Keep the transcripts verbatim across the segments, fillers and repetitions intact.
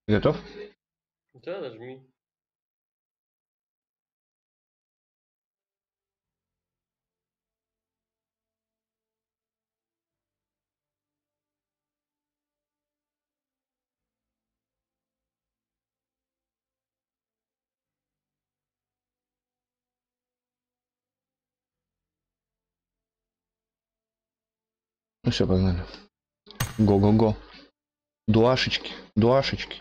Готов? Да, нажми. Ну все, погнали. Го-го-го. Дуашечки. Дуашечки.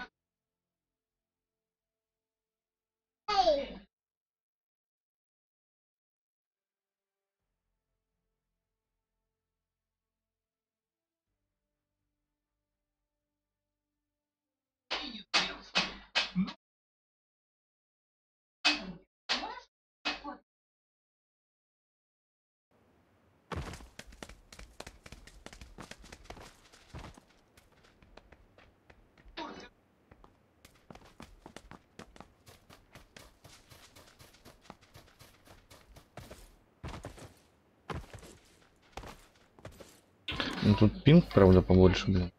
Ну тут пинг, правда, побольше, блин.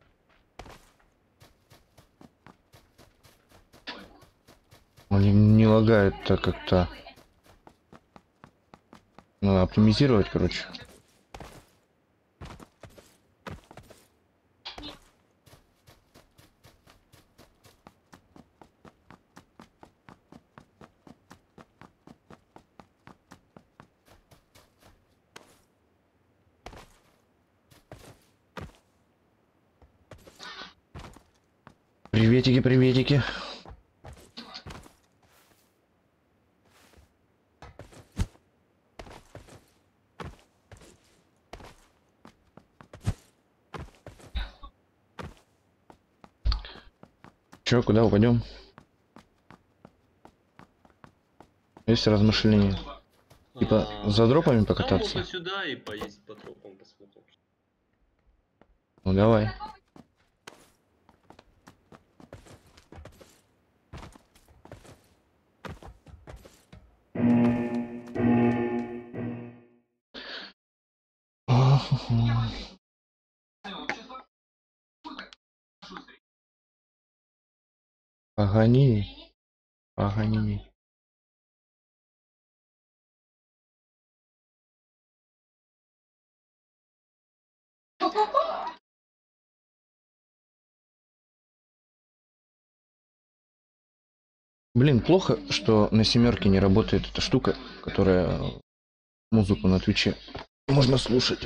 Он не, не лагает так как-то. Надо оптимизировать, короче. Приветики, приветики. Че, куда упадем? Есть размышления. Типа А, за дропами да, покататься? можно сюда и поесть по тропам, посмотрим. Ну давай. Погони. Погони. Блин, плохо, что на семерке не работает эта штука, которая музыку на Твиче можно слушать.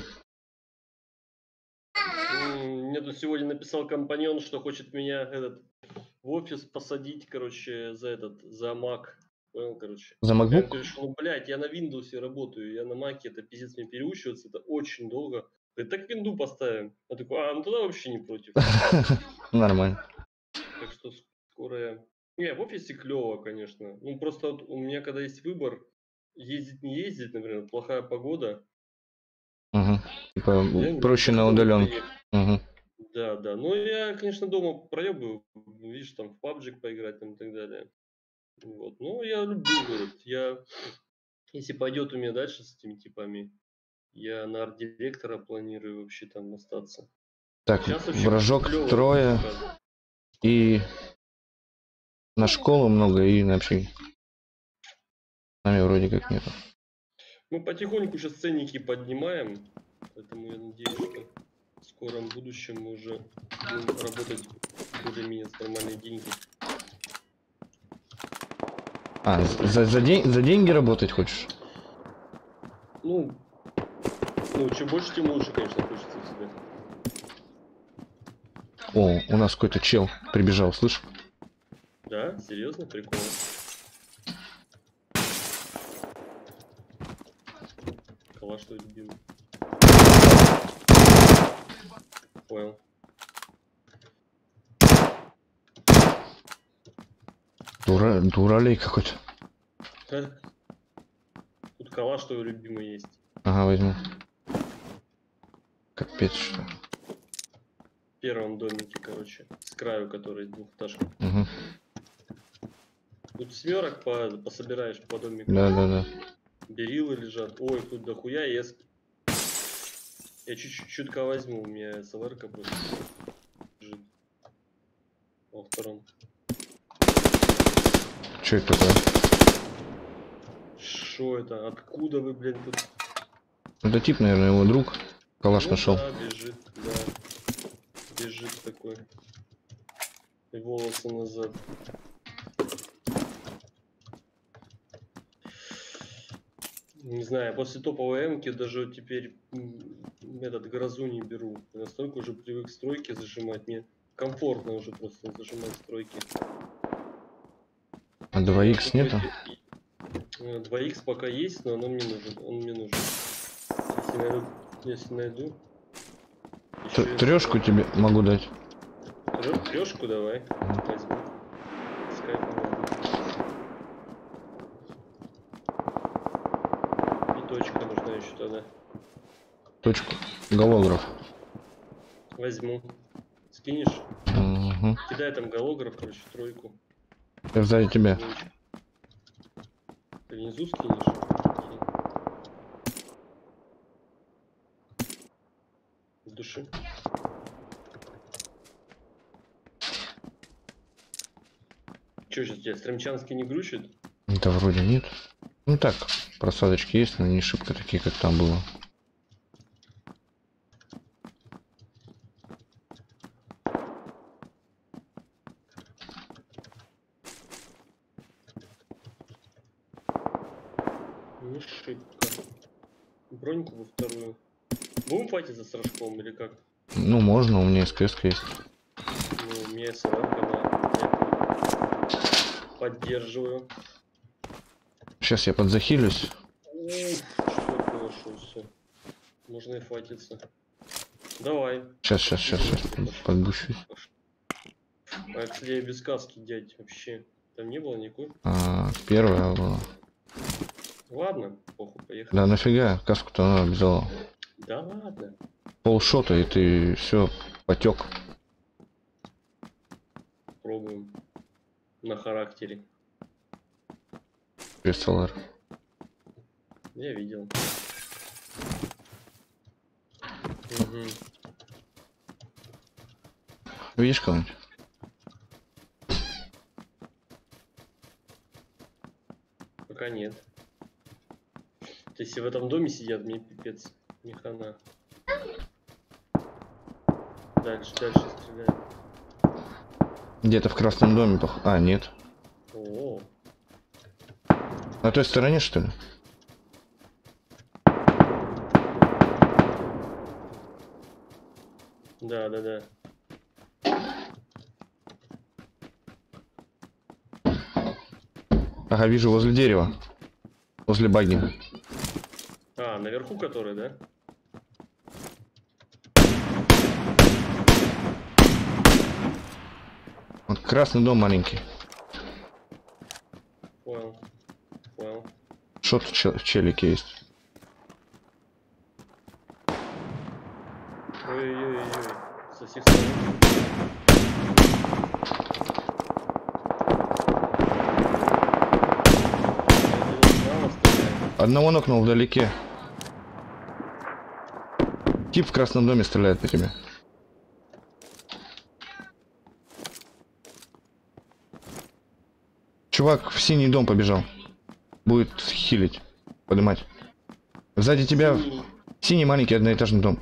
Мне тут сегодня написал компаньон, что хочет меня этот в офис посадить, короче, за этот, за Mac. Понял, короче. За Я MacBook? говорю, что, ну, блядь, я на Windows работаю, я на Mac, это пиздец, мне переучиваться, это очень долго. Говорит, так винду поставим. Я такой, а, ну тогда вообще не против. Нормально. Так что скоро я... Не, в офисе клево, конечно. Ну, просто вот у меня, когда есть выбор, ездить, не ездить, например, плохая погода, Угу. Типа я не проще на захотел бы удаленке. приехать. Угу. Да, да. Ну, я, конечно, дома проебываю, видишь, там в пабджик поиграть там, и так далее. Вот. Ну, я люблю город. Я, если пойдет у меня дальше с этими типами, я на арт-директора планирую вообще там остаться. Так, Сейчас вообще вражок клево трое показывает. и на школу много, и вообще нами вроде как нету. Мы потихоньку сейчас ценники поднимаем, поэтому я надеюсь, что в скором будущем мы уже будем работать более-менее с нормальной деньги. А, за, за, день, за деньги работать хочешь? Ну, ну, чем больше, тем лучше, конечно, хочется всегда. О, у нас какой-то чел прибежал, слышь? Да, серьезно, прикол. Калаш твой любимый. Понял. Дура, дуралей какой-то. Тут калаш твой любимый есть. Ага, возьму. Капец, что. В первом домике, короче, с краю, который двухэтажка. Угу. Тут семерок по, пособираешь по домику. Да, да, да. Берилы лежат. Ой, тут дохуя эски. Я чуть-чуть чутка возьму, у меня СЛР-ка будет. Лежит. Во втором. Что это такое? Что это? Откуда вы, блин, тут? Это тип, наверное, его друг. Калаш Ну нашел. да, бежит, да. Бежит такой. И волосы назад. Не знаю, после топовой эмки даже теперь этот грозу не беру. Я настолько уже привык стройки зажимать. Мне комфортно уже просто зажимать стройки. А два икс нету? два икс пока есть, но оно мне нужен. Он мне нужен. Если найду. Если найду. Трешку тебе могу дать. Трешку давай. Возьму. И точка нужна еще тогда. Точку. Голограф. Возьму. Скинешь? Угу. Кидай там голограф, короче, тройку. Я сзади тебя. Ты внизу скинешь? В душе. Че сейчас тебя Стремчанский не глючит? Да вроде нет. Ну так, просадочки есть, но не шибко такие, как там было. Не шибко. Броньку во вторую. Будем файтиться с рожком или как? Ну можно, у меня СКС есть. Ну, у меня СЛМ-ка, да. Я поддерживаю. Сейчас я подзахилюсь. Уф, что хорошо, все. Можно и файтиться. Давай. Сейчас, сейчас, сейчас, сейчас подбущусь. А я, кстати, без каски, дядь, вообще. Там не было никакой? А, первая была. Ладно, похуй, поехали. Да нафига, каску-то надо взяла. Да ладно. Полшота, и ты все потек. Пробуем. На характере. Пресселар. Я видел. Угу. Видишь кого-нибудь? Пока нет. Если в этом доме сидят, мне пипец. Не хана. Дальше, дальше стреляют. Где-то в красном доме, пох... А, нет. О, На той стороне, что ли? да, да, да. Ага, вижу возле дерева. Возле баги. А, наверху который, да? Вот красный дом маленький. Понял. Понял. Что тут чел челики есть? Ой-ой-ой-ой. Со всех сторон. Одного нокнул вдалеке. Тип в красном доме стреляет по тебе. Чувак в синий дом побежал. Будет хилить, поднимать. Сзади тебя Синий. синий маленький одноэтажный дом.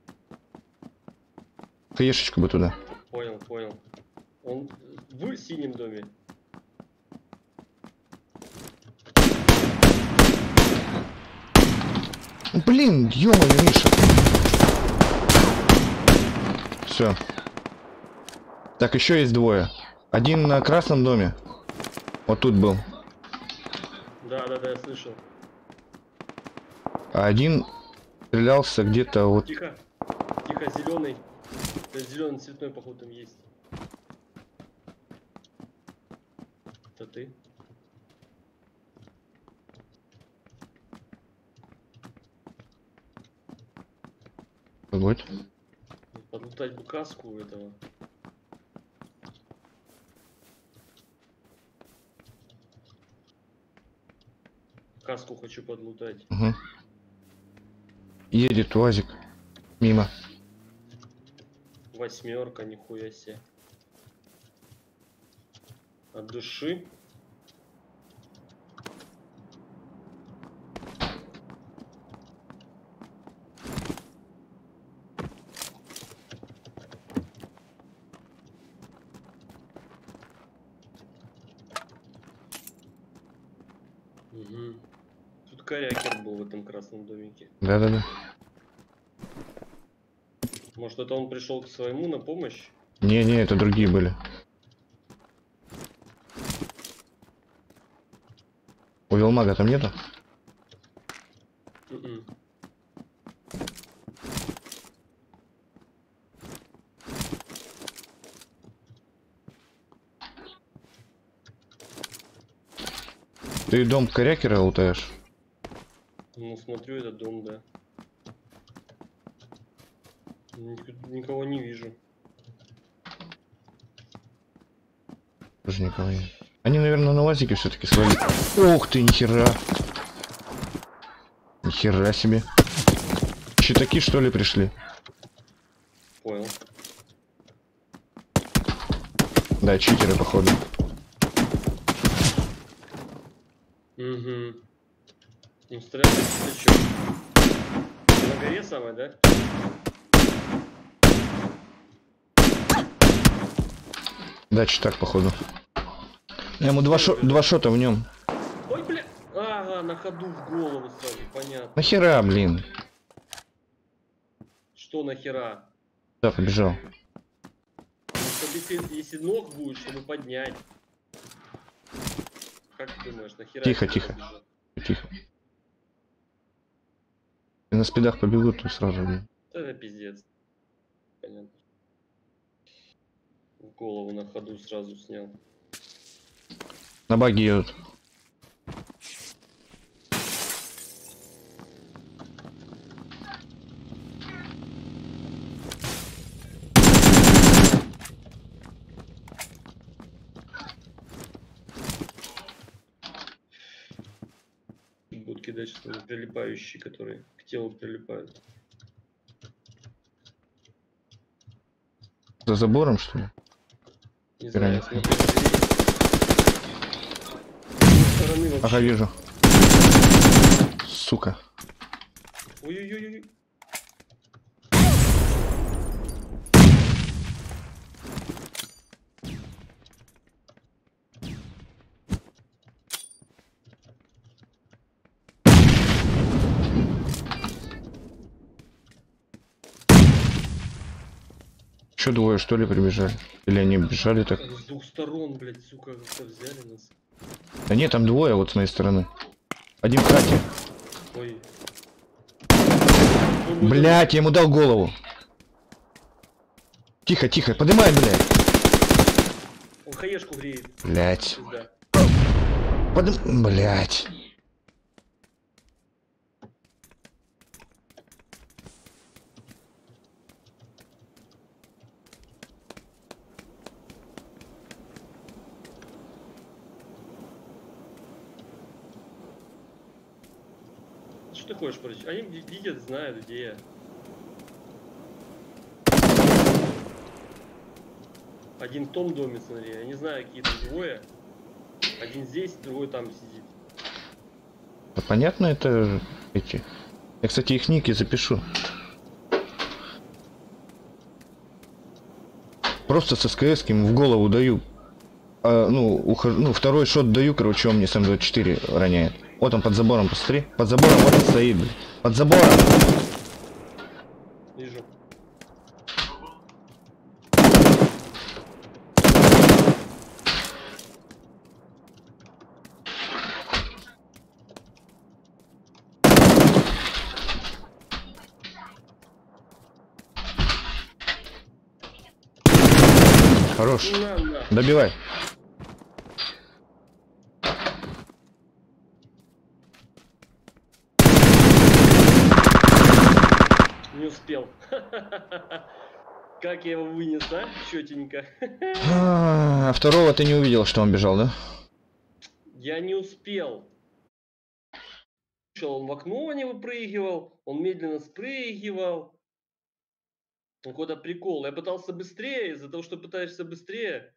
Хаешечку бы туда. Понял, понял. Он в синем доме. Блин, ё-моё, Миша. Все. Так, еще есть двое. Один на красном доме. Вот тут был. Да, да, да, я слышал. А один стрелялся где-то вот. Тихо. Тихо, зеленый. Зеленый цветной, походу, там есть. Это ты? Погодь. Подлутать бы каску у этого. Каску хочу подлутать. Угу. Едет УАЗик мимо. Восьмерка, нихуя себе. От души. Угу. Тут корякер был в этом красном домике. Да-да-да. Может, это он пришел к своему на помощь? Не-не, это другие были. У Вилмага там нету? Mm-mm. Ты дом корякера лутаешь? Ну, смотрю, этот дом, да. Ник- Никого не вижу. Тоже никого нет. Они, наверное, на лазике все-таки свалили. Ух ты, нихера. Нихера себе. Читаки, что ли, пришли? Понял. Да, читеры, походу. Угу. Ну, стреляй, ты чё? На горе самой, да? Да, читак, походу. Ему два, шо два шота в нем. Ой, бля! Ага, на ходу в голову сразу, понятно. Нахера, блин? Что нахера? Да, побежал. Чтобы если, если ног будет, чтобы поднять. Как ты думаешь, нахера? Тихо, я тихо. побежал? Тихо. И на спидах побегут, то сразу, блин. Это пиздец. Понятно. В голову на ходу сразу снял. На баги едут. Будут кидать что-то прилипающие, которые к телу прилипают. За забором, что ли? Не знаю, Пирамидка. смотрю. С стороны вообще. Ага, вижу. Сука. Ой-ой-ой-ой. Еще двое, что ли, прибежали? Или они бежали так? С двух сторон, блядь, сука, как-то взяли нас. Да нет, там двое вот с моей стороны. Один в хате. Ой. Блять, я ему дал голову. Тихо, тихо, поднимай, блядь. Он хаешку греет. Блять. Пизда. Подым... Блять. Что ты хочешь прочь? Они видят, знают, где я. Один в том доме, смотри, я не знаю, какие там двое. Один здесь, другой там сидит. Да понятно, это эти. Я, кстати, их ники запишу. Просто с СКС в голову даю. А, ну, ухожу, ну, второй шот даю, короче, он мне сам двадцать четыре роняет. Вот он под забором, посмотри. Под забором вот он стоит, блин. Под забором. Вижу. Хорош. На, на. Добивай. Не успел. Как я его вынес, а? Четенько. А второго ты не увидел, что он бежал, да? Я не успел. Он в окно не выпрыгивал, он медленно спрыгивал. Ну, какой-то прикол. Я пытался быстрее, из-за того, что пытаешься быстрее.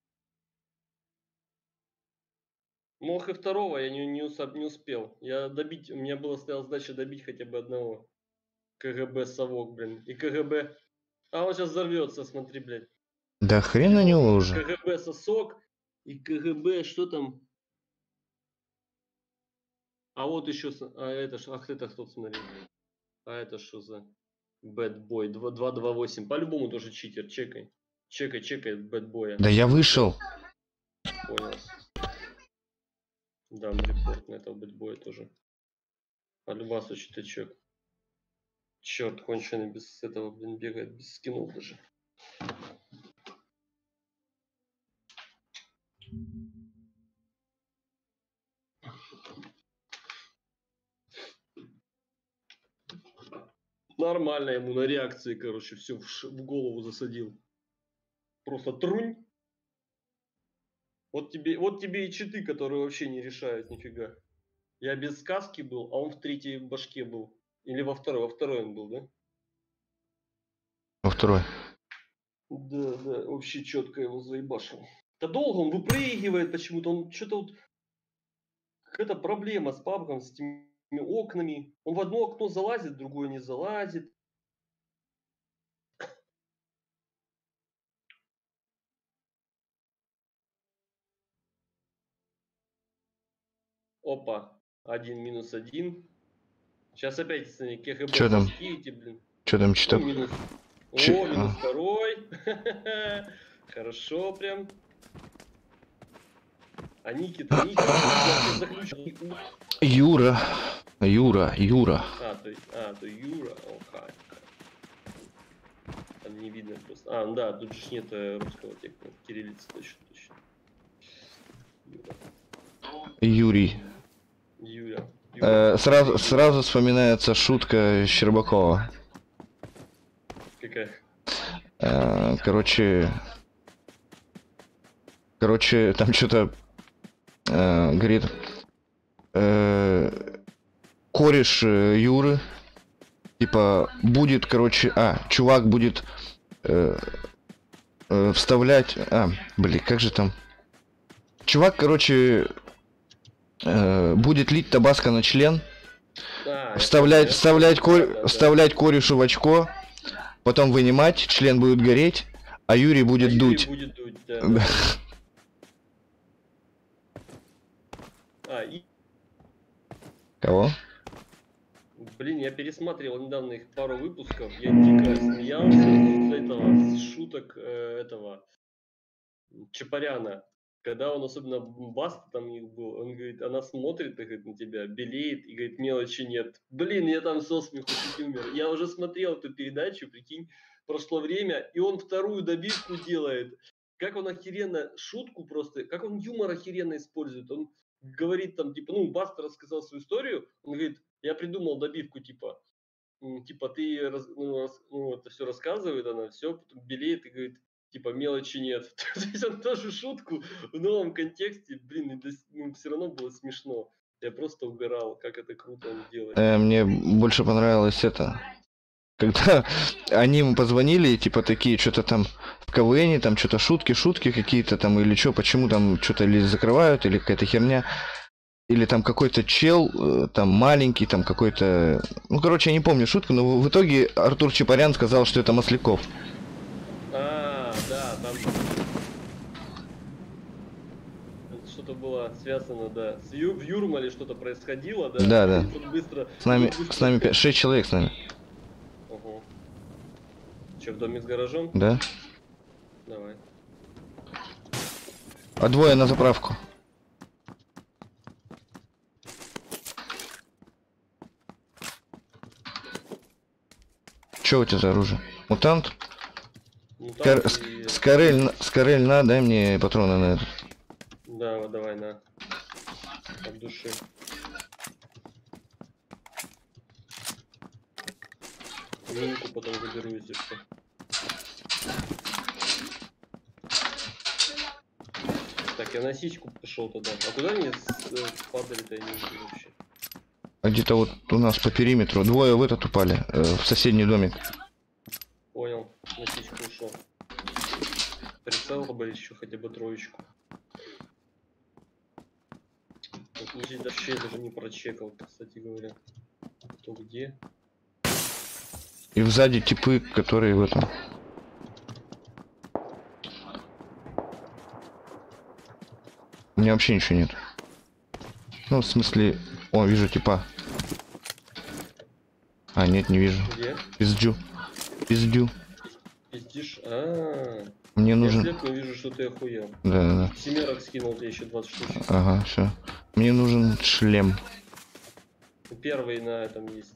Мог и второго, я не, не, усап- не успел. Я добить, у меня была стояла задача добить хотя бы одного. КГБ совок, блин. И КГБ... А он сейчас взорвется, смотри, блядь. Да хрен на него уже. КГБ сосок и КГБ, что там? А вот еще, а это ж, ах, это кто, смотри. А это что за Bad Boy два два восемь? По-любому тоже читер, чекай. Чекай, чекай Bad Boy. Да я вышел. Понял. Дам репорт на этого Bad Boy тоже. По-любасу читачок. Черт, конченый без этого, блин, бегает, без скинов даже. Нормально ему на реакции, короче, все в, ш... в голову засадил. Просто трунь. Вот тебе, вот тебе и читы, которые вообще не решают нифига. Я без сказки был, а он в третьей башке был. Или во второй, во второй он был, да? Во второй. Да, да, вообще четко его заебашил. Да долго он выпрыгивает почему-то, он что-то вот... Какая-то проблема с пабгом, с этими окнами. Он в одно окно залазит, в другое не залазит. Опа, один минус один. Сейчас опять, смотри, КГБ Чё там? заските, блин. Что там Ну, читал? минус. Че- О, минус а. второй. Хорошо прям. А Никита, Никита, заключил. Юра. Юра, Юра. А, то, а, то Юра, окей. Там не видно просто. А, ну да, тут же нет э, русского текста. Кириллица точно, точно. Юра. Юрий. Юля. Э, сразу, сразу вспоминается шутка Щербакова. Какая? Э, короче... Короче, там что-то... Э, говорит... Э, кореш э, Юры. Типа, будет, короче... А, чувак будет... Э, э, вставлять... А, блин, как же там... Чувак, короче... Э, будет лить табаско на член. А, Вставлять, я вставлять, понял, ко... да, да, вставлять корешу в очко. Потом вынимать, член будет гореть. А Юрий да. будет А Юрий дуть. будет дуть, да. Да. А, и... Кого? Блин, я пересматривал недавно их пару выпусков. Я дико смеялся с этого, с шуток э, этого Чапаряна. Когда он, особенно Баста там у них был, он говорит, она смотрит и говорит, на тебя, белеет, и говорит, мелочи нет. Блин, я там со смеху чуть не умер. Я уже смотрел эту передачу, прикинь, прошло время, и он вторую добивку делает. Как он охеренно, шутку просто, как он юмор охеренно использует. Он говорит там, типа, ну, Баста рассказал свою историю, он говорит, я придумал добивку, типа, м, типа, ты, раз- ну, рас- ну, это все рассказывает, она все, потом белеет и говорит, типа, мелочи нет. То есть он тоже шутку в новом контексте, блин, и дос- ну, все равно было смешно. Я просто угорал, как это круто он делает. Э, мне больше понравилось это. Когда они ему позвонили, типа такие, что-то там в КВНе, там что-то шутки, шутки какие-то там, или что, почему там что-то или закрывают, или какая-то херня. Или там какой-то чел, э, там маленький, там какой-то... Ну, короче, я не помню шутку, но в итоге Артур Чапарян сказал, что это Масляков. А, да, там что-то было связано, да, с Ю- в Юрмале что-то происходило, да? Да, да. И тут быстро... С нами, тут быстро- с нами пять, шесть человек с нами. Ого. Че, в доме с гаражом? Да? Давай. А двое на заправку. Че у тебя за оружие? Мутант? Ну, там Скор... и- ск- Скорель, на- скорель на, дай мне патроны на это. Да, вот давай, на. От души. Минку потом заберу, если что. Так, я на сиську пошел туда. А куда они с- э, падали-то, я не вижу вообще. А где-то вот у нас по периметру. Двое в этот упали, э, в соседний домик. Понял, на сиську ушел. Прицел бы еще хотя бы троечку. Вот мы здесь вообще даже не прочекал, кстати говоря. Кто где? И сзади типы, которые в этом. У меня вообще ничего нет. Ну, в смысле, О, вижу типа. А, нет, не вижу. Где? Пизджу. Пизджу. Пиздишь? А, Мне я нужен... слеп, но вижу, что ты охуел. Да, да, да. Семерок скинул тебе еще двадцать штучек. Ага, все. Мне нужен шлем. Первый на этом есть.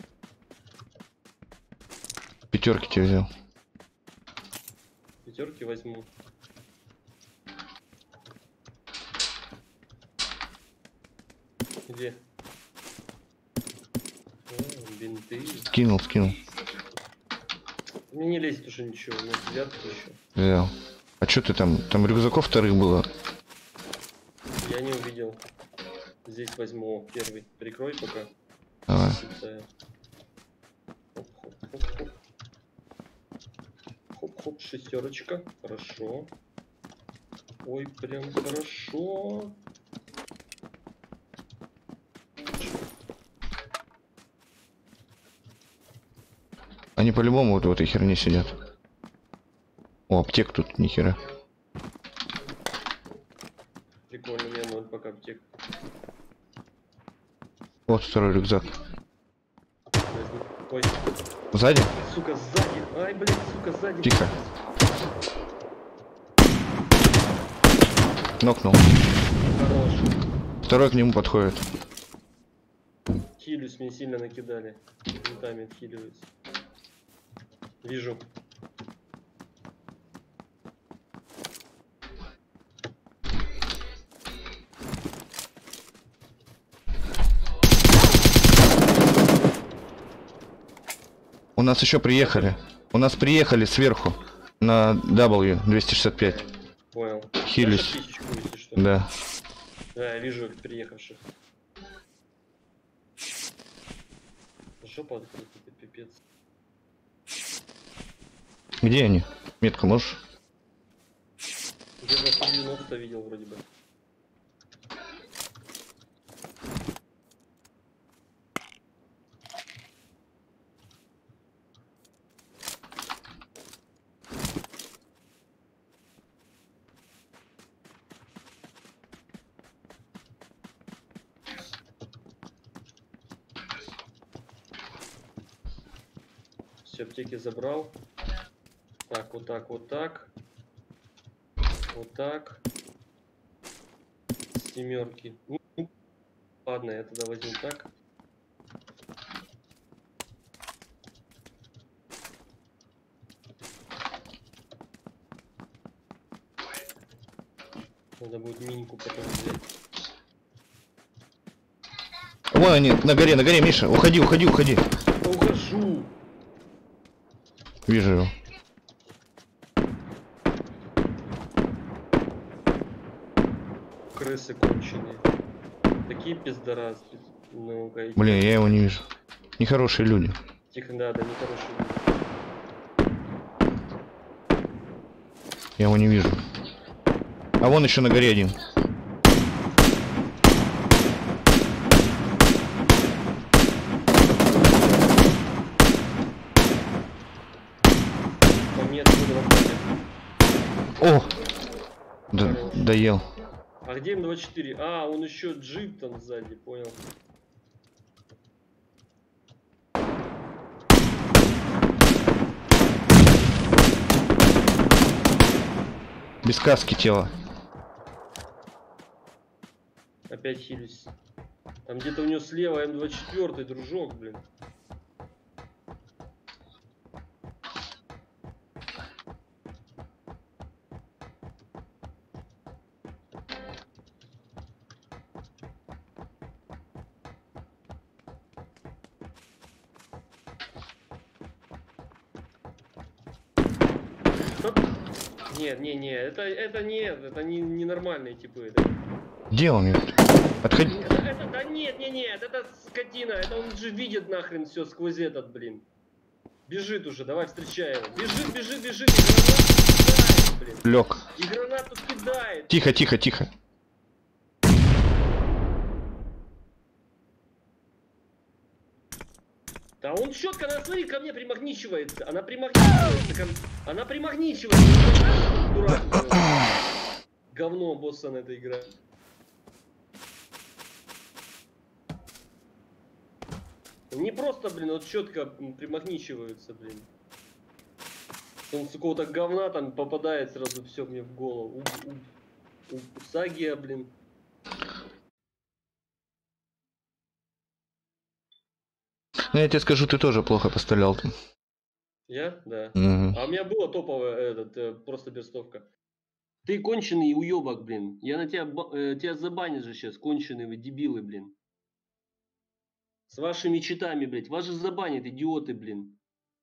Пятерки тебе взял. Пятерки возьму. Где? О, бинты. Скинул, скинул. Мне не лезет уже ничего, у меня девятки еще. Взял. А что ты там? Там рюкзаков вторых было. Я не увидел. Здесь возьму первый. Прикрой пока. Давай. Хоп-хоп-хоп-хоп. Хоп-хоп, шестерочка. Хорошо. Ой, прям хорошо. Они по-любому вот в этой херне сидят. О, аптек тут нихера. Прикольно, у меня ноль пока аптек. Вот второй рюкзак. Возьми. Ой, Сзади? сука, сзади. Ай, блин, сука, сзади. Тихо. Нокнул. Хорош. Второй к нему подходит. Хилюсь, мне сильно накидали. Винтами отхиливаюсь. Вижу. У нас еще приехали. У нас приехали сверху. На W двести шестьдесят пять. Понял. Хилюсь. Наша тысячку, если что. Да. Да, я вижу их приехавших. Жопа открыта, это пипец. Где они? Метку можешь? Где-то сто девяносто видел вроде бы. Все, аптеки забрал. Так, вот так, вот так. Вот так. Семерки. Ну, ладно, я тогда возьму так. Надо будет миньку потом взять. Вон они, на горе, на горе, Миша. Уходи, уходи, уходи. Да ухожу! Вижу его. Крысы конченые. Такие пиздорасы. Ну-ка, иди. Блин, я его не вижу. Нехорошие люди. Тихо, да, да, нехорошие люди. Я его не вижу. А вон еще на горе один. По мне отсюда выходит. О! Да, Хорош. доел. А где эм двадцать четыре? А, он еще джип там сзади, понял. Без каски тело. Опять хилюсь. Там где-то у него слева эм двадцать четыре, дружок, блин. Хоп. Нет, не, не, это, это нет, это не, не нормальные типы. Да. Где он? Отходи. Это, это, да нет, не, нет, это скотина, это он же видит нахрен все сквозь этот, блин. Бежит уже, давай встречай его. Бежит, бежит, бежит, и гранату кидает, блин. Лег. И гранату кидает. Тихо, тихо, тихо. Да он четко, она, смотри, ко мне примагничивается. Она примагничивается. ко- Она примагничивается. Дурак, блин. Говно босса на этой игре. Не просто, блин, вот четко примагничиваются, блин. Он с какого-то говна там попадает сразу все мне в голову. У, у, у Сагия, блин. Ну я тебе скажу, ты тоже плохо пострелял там. Я? Да. Угу. А у меня была топовая, этот, э, просто берстовка. Ты конченый уебок, блин. Я на тебя, э, тебя забанят же сейчас, конченые вы дебилы, блин. С вашими читами, блядь. Вас же забанят, идиоты, блин.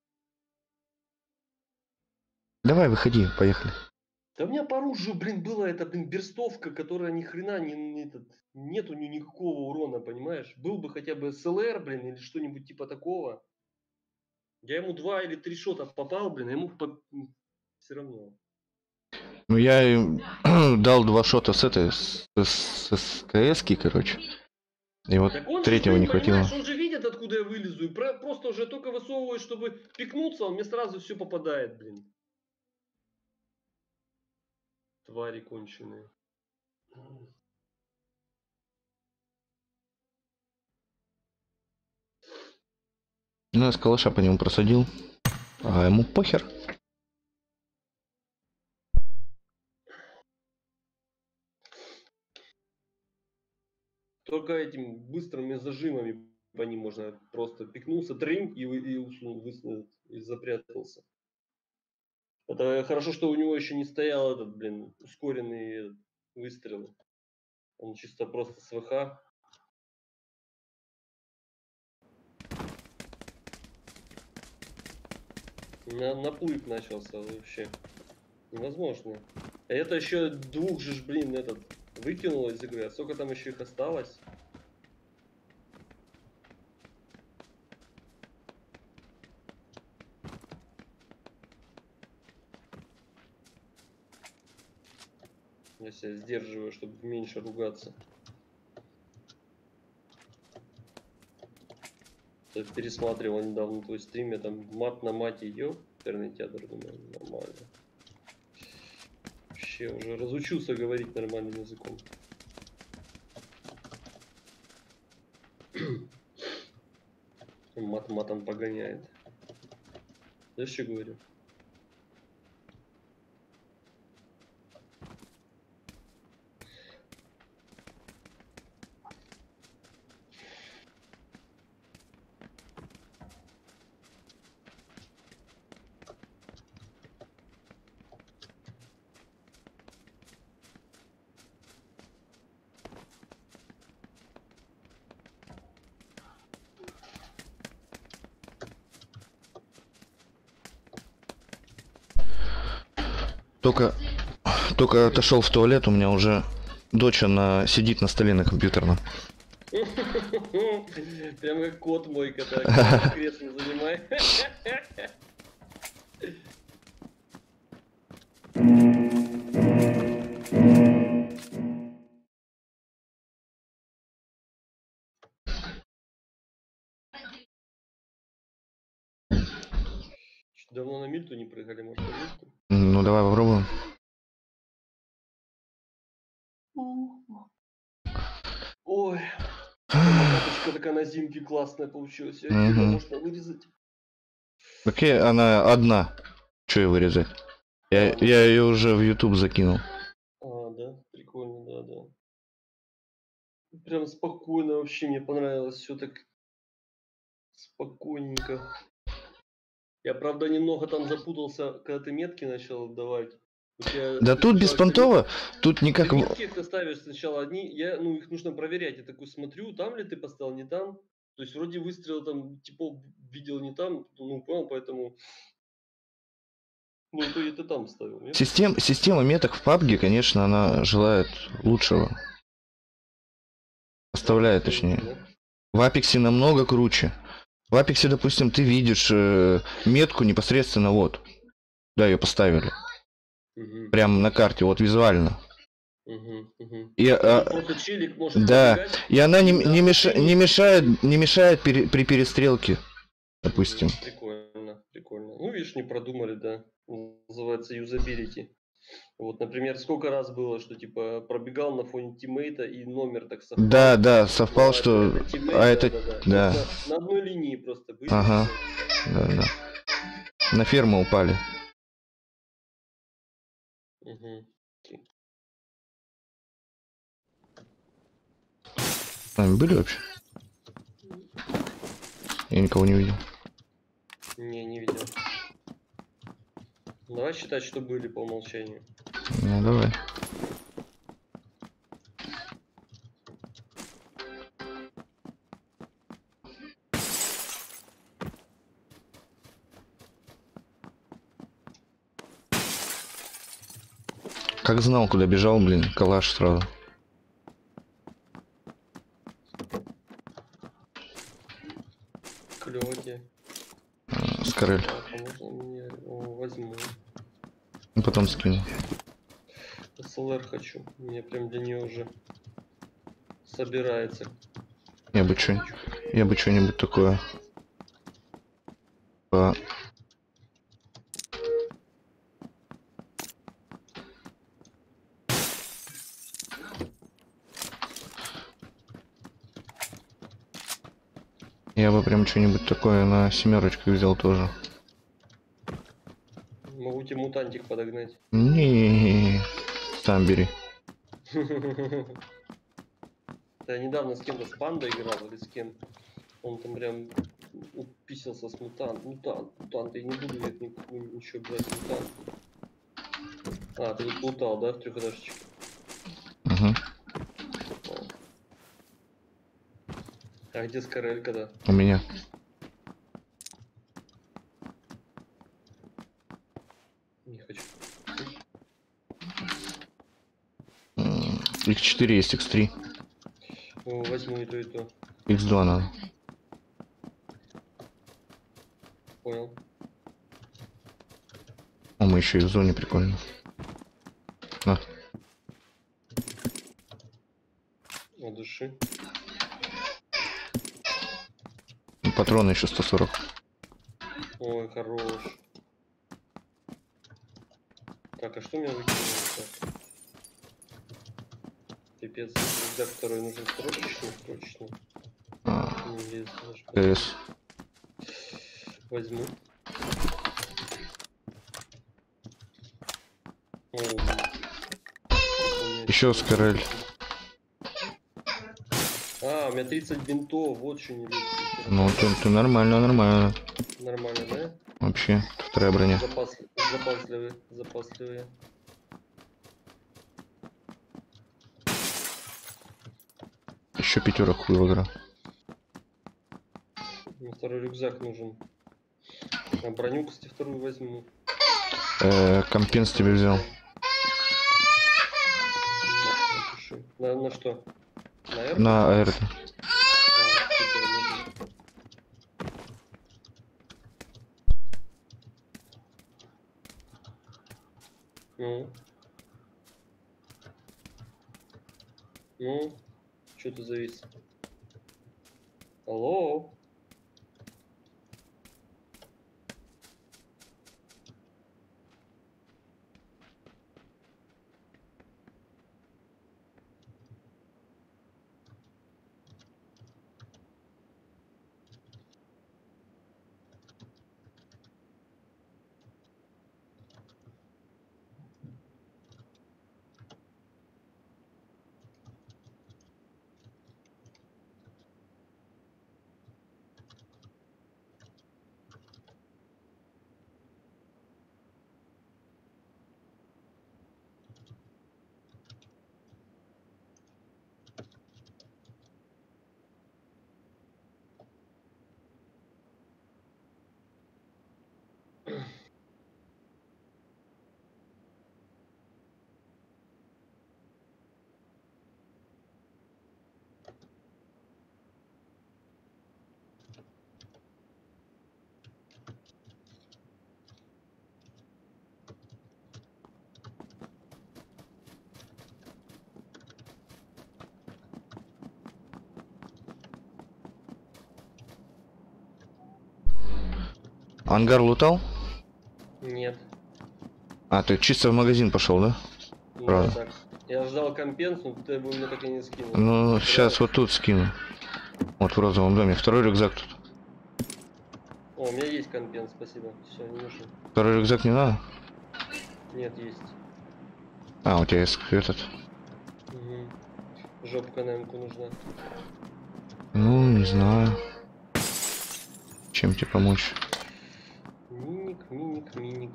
Давай, выходи, поехали. Да у меня по оружию, блин, была эта, блин, берстовка, которая ни хрена не, не этот, нет у нее никакого урона, понимаешь? Был бы хотя бы СЛР, блин, или что-нибудь типа такого. Я ему два или три шота попал, блин, а ему по... все равно. Ну я им дал два шота с этой, с, с, с КСки, короче. И вот Так он третьего же, блин, не хватило. понимаешь, он же видит, откуда я вылезу, и про- просто уже только высовываю, чтобы пикнуться, он мне сразу все попадает, блин. Твари конченые. Ну я с калаша по нему просадил. А ему похер. Только этим быстрыми зажимами по ним можно просто пикнулся, тринг и, вы- и усунул, высунул, и запрятался. Это хорошо, что у него еще не стоял этот, блин, ускоренный выстрел. Он чисто просто с ВХ. На, наплыв начался вообще. Невозможно. А это еще двух же, блин, этот выкинуло из игры. А сколько там еще их осталось? Я себя сдерживаю, чтобы меньше ругаться. Я пересматривал недавно твой стрим, я там мат на мате, ёперный театр, думаю, нормально. Вообще уже разучился говорить нормальным языком. Мат матом погоняет. Знаешь, что говорю? Только, только отошел в туалет, у меня уже доча на, сидит на столе на компьютерном. Прям как кот мой, когда кресло занимает. Давно на мильту не прыгали, может, на мильту? Ну давай попробуем. Ой, каточка такая на зимке классная получилась. Ее отдельно Мгм. можно вырезать. Окей, она одна. Че ее вырезать? Я, я ее уже в YouTube закинул. А, да, прикольно, да, да. Прям спокойно вообще, мне понравилось все так спокойненько. Я, правда, немного там запутался, когда ты метки начал давать. У тебя- Да ты тут сначала беспонтово, тут Ты никак... в- метки ты ставишь сначала одни, я, ну их нужно проверять. Я такой смотрю, там ли ты поставил, не там. То есть вроде выстрел там, типа, видел не там, ну понял, поэтому... Ну, то и ты там ставил, нет? Систем, система меток в пабге, конечно, она желает лучшего. Оставляет, точнее. Да? В Апексе намного круче. В Апексе, допустим, ты видишь э, метку непосредственно вот. Да, ее поставили. Мгм. Прям на карте, вот визуально. Мгм, мгм. И, а, Просто челик может да, пробегать. и она не, Да, не, меша- ты не мешает, не мешает пере- при перестрелке, допустим. Мгм, Прикольно, прикольно. Ну, видишь, не продумали, да. Называется юзабилити. Вот, например, сколько раз было, что типа пробегал на фоне тиммейта и номер так совпал. Да, да, совпал, Да, что... это тиммейт, А да, это... да, да. Да. Вот на, на одной линии просто были. Ага. всё. Да, да. На ферму упали. Мгм. С нами были вообще? Я никого не видел. Не, не видел. Давай считать, что были по умолчанию. Ну, давай. Как знал, куда бежал, блин, калаш сразу. Клёво тебе. А, Скорель. Так, а можно мне О, возьму. Ну, потом скину. эс эл эр хочу. У меня прям для нее уже собирается. Я бы что, я бы что-нибудь такое. По... Я бы прям что-нибудь такое на семерочку взял тоже. Могу тебе мутантик подогнать. Не, сам бери. Я недавно с кем-то с пандой играл или с кем. Он там прям уписался с мутант. Мутант, мутант. Я не буду я ни- ничего брать мутант. А, ты тут плутал, да, в трехэтажечке? Угу. А где Скорелька-то? У меня. Не хочу. икс четыре есть, икс три. О, возьму и то, и то. икс два надо. Понял. О, мы еще и в зоне, прикольно. На. От души. Патроны еще сто сорок. Ой, хорош. Так, а что мне выкинуло? Пипец, рюкзак второй нужен срочно, срочно. А, Не лезет даже. КС. Возьму. О, Еще Скорель. А, у меня тридцать бинтов, вот что не лезет. Ну, ты, ты нормально, нормально. Нормально, да? Вообще, вторая броня. Запас, запасливые, запасливые. Еще пятерок хуй в игра. Мне второй рюкзак нужен. А броню, кстати, вторую возьму. Э, компенс тебе взял. На, на что? На R? На аэр. А, супер, нужен. Ну. Ну. Что ты завис? Алло? Ангар лутал? Нет. А, ты чисто в магазин пошел, да? Ну, Правда. так. Я ждал компенс, но ты бы мне так и не скинул. Ну, Ты сейчас брал? вот тут скину. Вот в розовом доме. Второй рюкзак тут. О, у меня есть компенс, спасибо. Все, не нужно. Второй рюкзак не надо? Нет, есть. А, у тебя есть этот. Угу. Жопка на эмку нужна. Ну, не знаю. Чем тебе помочь? Миник, миник, миник.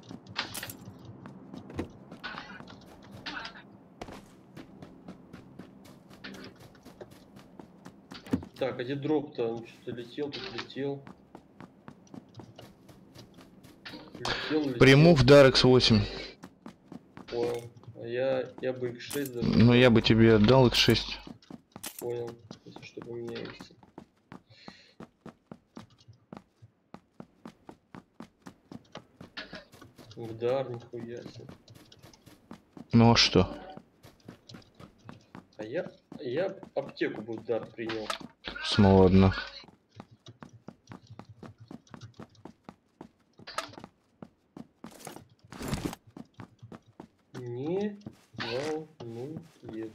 Так, а где дроп-то? Он что-то летел, тут летел. Летел, летел. Приму в дар икс восемь. Понял. А я, я бы икс шесть даже. Но я бы тебе отдал икс шесть. Понял. Если что поменяется. Удар, нихуя себе. Ну а что? А я, я аптеку бы удар принял. Снова одна. Не волнует.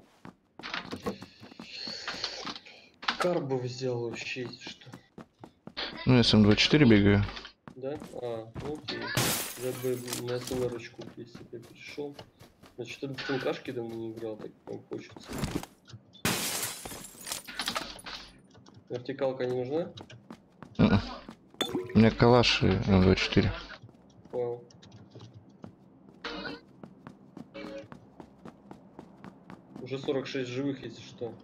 Карбу взял вообще, если что. Ну, я сам двадцать четыре бегаю. Да? А, ну окей. Я бы на СЛРочку, если бы я пришел. Значит, что-то в цинкашке давно не играл, так прям хочется. Вертикалка не нужна? М-м. У меня калаш и эм двадцать четыре. Вау. Уже сорок шесть живых, если что.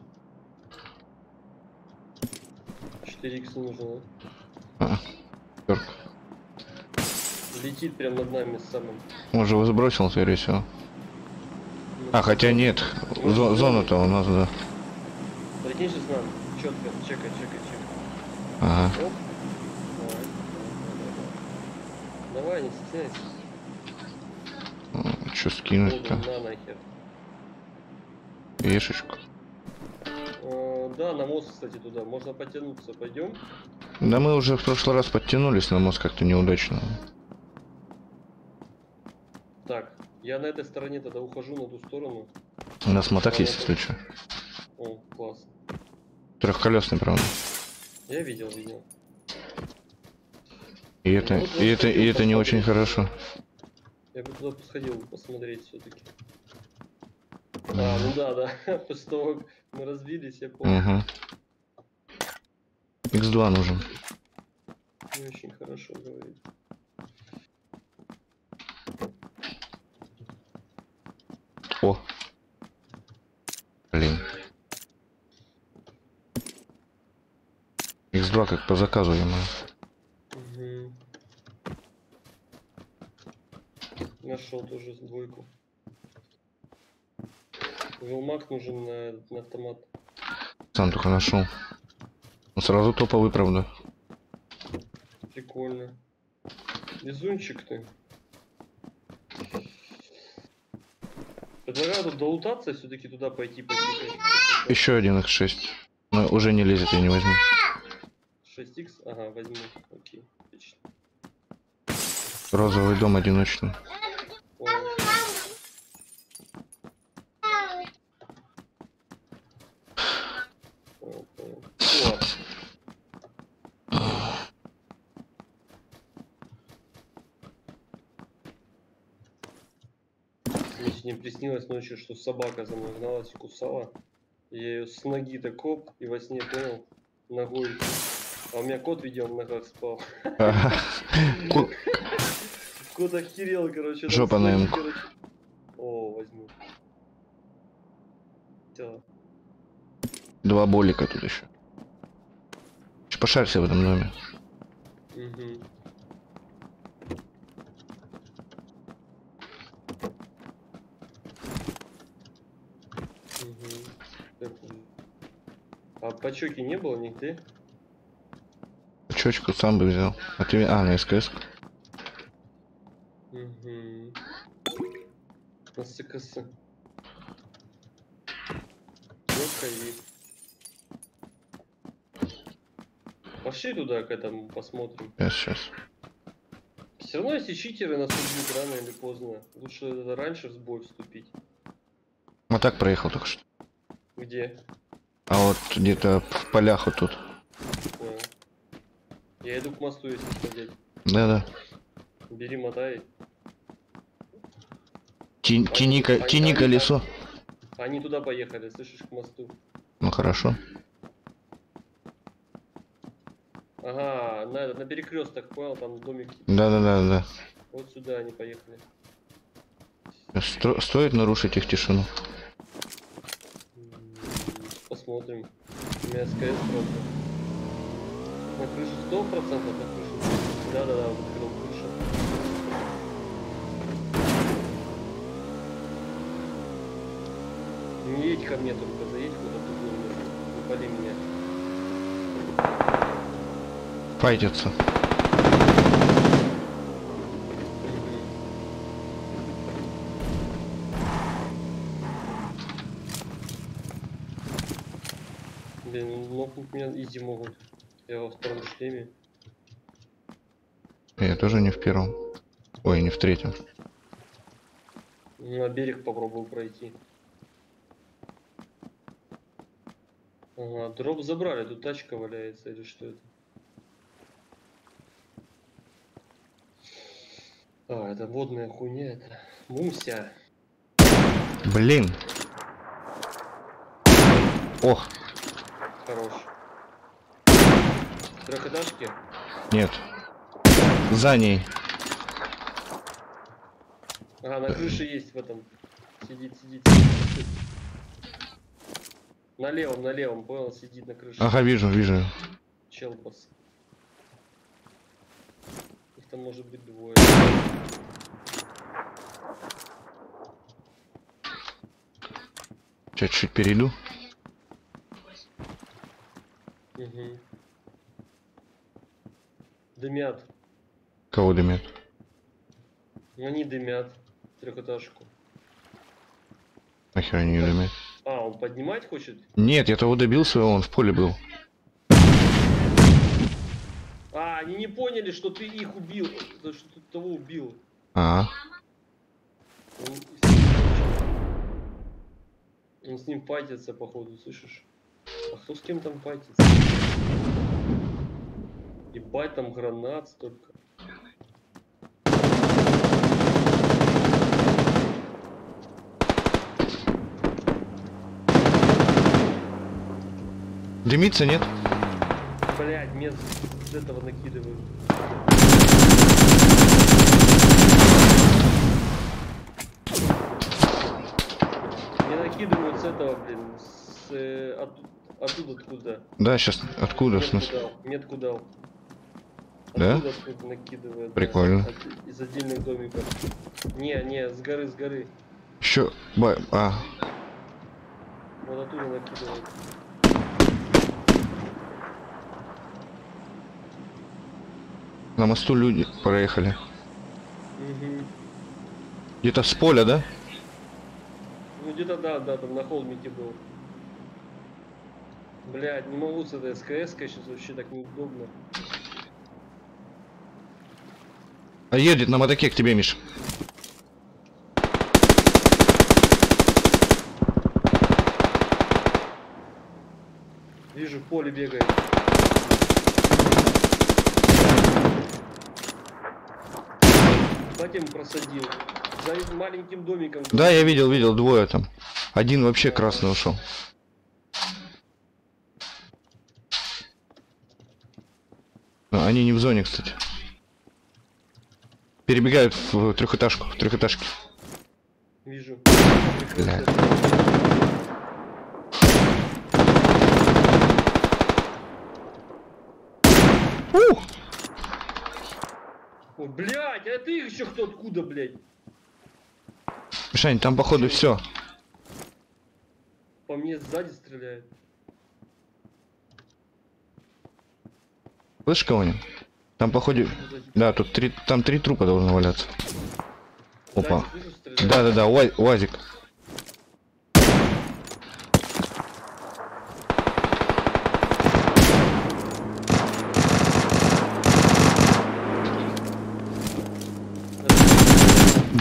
четыре икс не нужно, да? А, пёрк. Летит прям над нами с самым. Может, его сбросил, скорее всего. Ну, А, хотя нет. ну, Зо- Зона-то у нас, да. Прикинь, сейчас нам. Четко, чекай, чекай, чекай. Ага. Оп. Давай. Давай, не стесняйся. Что Воду скинуть-то? на нахер. Вешечку. Э, да, на мост, кстати, туда. Можно потянуться. Пойдем? Да мы уже в прошлый раз подтянулись, на мост как-то неудачно. Так, я на этой стороне тогда ухожу на ту сторону. У нас моток есть, если что. О, класс. Трехколесный, правда. Я видел, видел. И это, Ну, вот и это, и это не очень посмотреть. хорошо. Я бы туда сходил посмотреть все-таки. А, ну да, да. После того, как мы разбились, я помню. Угу. икс два нужен. Не очень хорошо говорит. О. Блин. икс два как по заказу ему. Угу. Нашел тоже двойку. Вилмак нужен на, на автомат. Сам только нашел. Он сразу топовый, правда. Прикольно. Везунчик ты. Предлагаю тут долутаться, все-таки туда пойти пойти. Еще один икс шесть. Но уже не лезет, я не возьму. шесть икс? Ага, возьму. Окей, отлично. Розовый дом одиночный. Понял. Понял, понял. О, мне сегодня приснилось ночью, что собака за мной гналась и кусала. Я ее с ноги так коп и во сне понял ногой. А у меня кот, видел, в ногах спал. Ку- Кот охерел, короче. там Жопа с на ноги, эмку. короче. О, возьму. Всё. Два болика тут еще. Пошарься в этом доме. Угу. Угу. А пачоки не было нигде? Чечку сам бы взял. А ты... А, на СКС. Угу. На СКС. Лёгко есть. Пошли туда к этому посмотрим. Сейчас, сейчас. Все равно, если читеры нас убьют рано или поздно, лучше раньше в бой вступить. Вот так проехал только что. Где? А вот где-то в полях вот тут. Понял. Я иду к мосту, если сходить. Да-да. Бери, мотай. Ти- Тяни, ко- они- тяни они- колесо. Они туда поехали, слышишь, к мосту. Ну хорошо. Ага, на, на перекресток, понял, там домик. Да-да-да-да. Вот сюда они поехали. Стро- Стоит нарушить их тишину? М, Посмотрим. У меня СКС просто. На крыше сто процентов на крыше. Да-да-да, вот открыл крышу. Не едь ко мне только, заедь куда-то в номер. Не пали меня. Файтятся. Блин, нокнуть меня изи могут. Я во втором шлеме. Я тоже не в первом. Ой, не в третьем. На берег попробую пройти. Ага, дроп забрали, тут тачка валяется или что это? А, это водная хуйня, это мумся. Блин. Ох, Хорош. Трехэтажки? нет. За ней. Ага, на крыше есть в этом. Сидит, сидит, сидит. На левом, на левом, понял, сидит на крыше. Ага, вижу, вижу. Челбас. Их там может быть двое. Сейчас чуть перейду. Угу. Дымят. Кого дымят? Они дымят. Трехэтажку. Нахер они ее дымят? А, он поднимать хочет? Нет, я того добил своего, он в поле был. А, они не поняли, что ты их убил. Что ты того убил. А, Он, он с ним файтится, походу, слышишь? А кто с кем там файтится? Ебать, там гранат столько. дымится, нет? Блять, мне с этого накидывают. Мне накидывают с этого, блин, с, э, от, оттуда откуда. Да, сейчас. Откуда, в Метку смысле? дал, метку дал. Да? Оттуда откуда накидывают. Прикольно. Да, от- из отдельных домиков. Не, не, с горы, с горы. Еще. А, Вот оттуда накидывают. на мосту люди проехали. Угу. Где-то с поля, да? Ну где-то да, да, там на холмике был. Блядь, не могу с этой СКС-кой, сейчас вообще так неудобно. А едет на мотоке к тебе, Миш. Вижу, в поле бегает. Кстати, ему просадил. За маленьким домиком. Да, я видел, видел, двое там. Один вообще красный ушел. А, они не в зоне, кстати. Перебегают в трехэтажку, в трехэтажке. Вижу. Бля. Ух! Ой, блядь, а ты еще кто откуда, блядь? Мишань, там походу все. По мне сзади стреляет. Слышишь кого-нибудь? Там походу... Да, тут три... там три трупа должны валяться. Опа. Сзади, слышу, стреляет. Да-да-да, уа- УАЗик.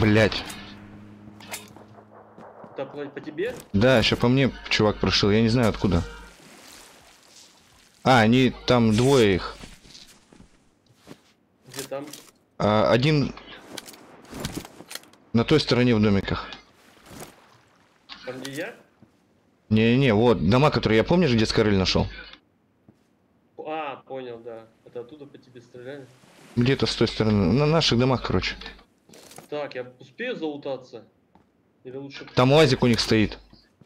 Блять. Да, по, по тебе? Да, еще по мне чувак прошел, я не знаю откуда. А, они там двое их. Где там? А, один на той стороне в домиках. Там где я? Не-не, вот, дома, которые я, помнишь, где Скорыль нашел? А, понял, да. Это оттуда по тебе стреляли? Где-то с той стороны. На наших домах, короче. Так, я успею залутаться? Или лучше... Там УАЗик у них стоит.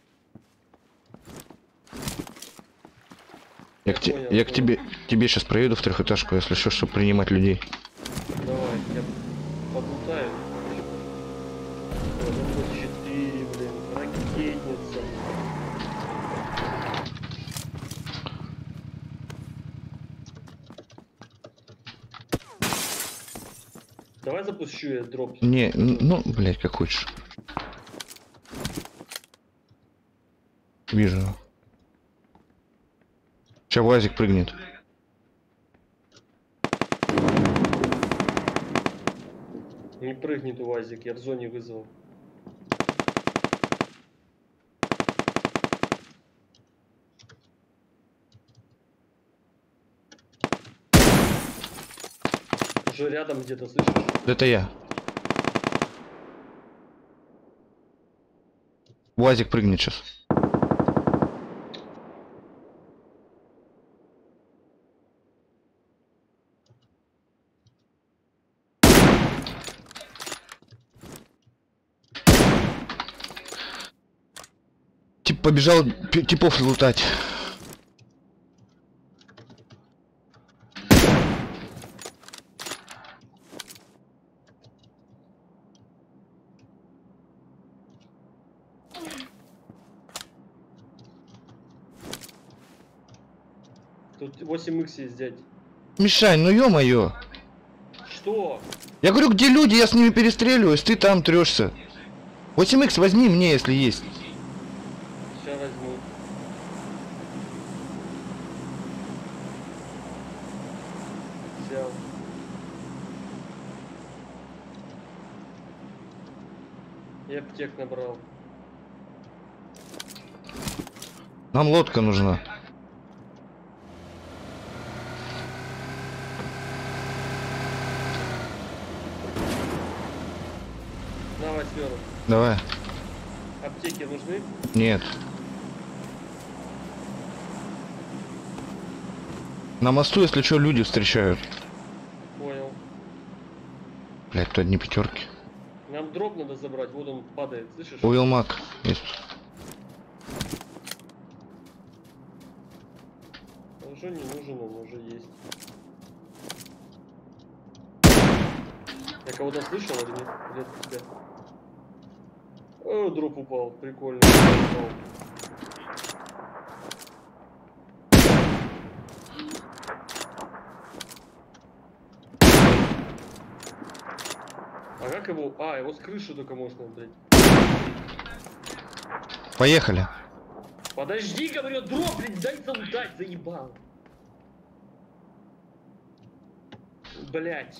Я, Я к, те- понял, я к понял. тебе, тебе сейчас проеду в трехэтажку, если что, чтобы принимать людей. Давай, я подлутаю. двадцать четыре, блин, ракетница. Давай запущу я дроп. Не, н- ну, блядь, как хочешь. Вижу. Сейчас УАЗик прыгнет. Не прыгнет УАЗик, я в зоне вызвал. Уже рядом где-то, слышишь? Это я. УАЗик прыгнет сейчас. Тип побежал пи- типов лутать. Тут восемь икс есть, дядь. Мишань, ну ё-моё. Что? Я говорю, где люди, я с ними перестреливаюсь, ты там трешься. восемь икс возьми мне, если есть. Сейчас возьму. Взял. Я аптек набрал. Нам лодка нужна. На восьмерку. Давай. Аптеки нужны? Нет. На мосту, если что, люди встречают. Понял. Блять, тут одни пятерки. Нам дроп надо забрать, вот он падает, слышишь? Уилмак есть. Он уже не нужен, он уже есть. Я кого-то слышал или нет? Или это тебя? О, дроп упал, прикольно. Упал. А как его? А, его с крыши только можно, блядь. Поехали. Подожди, говорю, дроп, блядь, дай залутать, заебал. Блять.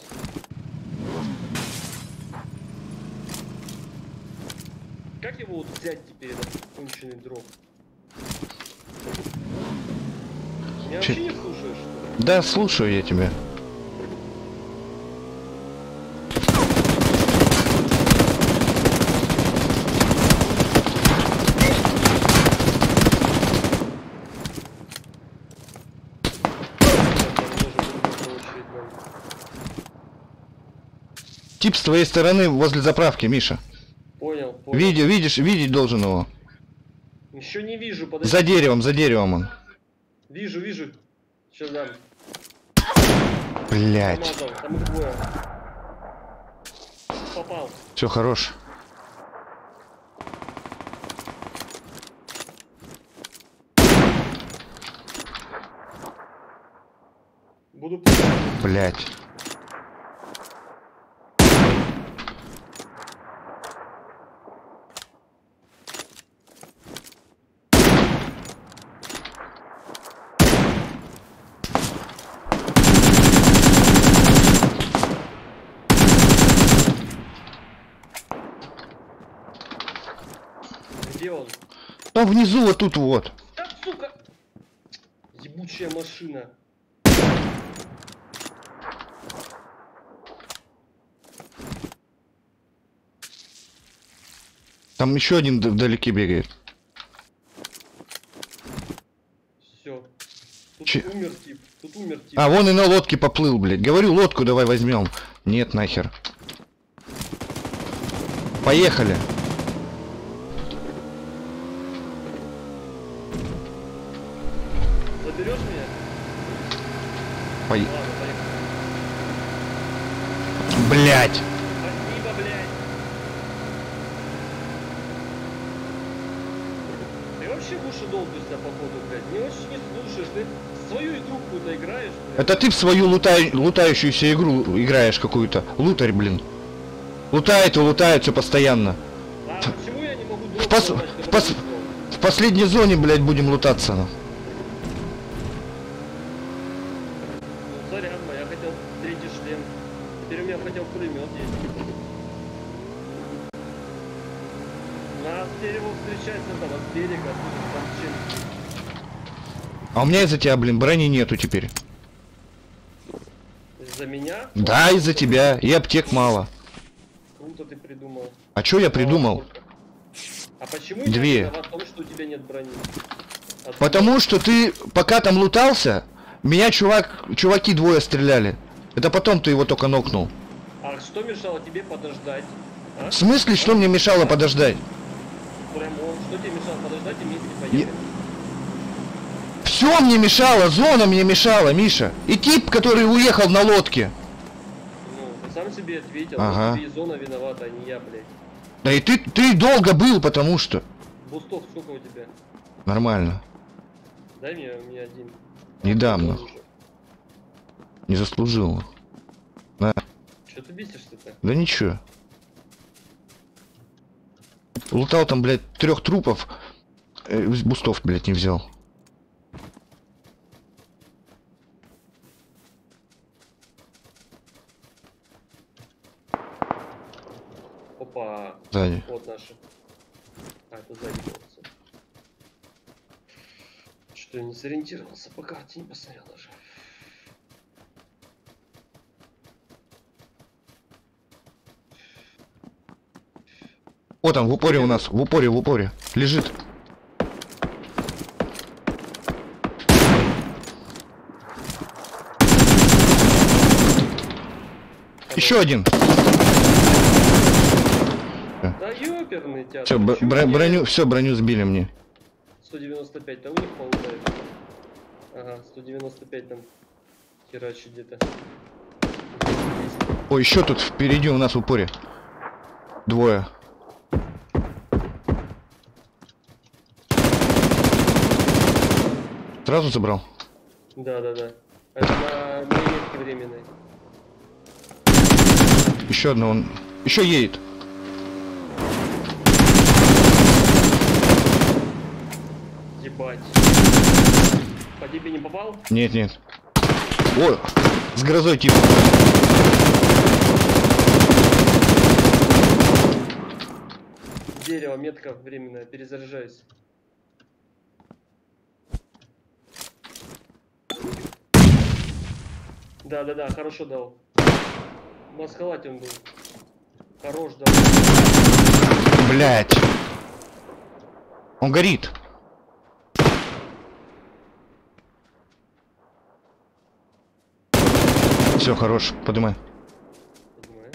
Как его вот взять теперь, этот конченый дроп? Меня Че- вообще не слушаешь, что ли? Да, слушаю я тебя. Тип с твоей стороны возле заправки, Миша. Понял, понял. Видео, видишь, видеть должен его. Еще не вижу, подожди. За деревом, за деревом он. Вижу, вижу. Сейчас дам. Блять. Помазал, там их двое. Попал. Все хорош. Буду... Блять. Где он? Там внизу вот тут вот. Да, сука! Ебучая машина. Там еще один вдалеке бегает. Все. Тут Че? умер тип. Тут умер тип. А, вон и на лодке поплыл, блядь. Говорю, лодку давай возьмем. Нет, нахер. Поехали. Заберешь меня? Пой... Ладно, поехали. Блядь. Спасибо, блядь. Ты вообще в уши долбишься, походу, блядь. Не очень не слушаешь. Ты свою игру какую-то играешь, блядь. Это ты в свою лутай... лутающуюся игру играешь какую-то. Лутарь, блин. Лутает и лутает все постоянно. А почему я не могу В, дропнуть, пос... значит, в, это пос... будет в последней зоне, блядь, будем лутаться. Ну. Ну, сорян, я хотел третий шлем. Теперь у меня хотел пулемет есть. Нас теперь его встречать с этого, с берега, там чем. А у меня из-за тебя, блин, брони нету теперь. Из-за меня? Да, из-за тебя. И аптек мало. Круто ты придумал. А чё я придумал? А почему Две. я виноват в том, что у тебя нет брони? Откуда? Потому что ты, пока там лутался, меня чувак, чуваки двое стреляли. Это потом ты его только нокнул. А что мешало тебе подождать? А? В смысле, что мне мешало подождать? Прям он, что тебе мешало подождать и вместе поехать? Все мне мешало, зона мне мешала, Миша. И тип, который уехал на лодке. Ну, ты сам себе ответил, Ага. что тебе и зона виновата, а не я, блядь. Да и ты, ты долго был, потому что. Бустов сколько у тебя? Нормально. Дай мне, у меня один. Не дам, Тоже нахуй. уже. Не заслужил. На. Чё ты бесишься-то? Да ничего. Лутал там, блядь, трех трупов. Э, бустов, блядь, не взял. Опа. Сзади. Вот наши. А, это сзади было. Что я не сориентировался по карте, не посмотрел даже. Вот он, в упоре у нас, в упоре, в упоре. Лежит. Еще один. Да ёперный театр. Все, Чё бро мне броню, все, броню сбили мне. сто девяносто пять, да у них получается. Ага, сто девяносто пять там херачит где-то. Ой, еще тут впереди у нас в упоре. Двое. Сразу забрал? Да, да, да. Это на метке временной. Еще одного. Он... Еще едет. Ебать. По тебе не попал? Нет, нет. Ой, с грозой типа. Дерево, метка временная, перезаряжаюсь. Да, да, да, хорошо дал. В маскалате он был. Хорош дал. Блять. Он горит. Все, хорош, подымай. Понимаю.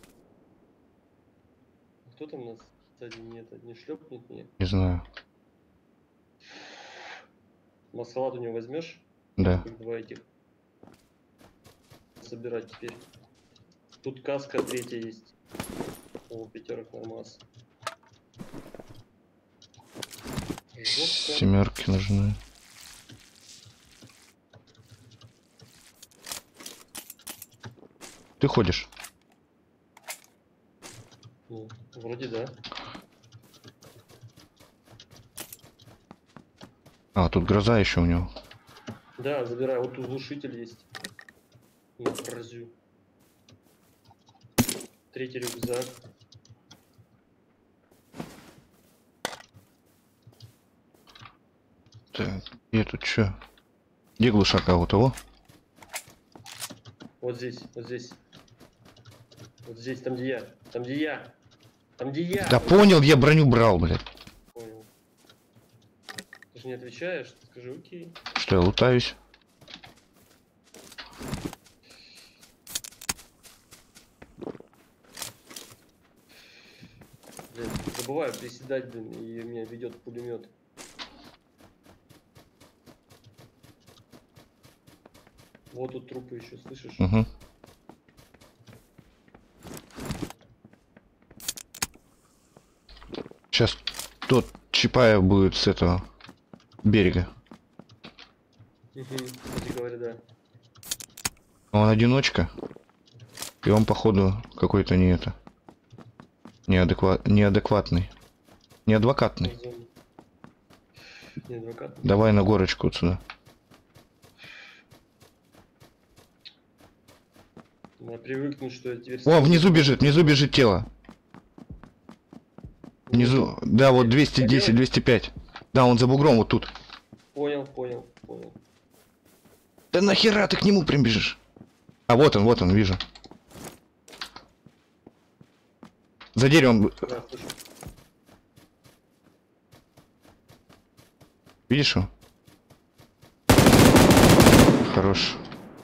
Кто там у нас сзади? Нет, не шлепнет мне. Не знаю. Маскалат у него возьмешь? Да. Как два этих. Собирать теперь. Тут каска третья есть. О, пятерок нормас. Жестко. Семерки нужны. Ты ходишь? Ну, вроде да. А, тут гроза еще у него. Да, забираю. Вот тут глушитель есть. На разю. Третий рюкзак. Так, где тут что? Где глушак, а у того? Вот здесь, вот здесь. Вот здесь, там где я. Там где я. Там где я. Да понял, я броню брал, блядь. Понял. Ты же не отвечаешь, скажи окей. Что, я лутаюсь? Блин, забываю приседать, блин, и меня ведет пулемет. Вот тут трупы еще, слышишь? Угу. Сейчас тот Чапаев будет с этого берега. Угу, кстати говоря, да. Он одиночка. И он, походу, какой-то не это. Неадекват... Неадекватный. Неадвокатный. Не адвокат. Давай на горочку вот сюда. Надо привыкнуть, что я теперь... О, внизу бежит, внизу бежит тело. Внизу. Да, вот двести десять, двести пять. Да, он за бугром вот тут. Понял, понял, понял. Да нахера ты к нему прям бежишь? А вот он, вот он, вижу. За деревом. Да, слышу. Видишь его? Хорош.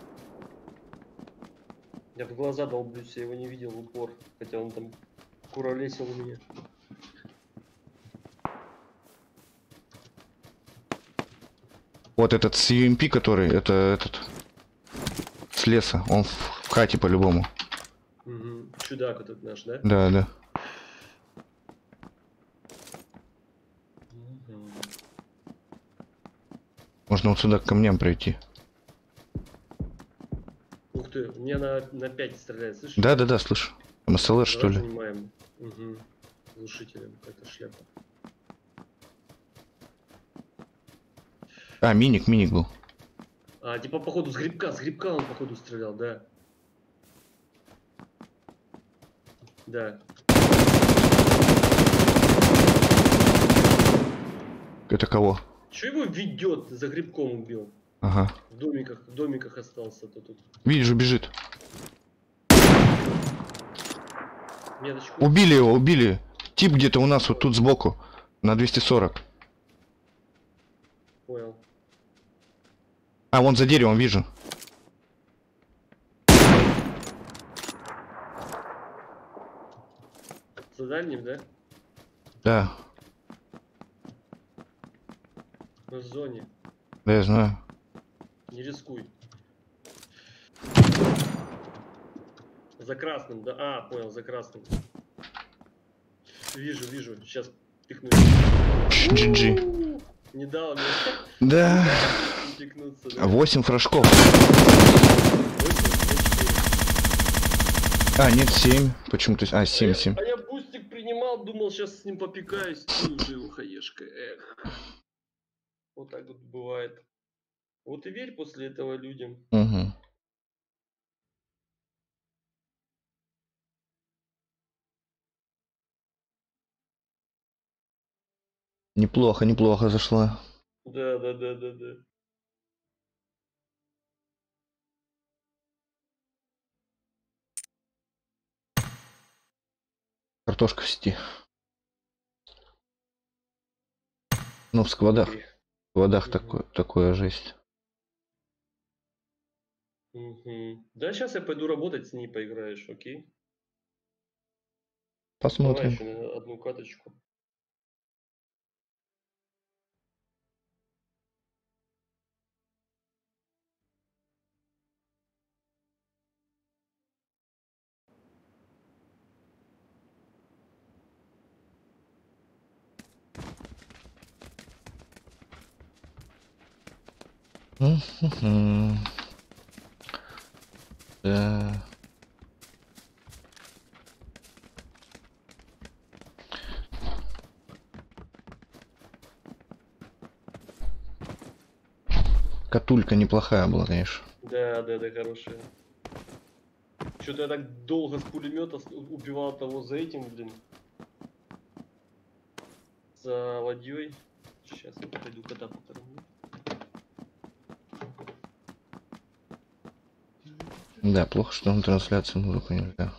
Я в глаза долблюсь, я его не видел в упор. Хотя он там куролесил у меня. Вот этот с ю эм пи, который, это этот с леса. Он в, в хате по-любому. Угу. Чудак этот наш, да? Да, да. Угу. Можно вот сюда к камням пройти. Ух ты, у меня на, на пять стреляет, слышишь? Да, да, да, слышу. эм эс эл эр, что ли? Занимаем. Угу. Глушителем, какая-то шляпа. А, миник, миник был. А, типа, походу, с грибка, с грибка он, походу, стрелял, да. Да. Это кого? Че его ведет? За грибком убил. Ага. В домиках, в домиках остался то тут. Видишь, бежит. Меточку. Убили его, убили. Тип где-то у нас вот тут сбоку. На двести сорок. Понял. А, вон за деревом вижу. За дальним, да? Да, Мы в зоне. да, я знаю. Не рискуй. За красным, да? А, понял, за красным. Вижу, вижу. Сейчас пикну. джи джи. Не дал мне Да. пикнуться. Да? восемь фражков. восемь, А, нет, семь. Почему-то... А, семь, семь. А я бустик принимал, думал, сейчас с ним попикаюсь. Ты уже хаешка. Эх. Вот так вот бывает. Вот и верь после этого людям. Угу. Неплохо, неплохо зашла. Да, да, да, да, да. Картошка в сети. Ну, в складах. В складах Мгм. такое, такое жесть. Угу. Да, сейчас я пойду работать, с ней поиграешь, окей? Давай Посмотрим. еще на одну каточку. Мгм. Да. Катулька неплохая была, конечно. Да, да, да, хорошая. Что-то я так долго с пулемета убивал того за этим, блин. За ладьей. Сейчас я пойду кота покормлю. Да, плохо, что на трансляции музыку нельзя.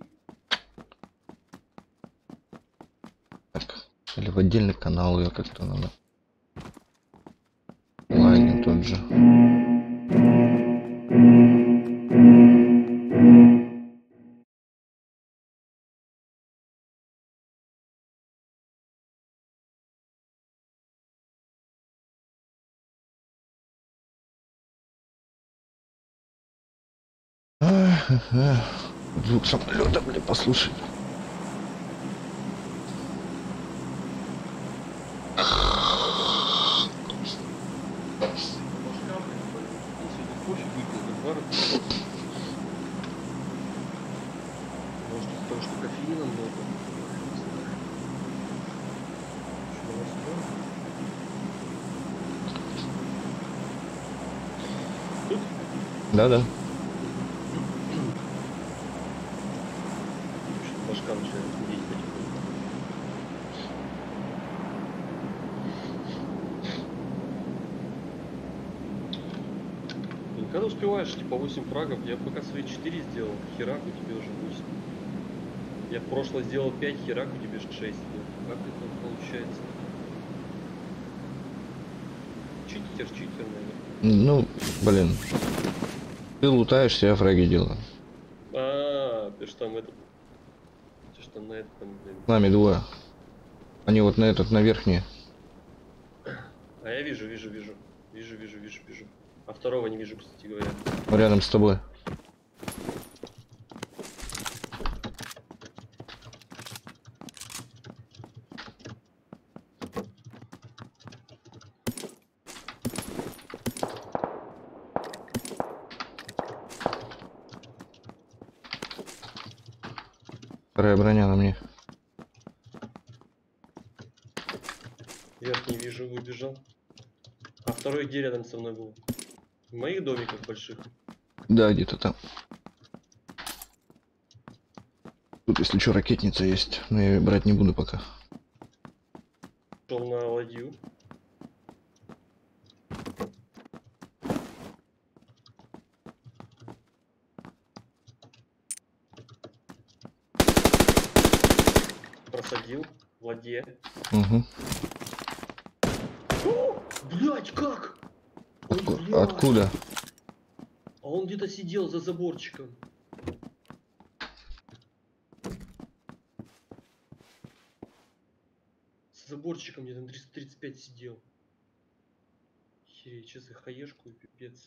Так, или в отдельный канал ее как-то надо. Лайнин тот же. Ага. Звук самолета, блин, послушай. Может, потому что кофеина много. Тут? Да-да. Башка начинает гудеть потихоньку. Ну, когда успеваешь, типа восемь фрагов, я пока свои четыре сделал, херак у тебя уже восемь. Я в прошлое сделал пять, херак у тебя шесть. Как это получается? Читер, читер, наверное. Ну, блин. Ты лутаешься, я фраги делаю. А, ты ж там этот... Ты ж там на этом, блин. С нами двое. Они вот на этот, на верхний. А я вижу, вижу, вижу. Вижу, вижу, вижу, вижу. А второго не вижу, кстати говоря. Рядом с тобой. Вторая броня на мне. Вверх не вижу, выбежал. А второй где рядом со мной был? В моих домиках больших. Да, где-то там. Тут, если что, ракетница есть, но я ее брать не буду пока. Шел на ладью. Просадил в ладье. Угу. О, блять, как? Ой, Отку- блядь. Откуда? А он где-то сидел за заборчиком. За заборчиком где-то на триста тридцать пять сидел. Хереть, сейчас и хаешку и пипец.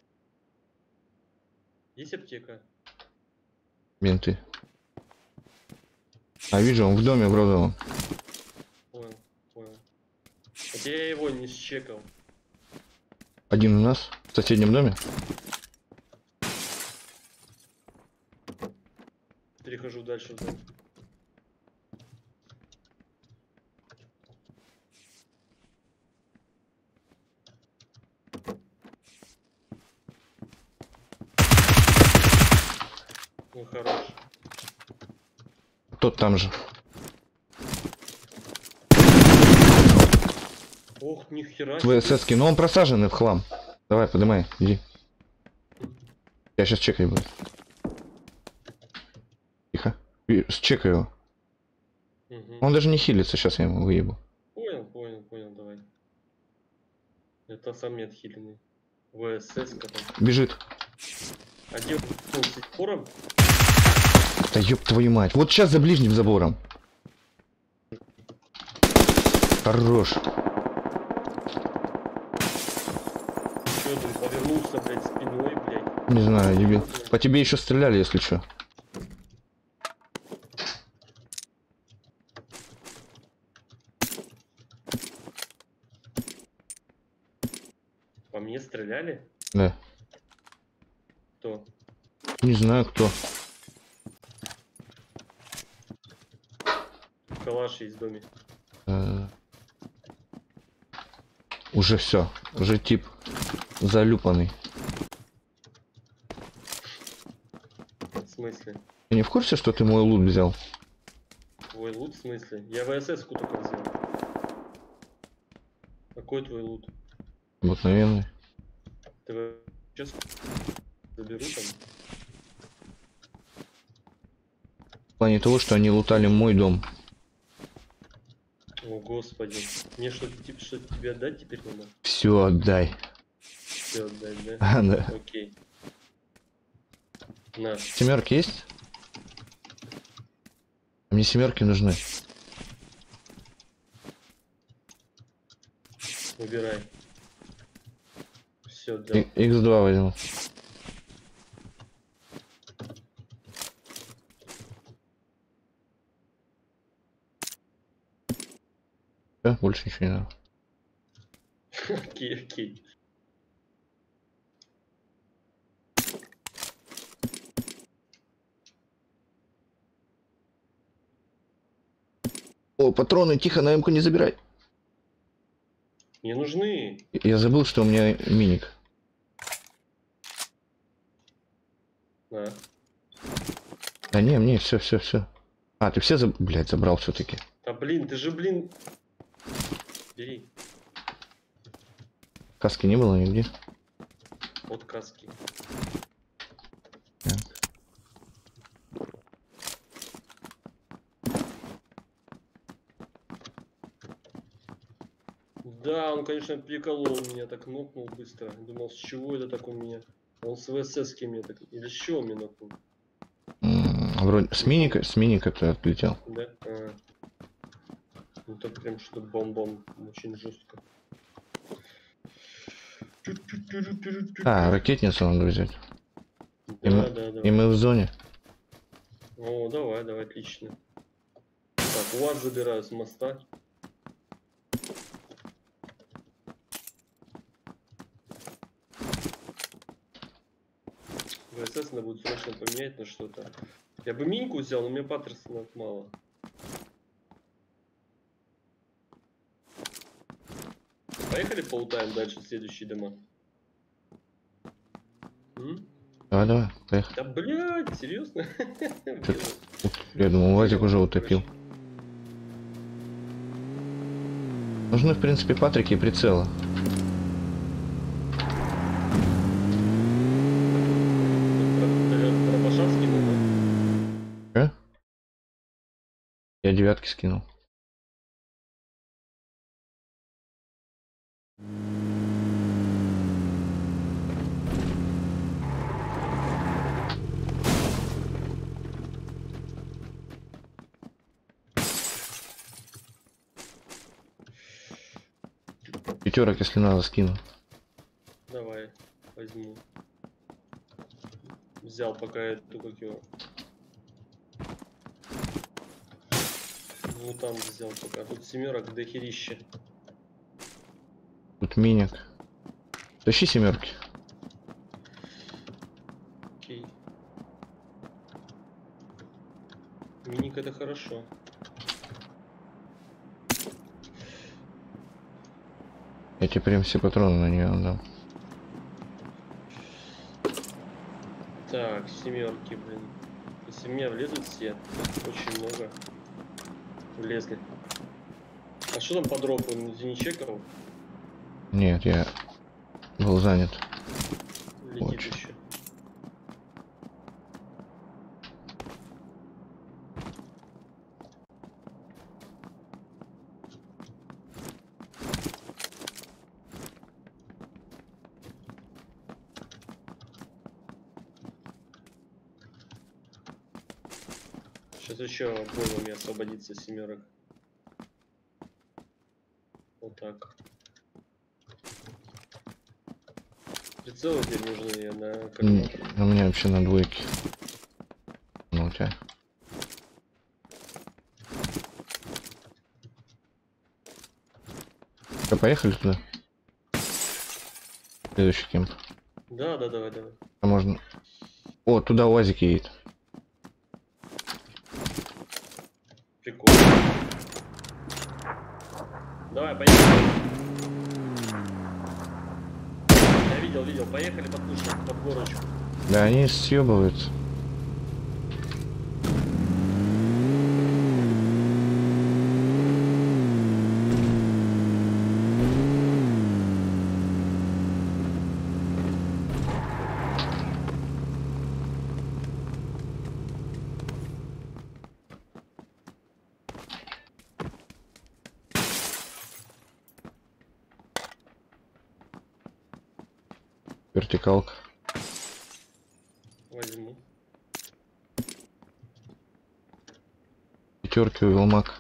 Есть аптека? Менты. А вижу, он в доме в розовом. Понял, понял. Хотя я его не счекал. Один у нас в соседнем доме. Перехожу дальше в дом. Ну хорош. Тот там же. Ох, нихера Твои себе. эсэски, но он просаженный в хлам. Давай, поднимай, иди. Я сейчас чекаю буду. Тихо. Ви- Счекай его. Мгм. Он даже не хилится, сейчас я ему выебу. Понял, понял, понял, давай. Это сам не отхиленный. ВСС там. Бежит. А где он с запором? Да ёб твою мать. Вот сейчас за ближним забором. Хорош. Чё ты повернулся, блядь, спиной, блядь? Не знаю, дебил. По тебе еще стреляли, если что. По мне стреляли? Да. Кто? Не знаю кто. Калаш есть в доме. Э, Уже все. Уже тип залюпанный. В смысле? Ты не в курсе, что ты мой лут взял? Твой лут в смысле? Я ВСС-ку только взял. Какой твой лут? Обыкновенный. Ты сейчас заберу там. В плане того, что они лутали мой дом. О, господи. Мне что-то типа, что-то тебе отдать теперь надо? Все отдай. Все отдать, да? А, да. Окей. На. Семерки есть? Мне семерки нужны. Выбирай. Все, да. икс два возьму. Всё, больше ничего не надо. Окей, окей. О, патроны, тихо, на эмку не забирай. Мне нужны. Я забыл, что у меня миник. На. Да не, мне все, все, все. А, ты все, заб... блядь, забрал все-таки. Да блин, ты же, блин. Бери. Каски не было нигде. Вот каски. Так. Да, он, конечно, приколол меня, так нокнул быстро. Думал, с чего это так у меня? Он с ВСС меня так... Или с чего меня нокнул? М, Вроде с миника, с миника ты отлетел. Да? А. Ну так прям что бомбом. Очень жестко. А, ракетницу надо взять. И Да, мы, да, да. и мы в зоне. О, давай, давай, отлично. Так, у вас забираю с моста. ВСС надо будет срочно поменять на что-то. Я бы миньку взял, но мне паттерсонов мало. Поехали полутаем дальше в следующие дома. М? Давай, давай, поехали. Да блядь, серьезно? Я думал, Вазик уже утопил. Нужны, в принципе, патрики и прицелы. Дробаша скинул, да? Э? Я девятки скинул. Пятерок, если надо, скину. Давай, возьму. Взял пока эту, как его. Ну там взял пока. Тут семерок дохерища. Тут миник. Тащи семерки. Окей. Миник это хорошо. Я тебе прям все патроны на нее отдам. Так, семерки, блин. Если в меня влезут все, очень много. Влезли. А что там по дропу? Ты не чекал? Нет, я был занят. Летит Очень. еще. Сейчас еще бойлами освободится семерок. Вот так. Прицелы теперь нужны, я на М, коллиматор. У меня вообще на двойке. Ну, у тебя. Что, поехали туда? Следующий кемп. Да, да, давай, давай. А можно... О, туда УАЗик едет. Прикольно. Давай, поехали. Я видел, видел. Поехали под кушать, под горочку. Да, они съебываются. Вертикалка. Возьму. Пятерки увел маг.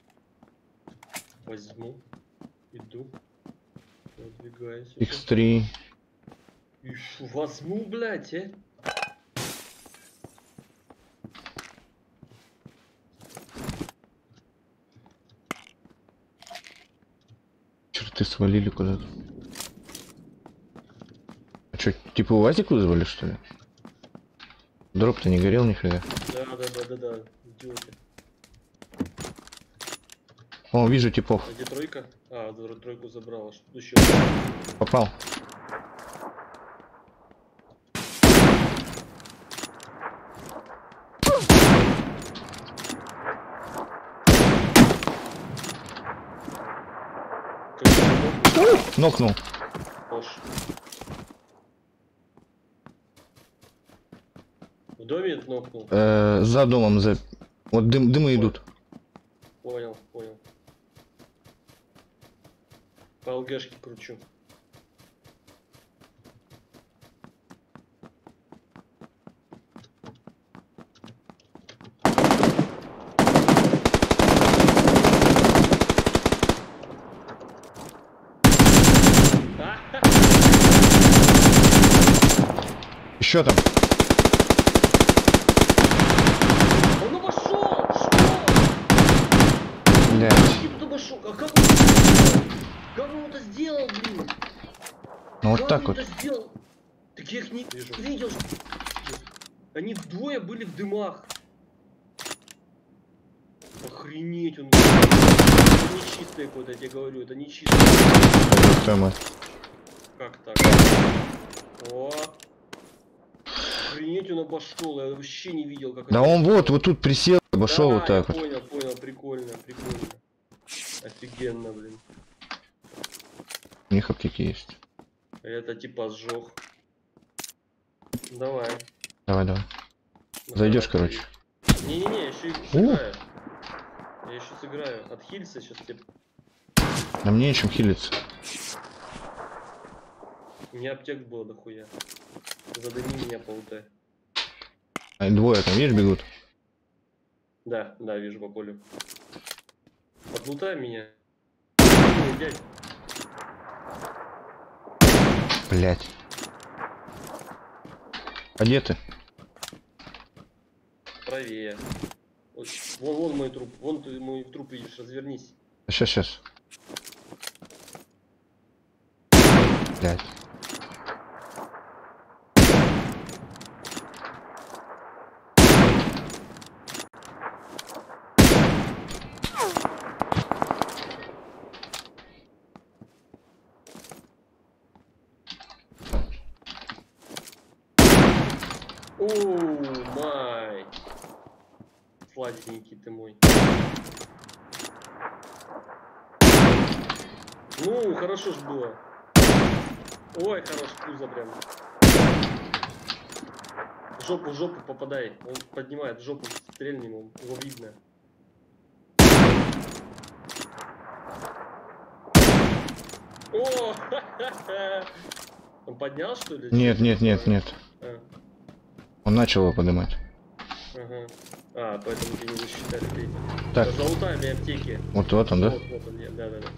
Возьму. Иду. Продвигаюсь. икс три. Ишь, возьму, блядь, э. Черты свалили куда-то. А что, типа УАЗик вызвали, что ли? Дроп-то не горел нифига. Да, да, да, да, да. Идиоты. О, вижу типов. А где тройка? А, тро- тройку забрала. Что тут еще? Попал. Нокнул. Пош. В доме нокнул. Э, за домом, за... Вот дым, дымы идут. Понял, понял. По ЛГшке кручу. Еще там. Он обошел! Что? Блядь. Он обошел. А как он это сделал? Как он это сделал, блин? Ну вот Как так он вот. это сделал? Так я их не вижу. Видел, что... Они двое были в дымах. Охренеть, он... Это не чистый какой-то, я тебе говорю, это не чистый. Твою мать. Как так? О! Охренеть, он обошел, я вообще не видел, как Да это... он вот, вот тут присел, обошел Да, вот так я вот. понял, понял, прикольно, прикольно. Офигенно, блин. У них аптеки есть. Это типа сжег. Давай. Давай, давай. Зайдешь, короче. Не-не-не, еще и сыграю. Я еще сыграю. Отхилься сейчас тебе. Да мне нечем хилиться. У меня аптек было дохуя. Задыми меня по УТ. А двое там, видишь, бегут? Да, да, вижу по полю. Подлутай меня. Ой, дядь. Блять. А где ты? Правее. Вот, вон, вон мой труп. Вон ты мой труп видишь, развернись. Сейчас, сейчас. Блять. Оу, май. Сладенький ты мой. Ну, хорошо ж было. Ой, хорош, пузо прям. В жопу, в жопу попадай. Он поднимает в жопу, стрельни ему, его видно. О, он поднял, что ли? Нет, нет, нет, нет. А, Он начал его поднимать. ага. А, поэтому ты не засчитали третий. Так. Да, золотая аптеки. Вот вот он, да? Вот, вот он, я, да, да, да.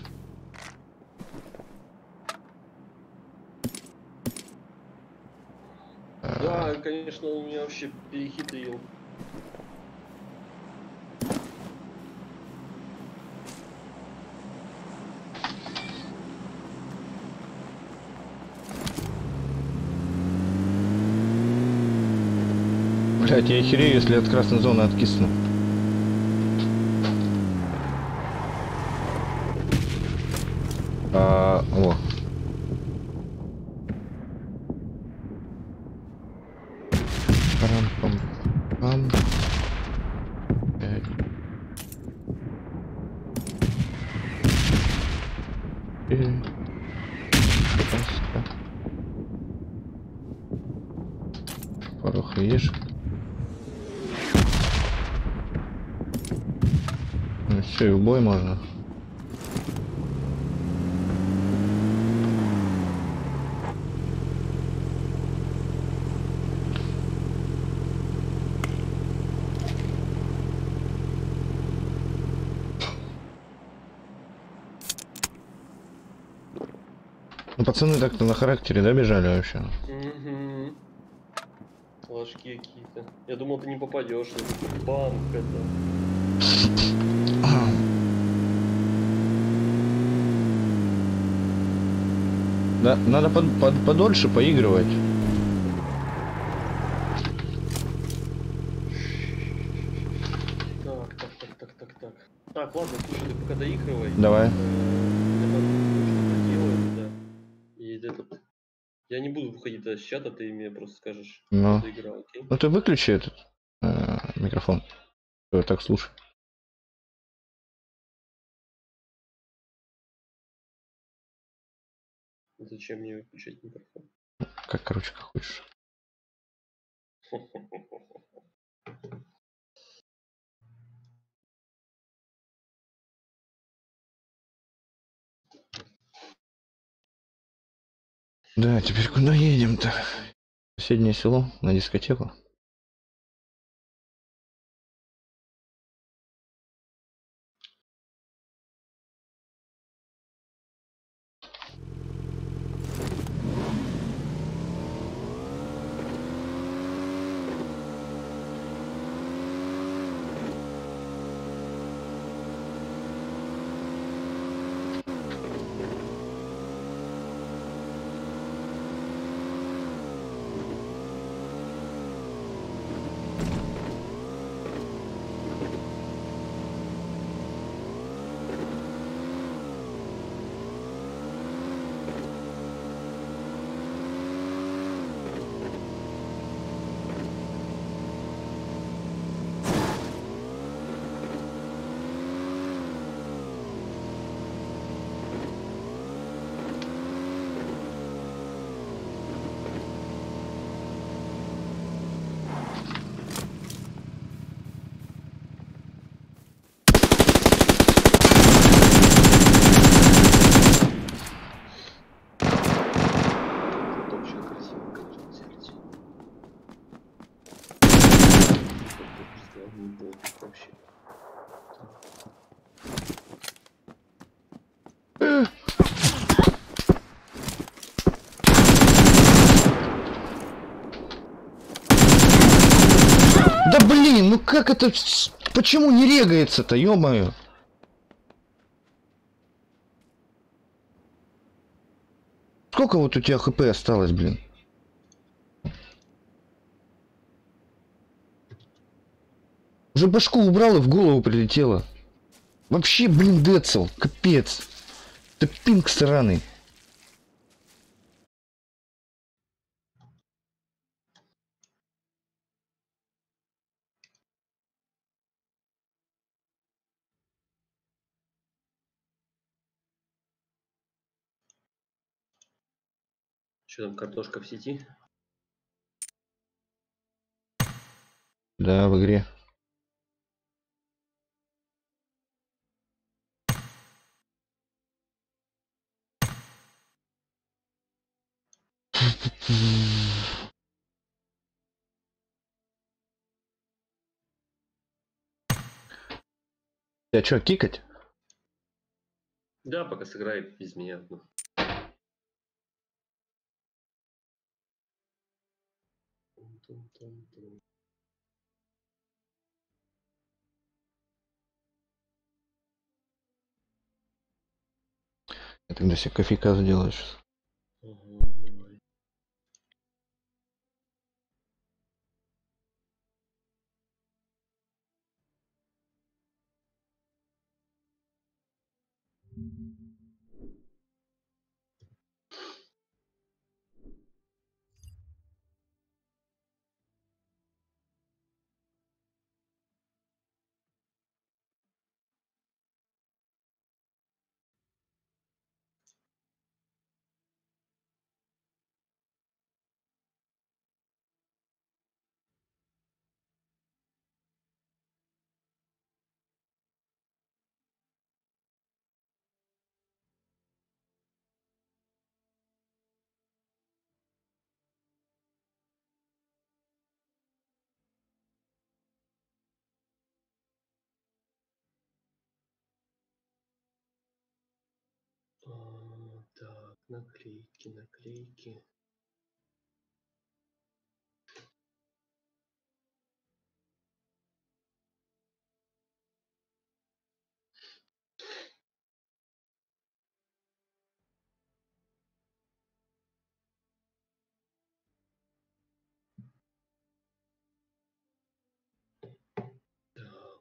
Да, конечно, он меня вообще перехитрил. Блять, я охерею, если от красной зоны откисну. А, о. Парам-пам-пам. Пять. Четыре. Просто. Порох видишь? Ну все, и в бой можно. Ну, пацаны так-то на характере, да, бежали вообще? Угу. Ложки какие-то. Я думал, ты не попадешь. Банк это. Да, надо под, под, подольше поигрывать. Так, так, так, так, так, так. Так, ладно, слушай, ты пока доигрывай. Давай. Э, Я там что-то делаю, да. И этот. Я не буду выходить с чата, ты мне просто скажешь, когда Ну, доиграл, окей? ну ты выключи этот э, микрофон. Я так слушай. Зачем мне выключать микрофон? Как, короче, как хочешь. Да, теперь куда едем-то? Соседнее село, на дискотеку. Это вообще красиво, конечно, селить. Славный бот вообще. Да блин, ну как это... с- Почему не регается-то, ё-моё? Сколько вот у тебя хп осталось, блин? Уже башку убрал и в голову прилетело. Вообще, блин, децл, капец. Это пинг сраный. Что там, картошка в сети? Да, в игре. Я чё, кикать? Да, пока сыграй без меня. Ну. Тун-тун-тун-тун. Я тогда себе кофейка сделаю сейчас. Ага, давай. наклейки, наклейки. Так.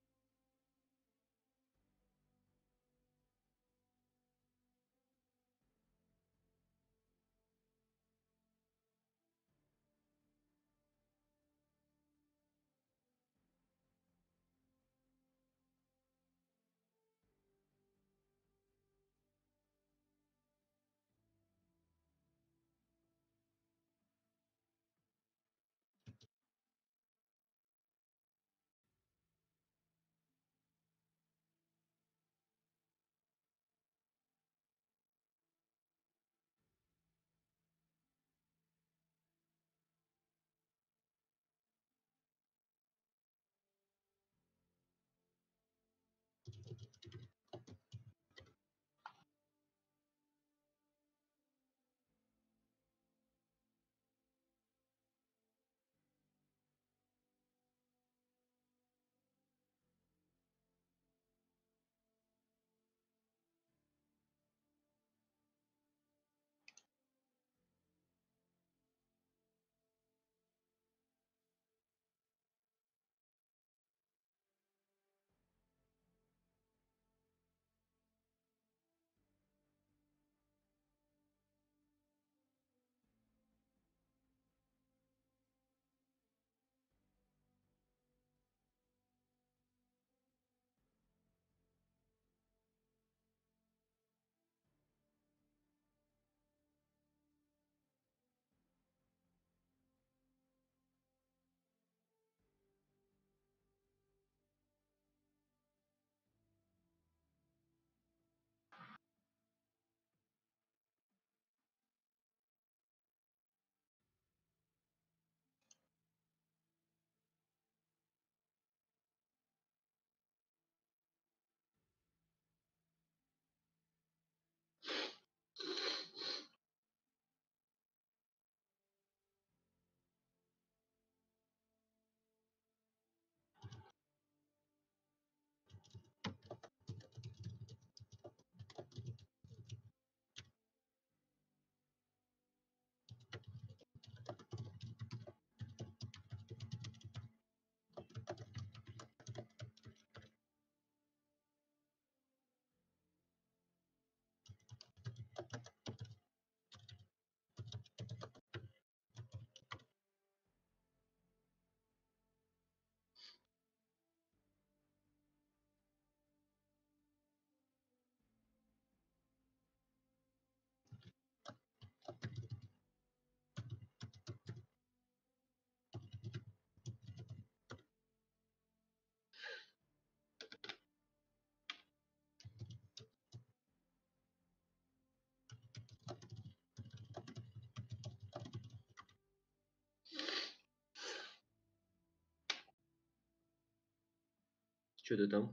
Что ты там?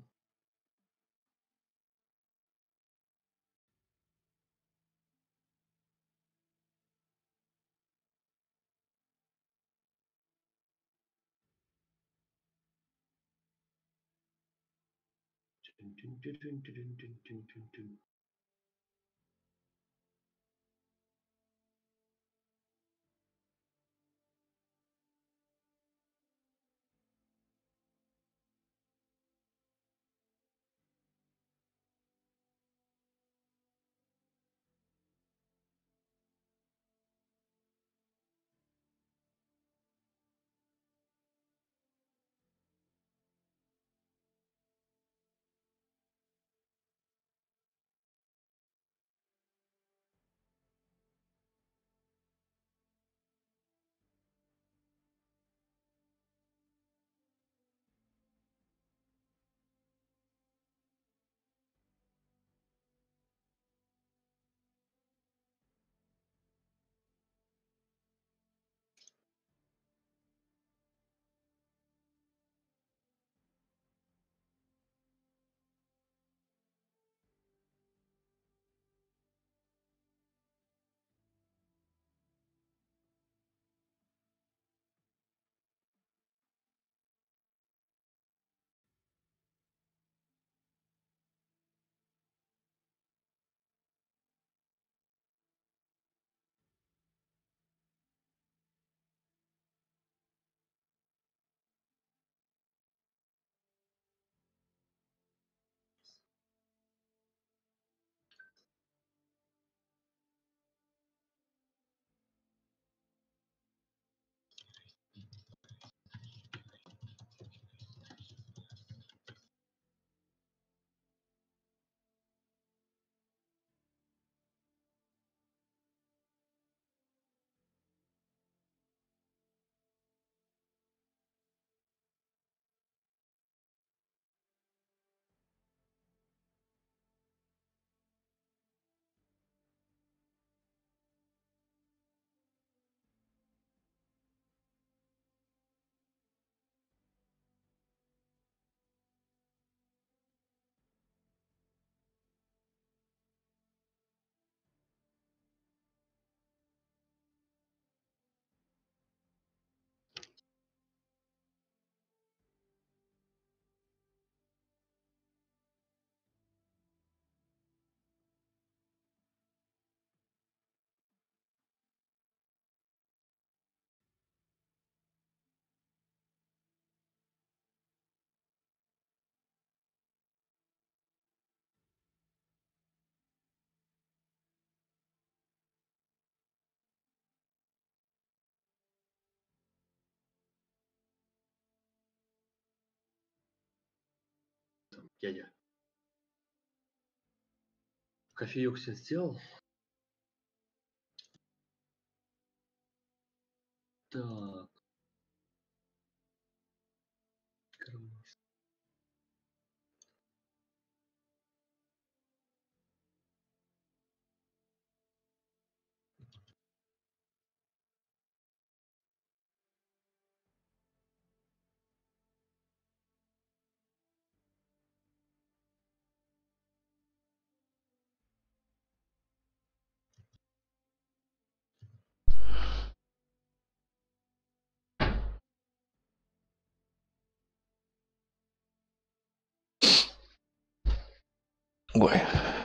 Тюн-тюн-тюн-тюн-тюн-тюн-тюн-тюн. Дядя. Кофеек себе сделал. Так. Кормусь. Ой.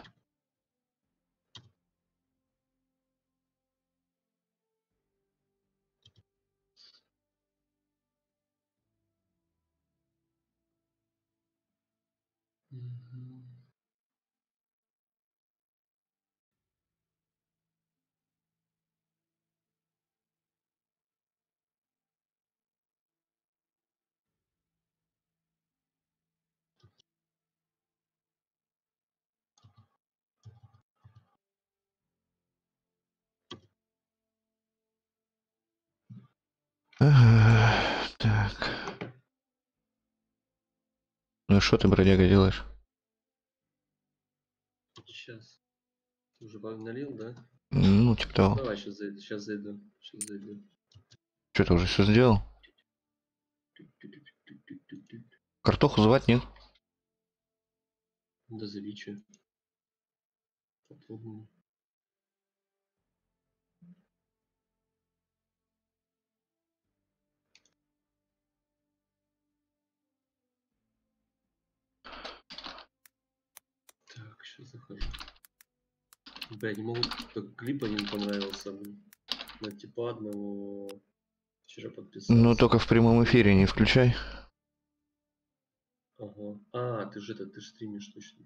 Мгм. Ага, так. Ну и что ты, бродяга, делаешь? Сейчас. Ты уже налил, да? Ну, типа того. Давай, сейчас зайду. Сейчас зайду. Сейчас зайду. Что ты уже все сделал? Картоху звать, нет? Да зови, чё. Попробуем. Так, сейчас захожу. Блядь, не могу, как клип один понравился, блин. На типа одного вчера подписался. Ну, только в прямом эфире не включай. Ага. А, ты же это, ты же стримишь точно.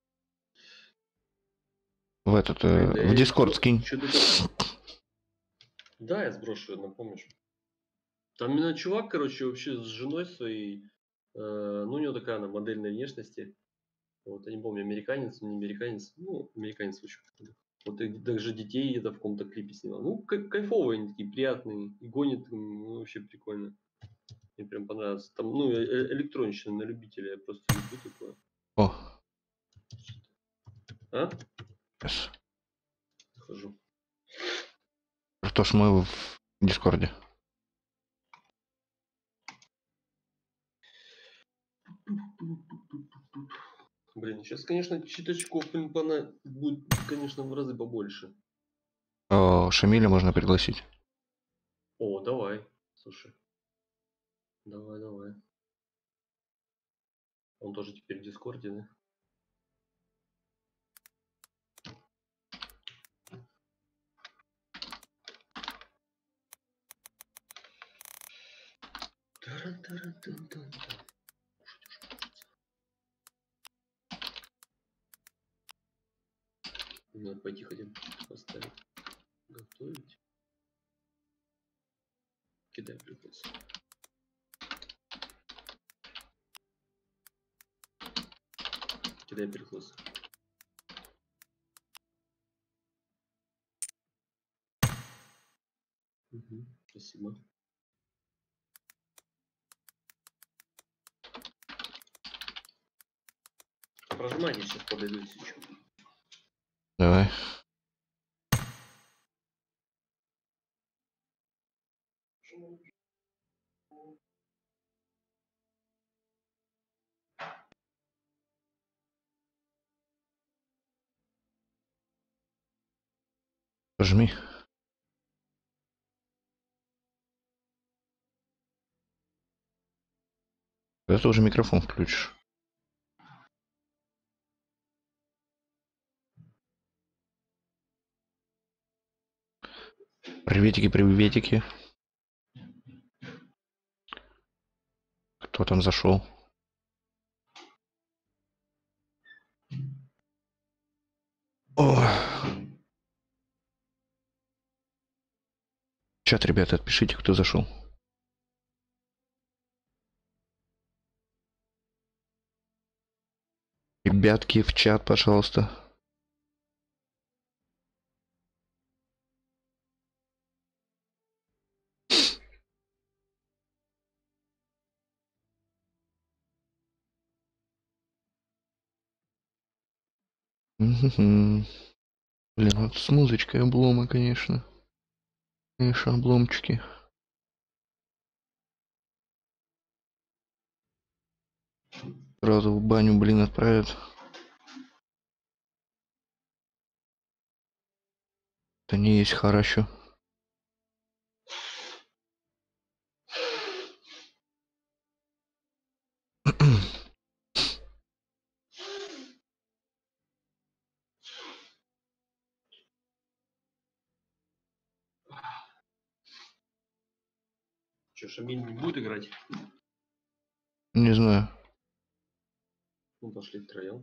В этот, э, Блин, да в я Дискорд чё, скинь. чё ты- Да, я сброшу, напомнишь. Там именно чувак, короче, вообще с женой своей, э, ну, у него такая она модельной внешности. Вот, я не помню, американец, не американец, ну, американец в общем. Вот и даже детей это в каком-то клипе снимал. Ну, кай- кайфовые они такие, приятные. И гонят, ну, вообще прикольно. Мне прям понравилось. Там, ну, э- э- электронщина на любителя, я просто люблю такое. О, А? сейчас. Захожу. То, что мы в Дискорде. Блин, сейчас, конечно, читачков блин, пона- будет, конечно, в разы побольше. О, Шамиля можно пригласить. О, давай. Слушай. Давай, давай. Он тоже теперь в Дискорде, да? Таран-таран-тан-тан-тан. Надо пойти хотя бы поставить. Готовить. Кидай приказ. Кидай перекос. Угу, спасибо. Прожимайте, сейчас подойду еще. Давай. Пожми. Когда ты уже микрофон включишь? Приветики, приветики. Кто там зашел? О. Чат, ребята, отпишите, кто зашел. ребятки, в чат, пожалуйста. Блин, вот с музычкой облома, конечно. Конечно, обломчики. Сразу в баню, блин, отправят. Это не есть хорошо. Че, Шамиль не будет играть? Не знаю. Ну, пошли втроем.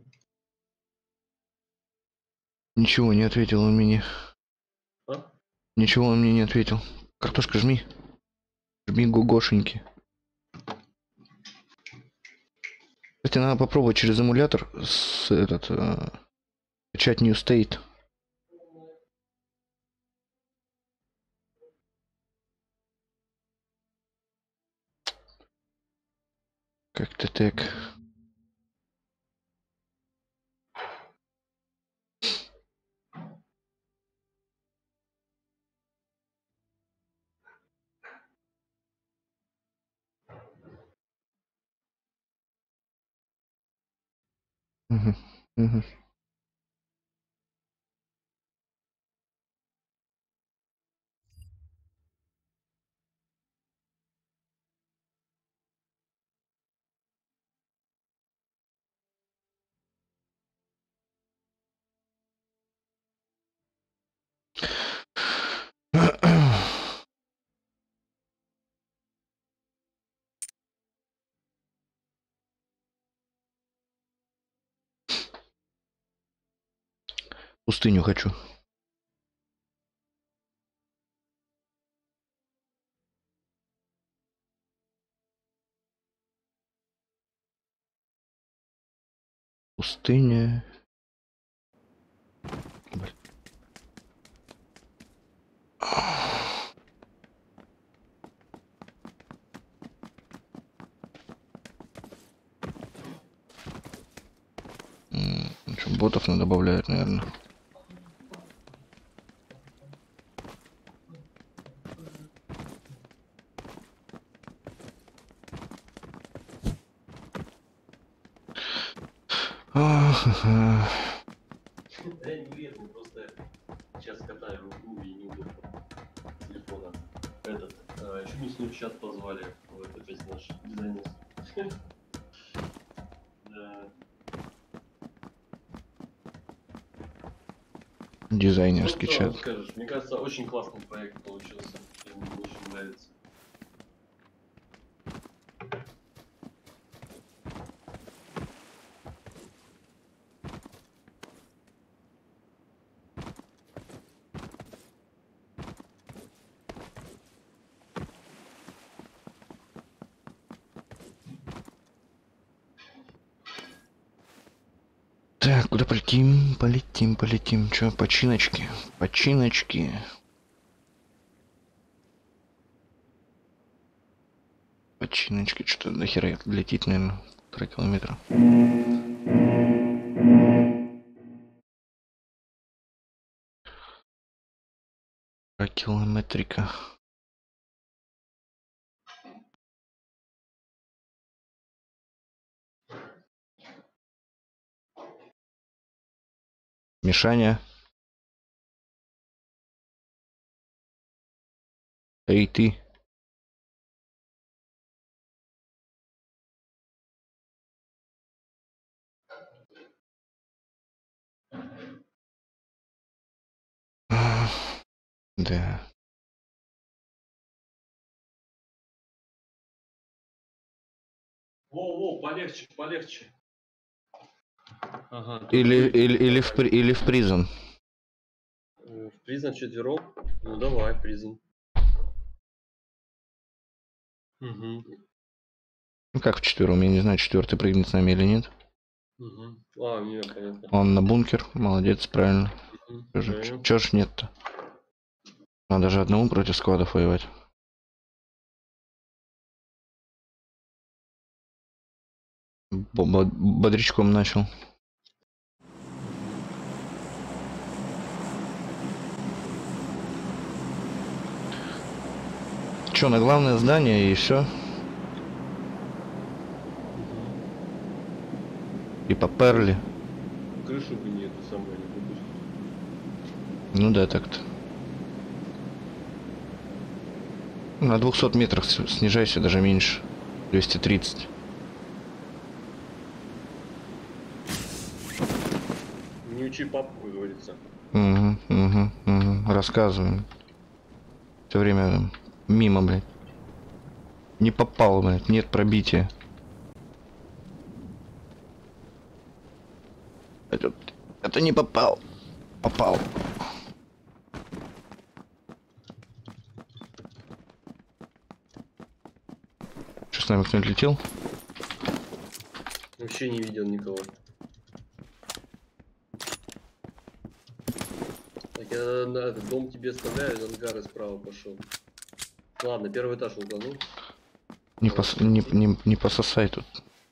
Ничего не ответил он мне. А? Ничего он мне не ответил. Картошка, жми. Жми гогошеньки. Кстати, надо попробовать через эмулятор с этот э, качать New State. Как-то так. Угу. Угу. Пустыню хочу. Пустыня. Блин. М, что, ботов надо добавлять, наверное. Ах-ха-ха. Я не вредный, просто сейчас катаю руку и неудобно телефона. Этот, а, еще мы в чат позвали, вот опять наш дизайнер. Да. Дизайнерский Что чат. скажешь? Мне кажется, очень классный проект получился. Мне очень нравится. Так, куда полетим? Полетим, полетим. Че, починочки? Починочки. Починочки. Что-то нахера летит, наверное, полтора километра. Полтора километрика. Мишаня. Эй, ты. Да. Воу-воу, полегче, полегче. Ага, Или, или, или, в, при- или в призон. в призм четвером? Ну давай, призм. Угу. Ну как в четвером? Я не знаю, четвертый прыгнет с нами или нет. Мгм. А, не, понятно. Он на бункер. Молодец, правильно. Мгм. Чё же, Правильно. чё ж нет-то? Надо же одному против складов воевать. Бо- бо- Бодрячком начал. Чё, на главное здание и все. Мгм. И поперли. Крышу бы не эту самую не выпустить. Ну да, так-то. На двухсот метрах с- снижайся, даже меньше. двести тридцать. Не учи папку, как говорится. Угу, угу, угу. Рассказываем. Все время мимо, блядь. Не попал, блядь. Нет пробития. Это, это не попал. Попал. Что с нами кто-нибудь летел? Вообще не видел никого. Так, я на этот дом тебе оставляю, ангары справа пошел. Ладно, первый этаж угонул. Не, пос, не, не, не пососай тут.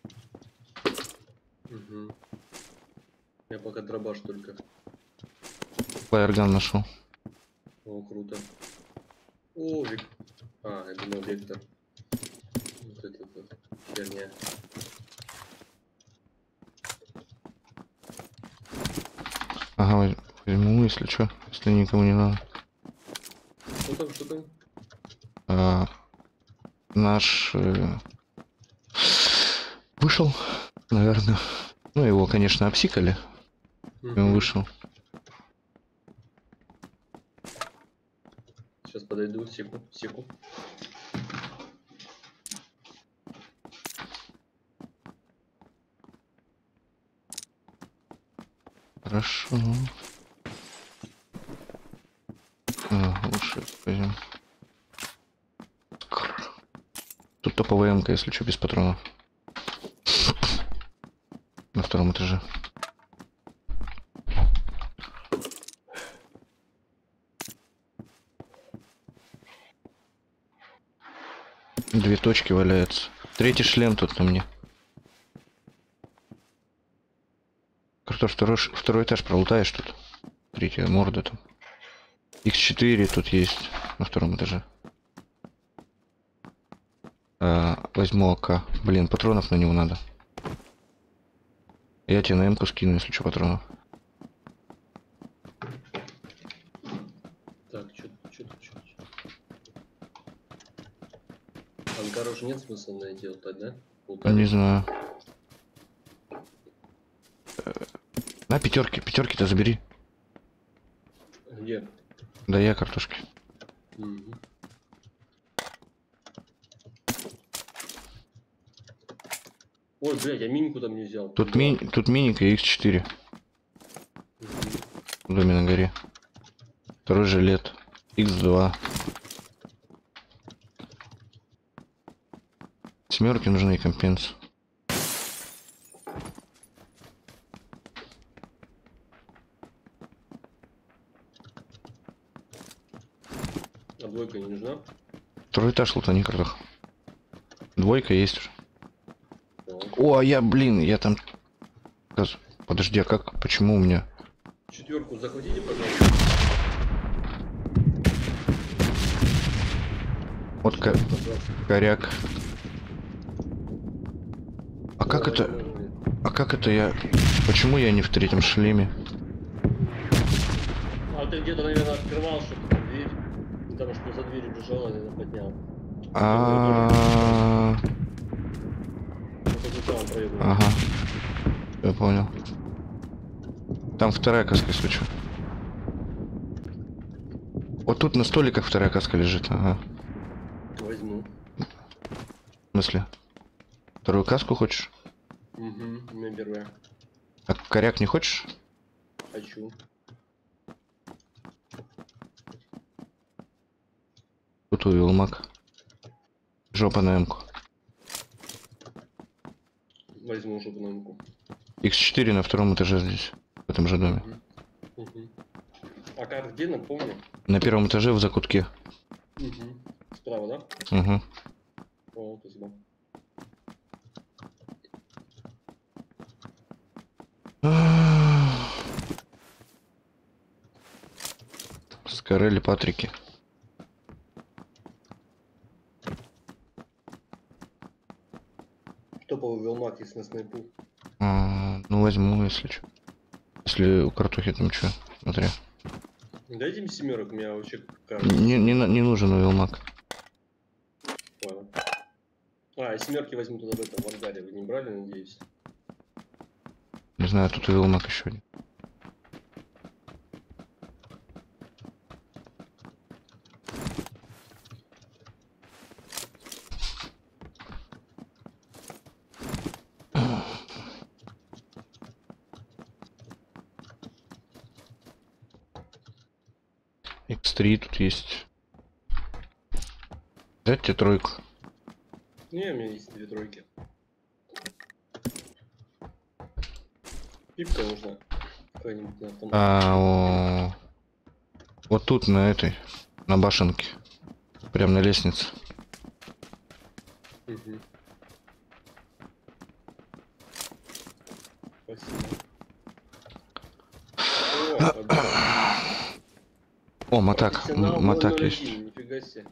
Угу. Я пока дробаш только. Флайерган нашел. О, круто. О, вик... А, я думал вектор. Вот это вот херня. Ага, возьму, если что, если никому не надо. Что там, что там? А, наш э, вышел, наверное. Ну, его, конечно, обсикали. И он Угу. вышел. Сейчас подойду, секу, секу. Хорошо. А, лучше пойдем. Тут топовая эмка, если что, без патронов. На втором этаже. Две точки валяются. Третий шлем тут на мне. Круто, второй, ш- второй этаж пролутаешь тут. Третья морда там. икс четыре тут есть на втором этаже. А, возьму АК. Блин, патронов на него надо. Я тебе на эмку скину, если что, патронов. Так, что-то, что-то, что-то. Ангара уже нет смысла найти вот так, да? Полтали. Не знаю. На пятерки, пятерки-то забери. Где? Да я картошки. Угу. Ой, блядь, я миньку там не взял. Тут, Да. ми... тут миника и икс четыре. Мгм. В доме на горе. Второй жилет. икс два. Семерки нужны и компенс. А двойка не нужна? Второй этаж лутани картох. Двойка есть уже. Так. О, а я, блин, я там... Газ- Подожди, а как? Почему у меня? Четверку захватите, пожалуйста. Вот ко- Четверку, пожалуйста. коряк. А как О, это... возьму. А как это я... Почему я не в третьем шлеме? А ты где-то, наверное, открывал что-то там дверь. Потому что за дверью лежала, наверное, поднял. А. Вот это сам проебал. Ага. Я понял. Там вторая каска, если что. Вот тут на столиках вторая каска лежит. Ага. Возьму. В смысле? Вторую каску хочешь? Угу, у меня первая. А коряк не хочешь? Хочу. Тут увел маг. Жопа на эмку. Возьму шопномку. икс четыре на втором этаже здесь, в этом же доме. Угу. Угу. А как где, напомню? На первом этаже в закутке. Угу. Справа, да? Угу. О, спасибо. Скорели Патрики. Топовый велмак, если на снайпу. А, ну возьму, если что. Если у картохи там что, смотри. Дайте мне семерок, у меня вообще Не, не, на- не нужен Уилмак. Понял. А, и семерки возьму туда в этом, в ангаре. Вы не брали, надеюсь? Не знаю, тут Уилмак еще один. икс три тут есть. Дать тебе тройку. Не, у меня есть две тройки. Пипка нужна. Какая-нибудь на автомате. А, о, вот тут на этой, на башенке, прям на лестнице. Угу. Спасибо. О, победа. О, матак, Профессионал м- матак ноль ноль есть. один, нифига себе.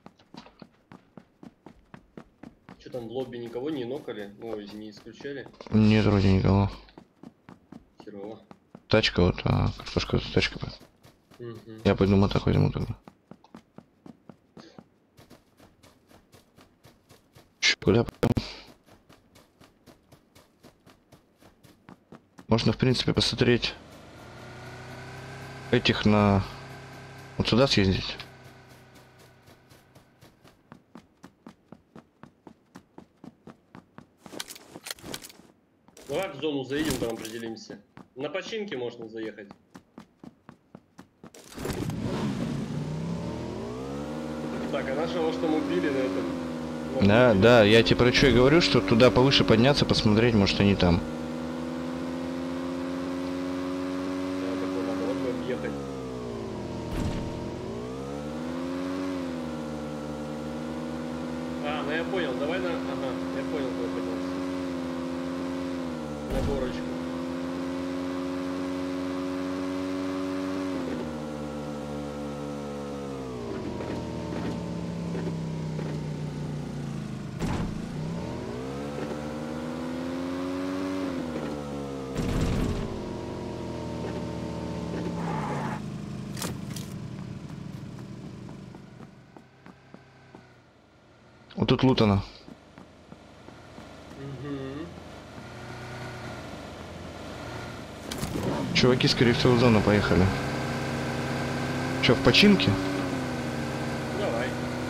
Что там в лобби никого не нокали? Ой, не исключали? Нет, вроде никого. Херово. Тачка вот, а картошка, это тачка. Угу. Я пойду матак возьму тогда. Чё, куда пойдём? Можно, в принципе, посмотреть этих на... Вот сюда съездить. Давай в зону заедем, там определимся. На починке можно заехать. Так, а нашего что мы убили на этом? На Да, бункере? да, я тебе про что и говорю, что туда повыше подняться, посмотреть, может они там. Да, такой наоборот бы объехать. А, ну я понял, давай на... Ага, я понял, куда поднялся. На горочку. Вот тут лутано. Угу. Чуваки, скорее всего, в зону поехали. Че, в починке? Давай.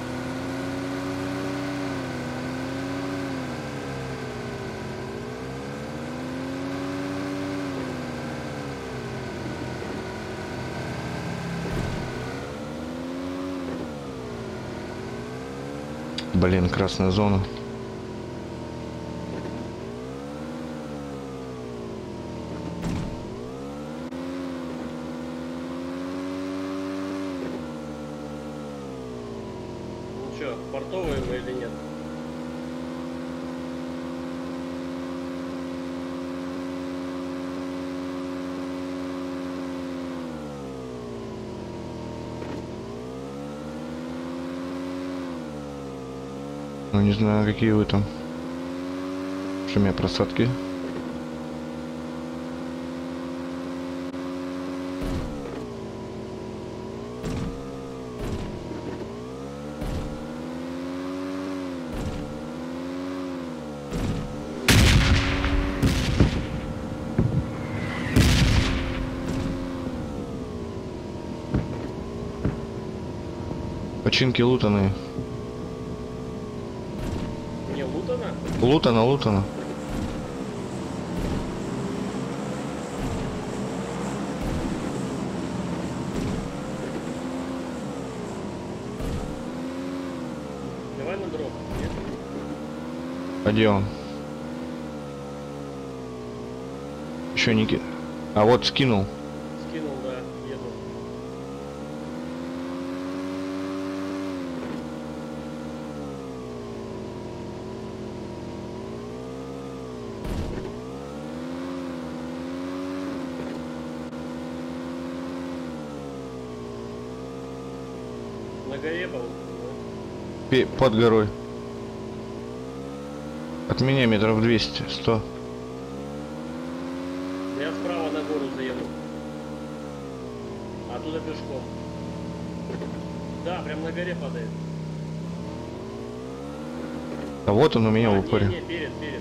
Блин, красная зона. Ну что, портовые мы или нет? Ну не знаю, какие вы там. Что у меня просадки? Починки лутаные. Не лутано? Лутано, лутано. Давай на дроп. Нет? Пойдем. Чё, Ники? А вот скинул. Скинул, да, еду. На горе был. Пе- Под горой. От меня метров двести, сто. Я справа на гору заеду. Оттуда пешком. Да, прям на горе падает. А вот он у меня А, в упоре. Не, не, перед, перед.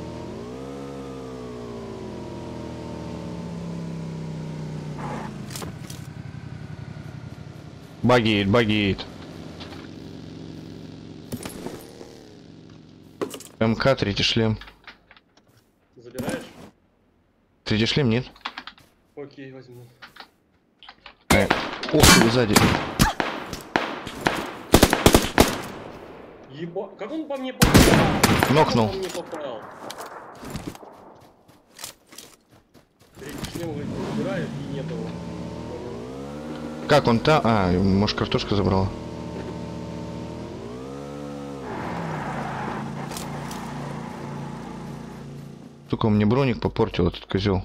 Багеет, багеет. МК, третий шлем. Забираешь? Третий шлем нет. Окей, возьму. Э, Ох ты, сзади. Еба... Как он по мне попал? Нокнул. Как он по мне попал? Третий шлем вроде забираю и нет его. Понял. Как он там? А, может, картошка забрала. Сука, мне броник попортил этот козел.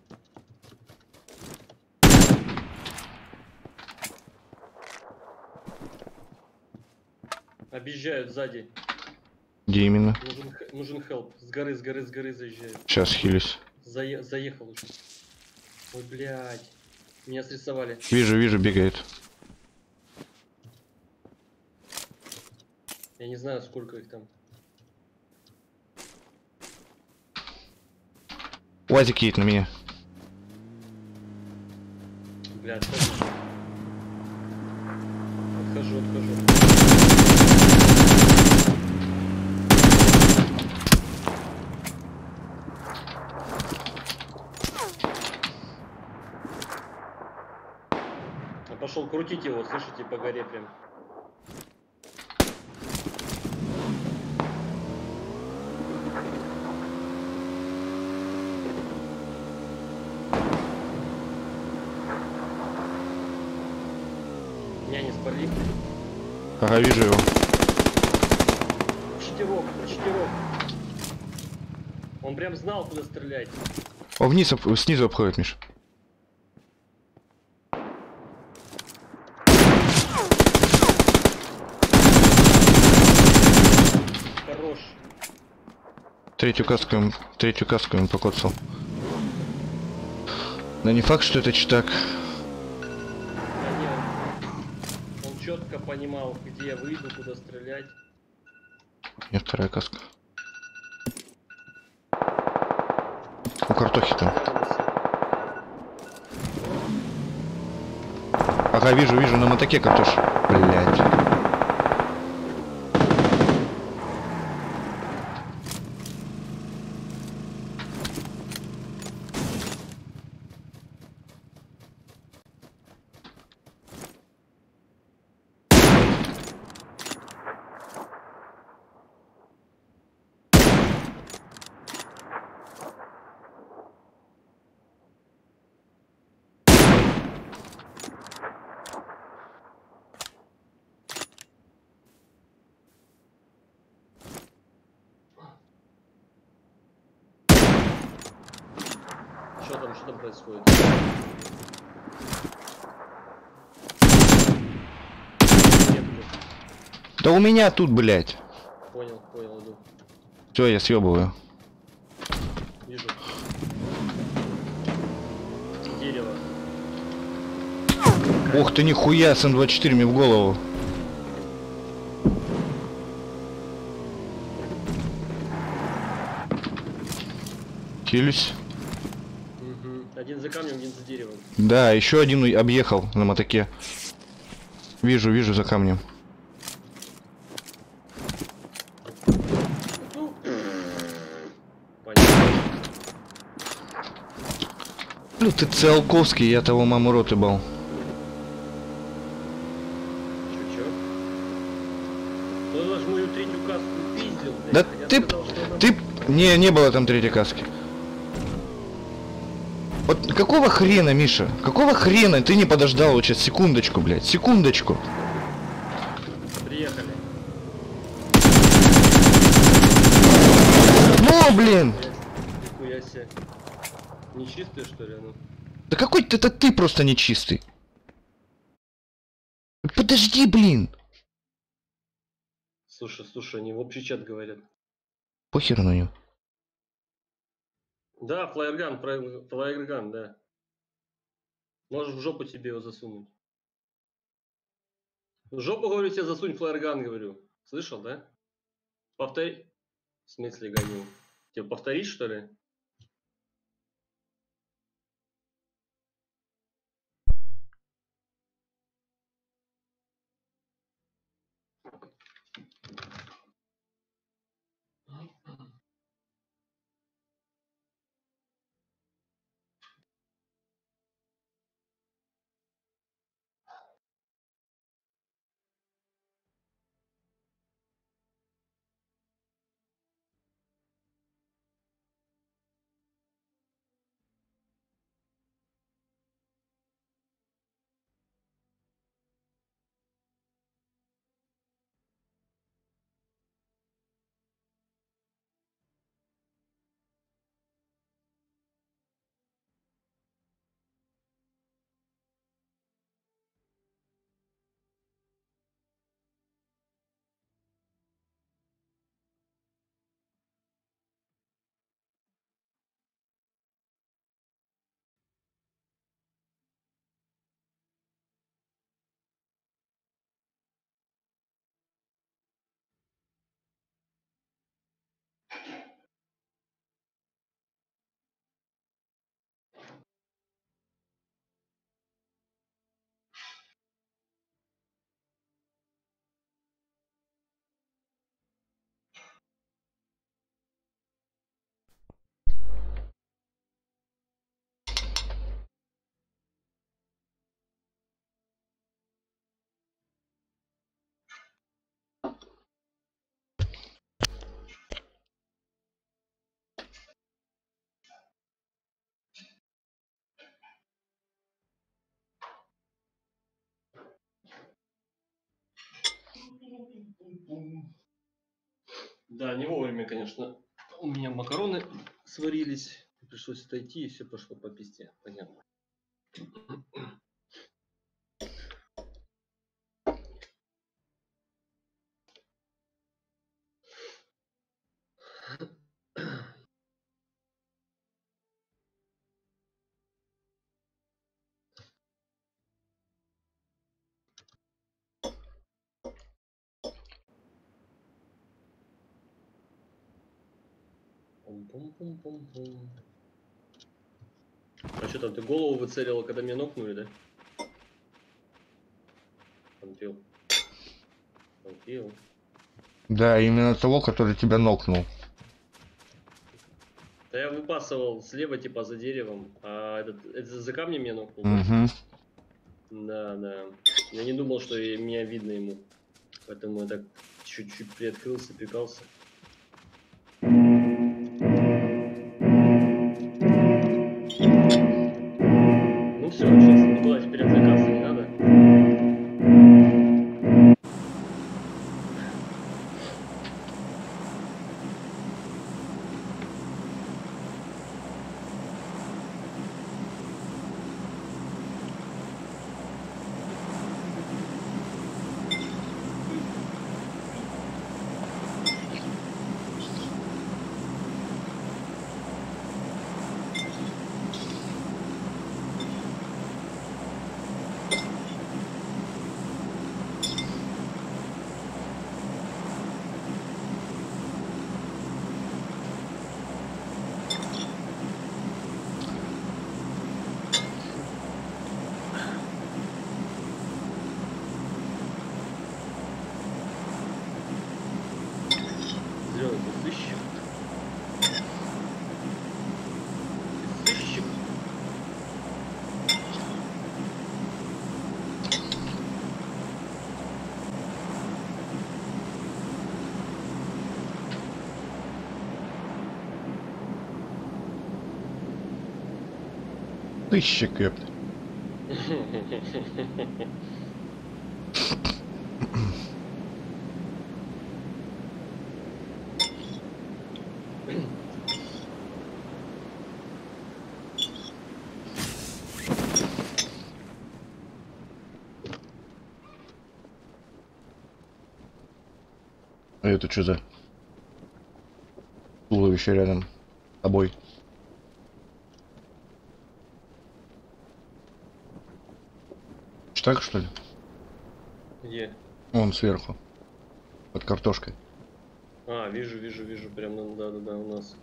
Объезжают сзади. Где именно? Нужен, х- нужен хелп. С горы, с горы, с горы заезжают. Сейчас хилюсь. Зае... Заехал уже. Ой, блядь. Меня срисовали. Вижу, вижу, бегает. Я не знаю, сколько их там. Уазик едет на меня. Блядь, тоже. Отхожу, отхожу. Я пошел крутить его, слышите, по горе прям. Меня не спали. Ага, вижу его. Четверок, четверок. Он прям знал, куда стрелять. О, вниз, оп- снизу обходит, Миш. Хорош. Третью каску им, третью каску им покоцал. Но не факт, что это читак. Да нет. Он четко понимал, где я выйду, куда стрелять. Нет, вторая каска. У картохи там. Ага, вижу, вижу, на мотоке картош. Блять. Что там, что там происходит? Нет, нет. Да у меня тут, блять. Понял, понял, иду. Все, я съебываю. Вижу. Дерево. Ух ты, нихуя, с эм двадцать четыре мне в голову. Хилюсь. Угу. Один за камнем, один за деревом. Да, еще один у- объехал на мотоке. Вижу, вижу за камнем. Ну, понятно. Ну ты Циолковский, я того маму рот ебал. Чё-чё? Ну, даже мою третью каску пиздил, блядь. Да Я ты, сказал, что она- ты, не, не было там третьей каски. Вот какого хрена, Миша? Какого хрена ты не подождал вот сейчас секундочку, блядь, секундочку? Приехали. Ну, блин! Нихуя себе. Нечистые, что ли, ну? Да какой ты, это ты просто нечистый. Подожди, блин! Слушай, слушай, они в общий чат говорят. Похер на него. Да, флайерган, флайерган, да. Можешь в жопу тебе его засунуть. В жопу, говорю, тебе засунь флайерган, говорю. Слышал, да? Повтори. В смысле гоню? Тебе повторить, что ли? Да, не вовремя, конечно. У меня макароны сварились. Пришлось отойти, и все пошло по пизде. Понятно. Пум-пум-пум-пум-пум. А что там, ты голову выцелила, когда меня нокнули, да? Панфил. Панфил. Да, именно того, который тебя нокнул. Да я выпасывал слева, типа, за деревом, а этот, это за камнем меня нокнул. Угу. Да, да. Я не думал, что и меня видно ему. Поэтому я так чуть-чуть приоткрылся, пикался. Ну все, сейчас никуда теперь отвлекаться не надо. Тысяча кэп. А это что за туловище рядом с тобой? Так что ли? Где? Вон сверху. Под картошкой. А, вижу, вижу, вижу. Прям, ну, да-да-да, у нас.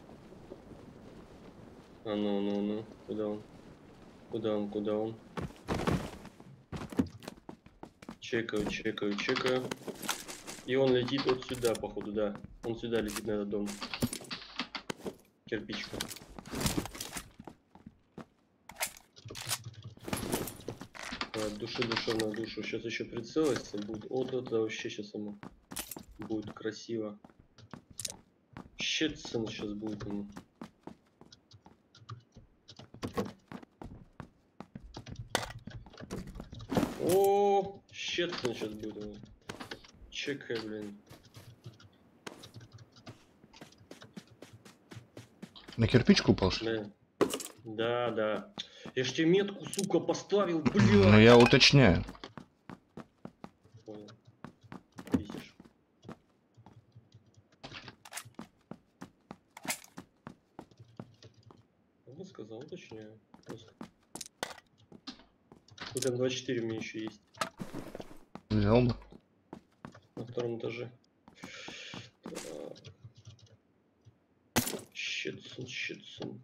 А ну, ну, ну. Куда он? Куда он, куда он? Чекаю, чекаю, чекаю. И он летит вот сюда, походу, да. Он сюда летит на этот дом. Кирпичка. От души душевную душу. Сейчас еще прицел, если будет. Вот это вообще сейчас ему будет красиво. Щетсон сейчас будет ему. О, щетсон сейчас будет ему. Чекай, блин. На кирпичку упал, что ли? Да, да, да. Я ж тебе метку, сука, поставил, Ну блядь. я уточняю. Понял. Видишь. Я сказал, уточняю. Тут М двадцать четыре у меня еще есть. Взял бы. На втором этаже. Так. Щетсон, щетсон.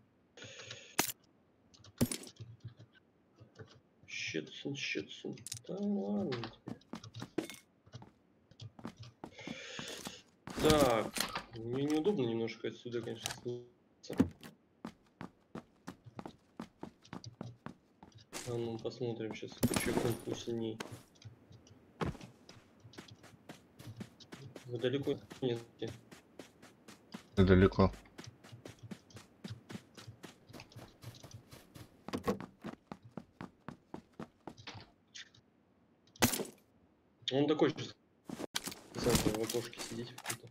Щетсон, щетсон. Да ладно тебе. Так. Мне неудобно немножко отсюда, конечно, сниться. А ну, посмотрим сейчас, что кнопку сильней. Вы далеко нет. Далеко. Он такой же в окошке сидеть.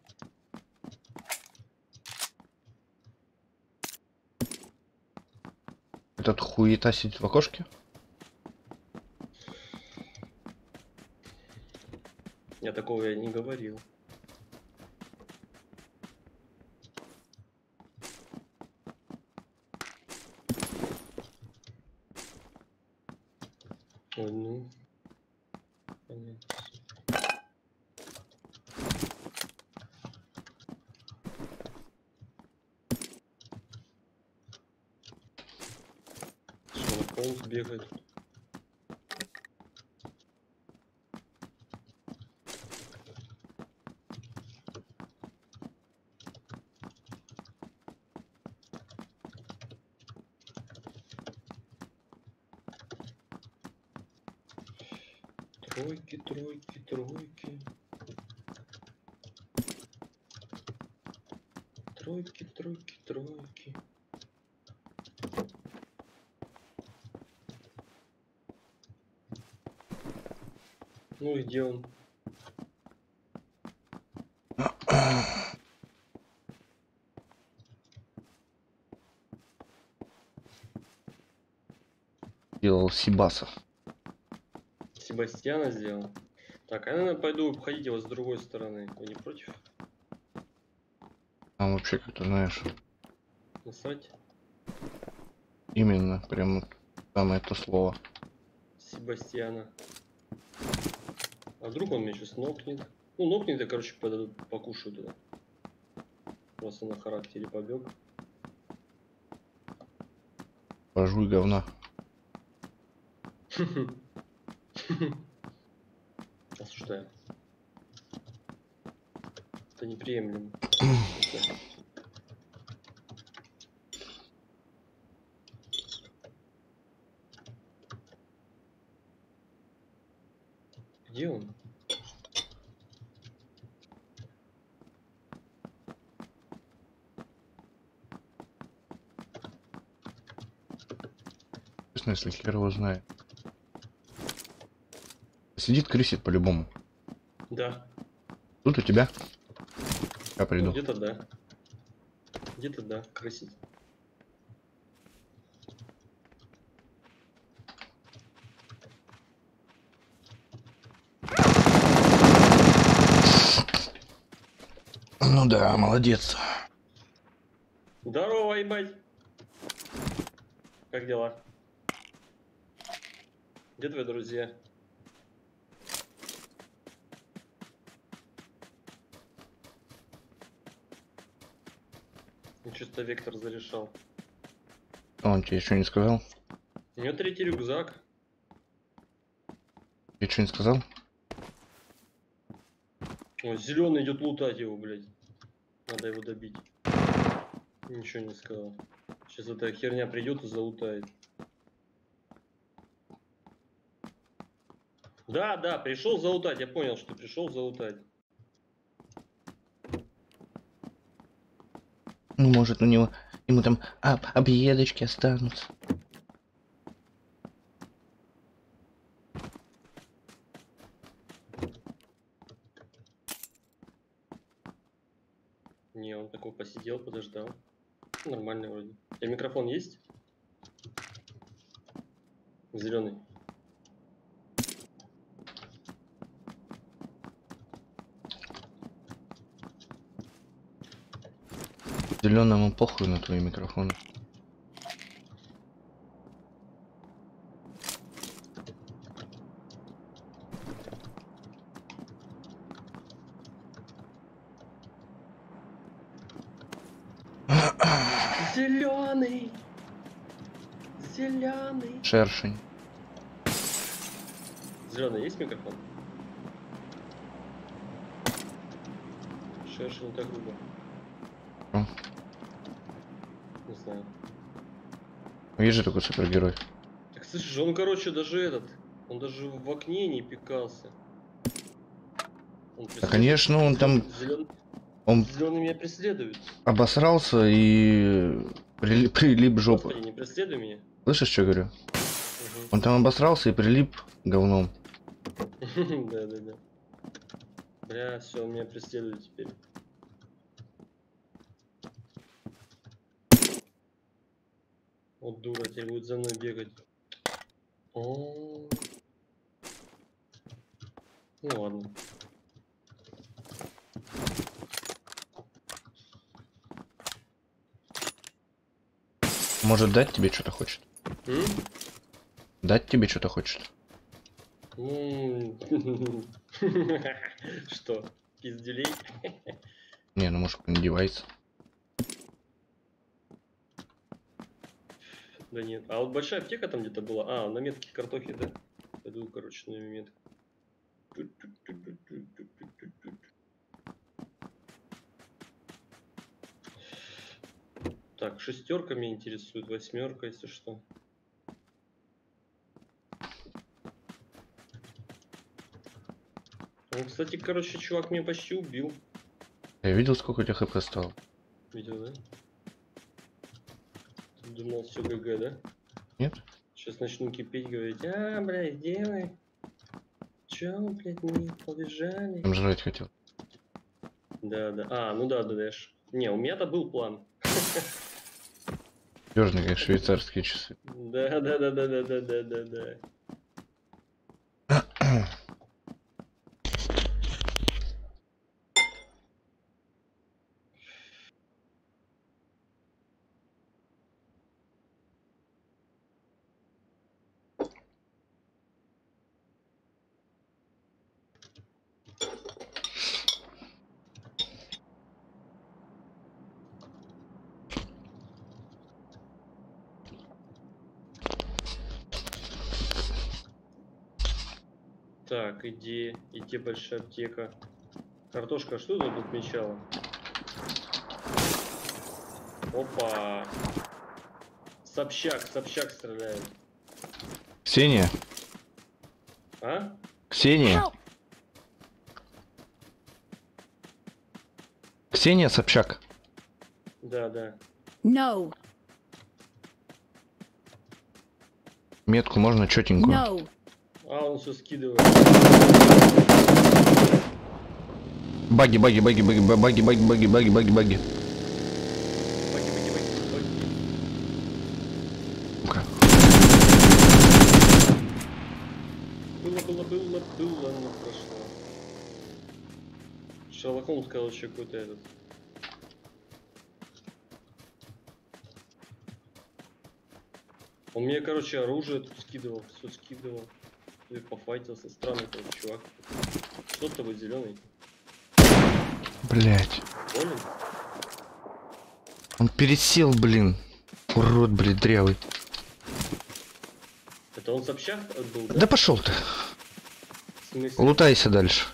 Этот хуета сидит в окошке? Я такого я не говорил. Ой, ну. Понятно. Что, Холмс бегает? Тройки, тройки, тройки. Тройки, тройки, тройки. Ну и где он? Делал Сибаса. Себастьяна сделал. Так, а я, наверное, пойду обходить его с другой стороны. Вы не против? Там вообще как-то, знаешь, Насрать? именно прям вот самое то слово. Себастьяна. А вдруг он меня сейчас нокнет? Ну, нокнет, я, короче, подойду, покушаю туда. Просто на характере побег. Пожуй говна. Осуждаю. Это неприемлемо. Где он? интересно, если хер его знает. Сидит, крысит по-любому. Да. Тут у тебя. Я Ну, приду. где-то да. Где-то да, крысит. Ну да, молодец. Здорово, ебать. Как дела? Где твои друзья? Ну, что-то Вектор зарешал. А он тебе еще не сказал? У него третий рюкзак. Тебе что не сказал? Ой, зеленый идет лутать его, блядь. Надо его добить. Ничего не сказал. Сейчас эта херня придет и залутает. Да, да, пришел залутать. Я понял, что пришел залутать. Ну, может, у него... Ему там об, объедочки останутся. Не, он такой посидел, подождал. Нормально вроде. У тебя микрофон есть? Зеленый. Зеленому похуй на твой микрофон. Зеленый. Зеленый. Шершень. Зеленый есть микрофон? Шершень так грубо. О. Не знаю. Есть же такой супергерой. Так слышишь, он, короче, даже этот, он даже в окне не пикался. Он Да, конечно, он там... Зелен... Он Зеленый меня преследует. обосрался и прилип, прилип жопу. Господи, не преследуй меня. Слышишь, что говорю? Угу. Он там обосрался и прилип говном. Да, да, да. Бля, все, он меня преследует теперь. Вот дура, теперь будет за мной бегать. О. Ну ладно. Может, дать тебе что-то хочет? М? Дать тебе что-то хочет? Ну, что, пизделей? Не, ну может он девайс. Да нет. А вот большая аптека там где-то была. А, на метке картохи, да? Пойду, короче, на метку. Так, шестерка меня интересует, восьмерка, если что. Ну, кстати, короче, чувак меня почти убил. Я видел, сколько у тебя хп стало. Видел, да? Ты думал, все ГГ, да? Нет? Сейчас начну кипеть, говорить, а, блядь, сделай. Чё, блядь, мы побежали? Там жрать хотел. Да, да. А, ну да, да, да. Не, у меня-то был план. Ёжный, как швейцарские часы. Да, да, да, да, да, да, да, да, да. Так, иди, иди, большая аптека. Картошка, что тут отмечала? Опа. Собчак, Собчак стреляет. Ксения? А? Ксения? Ксения Собчак? Да, да. No. Метку можно четенькую. No. А, он все скидывает. Баги, баги, баги, баги, баги, баги, баги, баги, баги, баги. Баки, баки, баки, баки. Ну-ка. Было, было, было, было, но прошло. Шерлок Холмс, короче, какой-то этот. Он мне, короче, оружие тут скидывал, все скидывал. И пофайтился. Странный, короче, чувак. Что с тобой, зеленый? Блять. Болен? Он пересел, блин. Урод, блин, дрявый. Это он с общак был, да? Да пошел ты. В смысле? Лутайся дальше.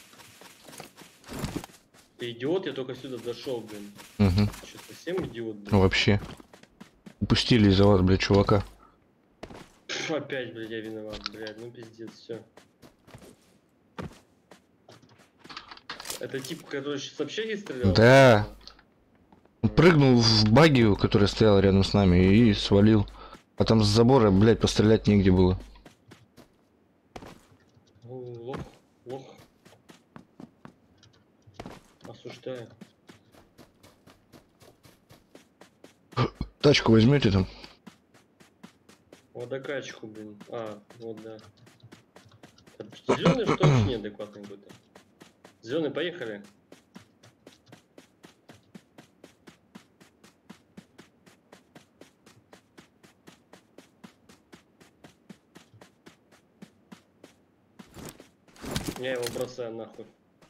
Ты идиот, я только сюда зашел, блин. Угу. Что, совсем идиот, блин? Ну вообще. Упустили из-за вас, блядь, чувака. Пф, опять, блядь, я виноват, блядь, ну пиздец, все. Это тип, который с общаги стрелял? Да. Он прыгнул в багию, которая стояла рядом с нами, и свалил. А там с забора, блядь, пострелять негде было. О, лох, лох. Осуждаю. Тачку возьмете там? Водокачку, блин. А, вот да. Зеленый что вообще неадекватный какой-то. Зеленый, поехали. Я его бросаю нахуй.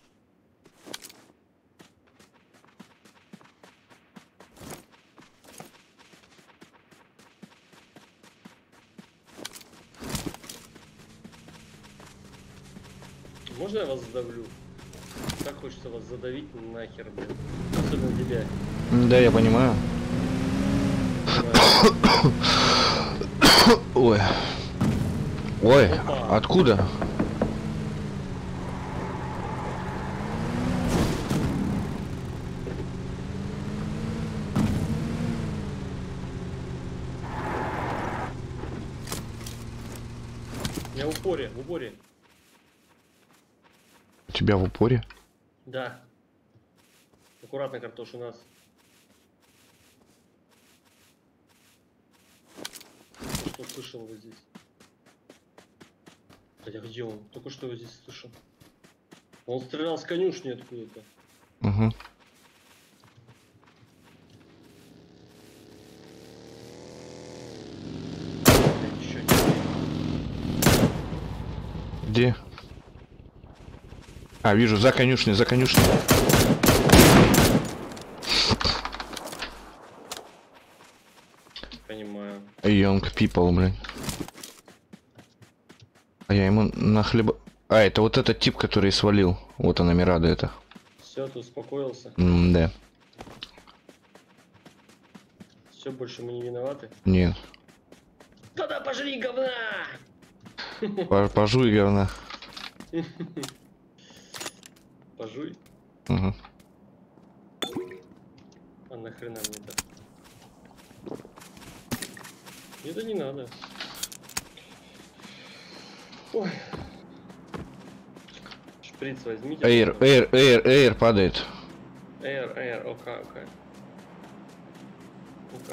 Можно я вас задавлю? Так хочется вас задавить нахер, блин. Особенно тебя. Да, я понимаю. Ой. Ой, Опа. откуда? Я в упоре, в упоре. У тебя в упоре? Да. Аккуратно, картош у нас. Что слышал вот здесь? Хотя где он? Только что его здесь слышал. Он стрелял с конюшни откуда-то. Угу. Еще Где? А, вижу, за конюшней, за конюшней. понимаю. Young people, блин. А я ему на хлеба... А, это вот этот тип, который свалил. Вот она, Мирада это. Все, ты успокоился. М, да. Все, больше мы не виноваты. Нет. Тогда пожри говна! По- Пожуй, говна. Пожуй. Угу. А нахрена мне это? Это не надо. Ой. Шприц возьмите. Эйр, эйр, эйр, эйр падает. Эйр, эйр, окей, окей. Окей.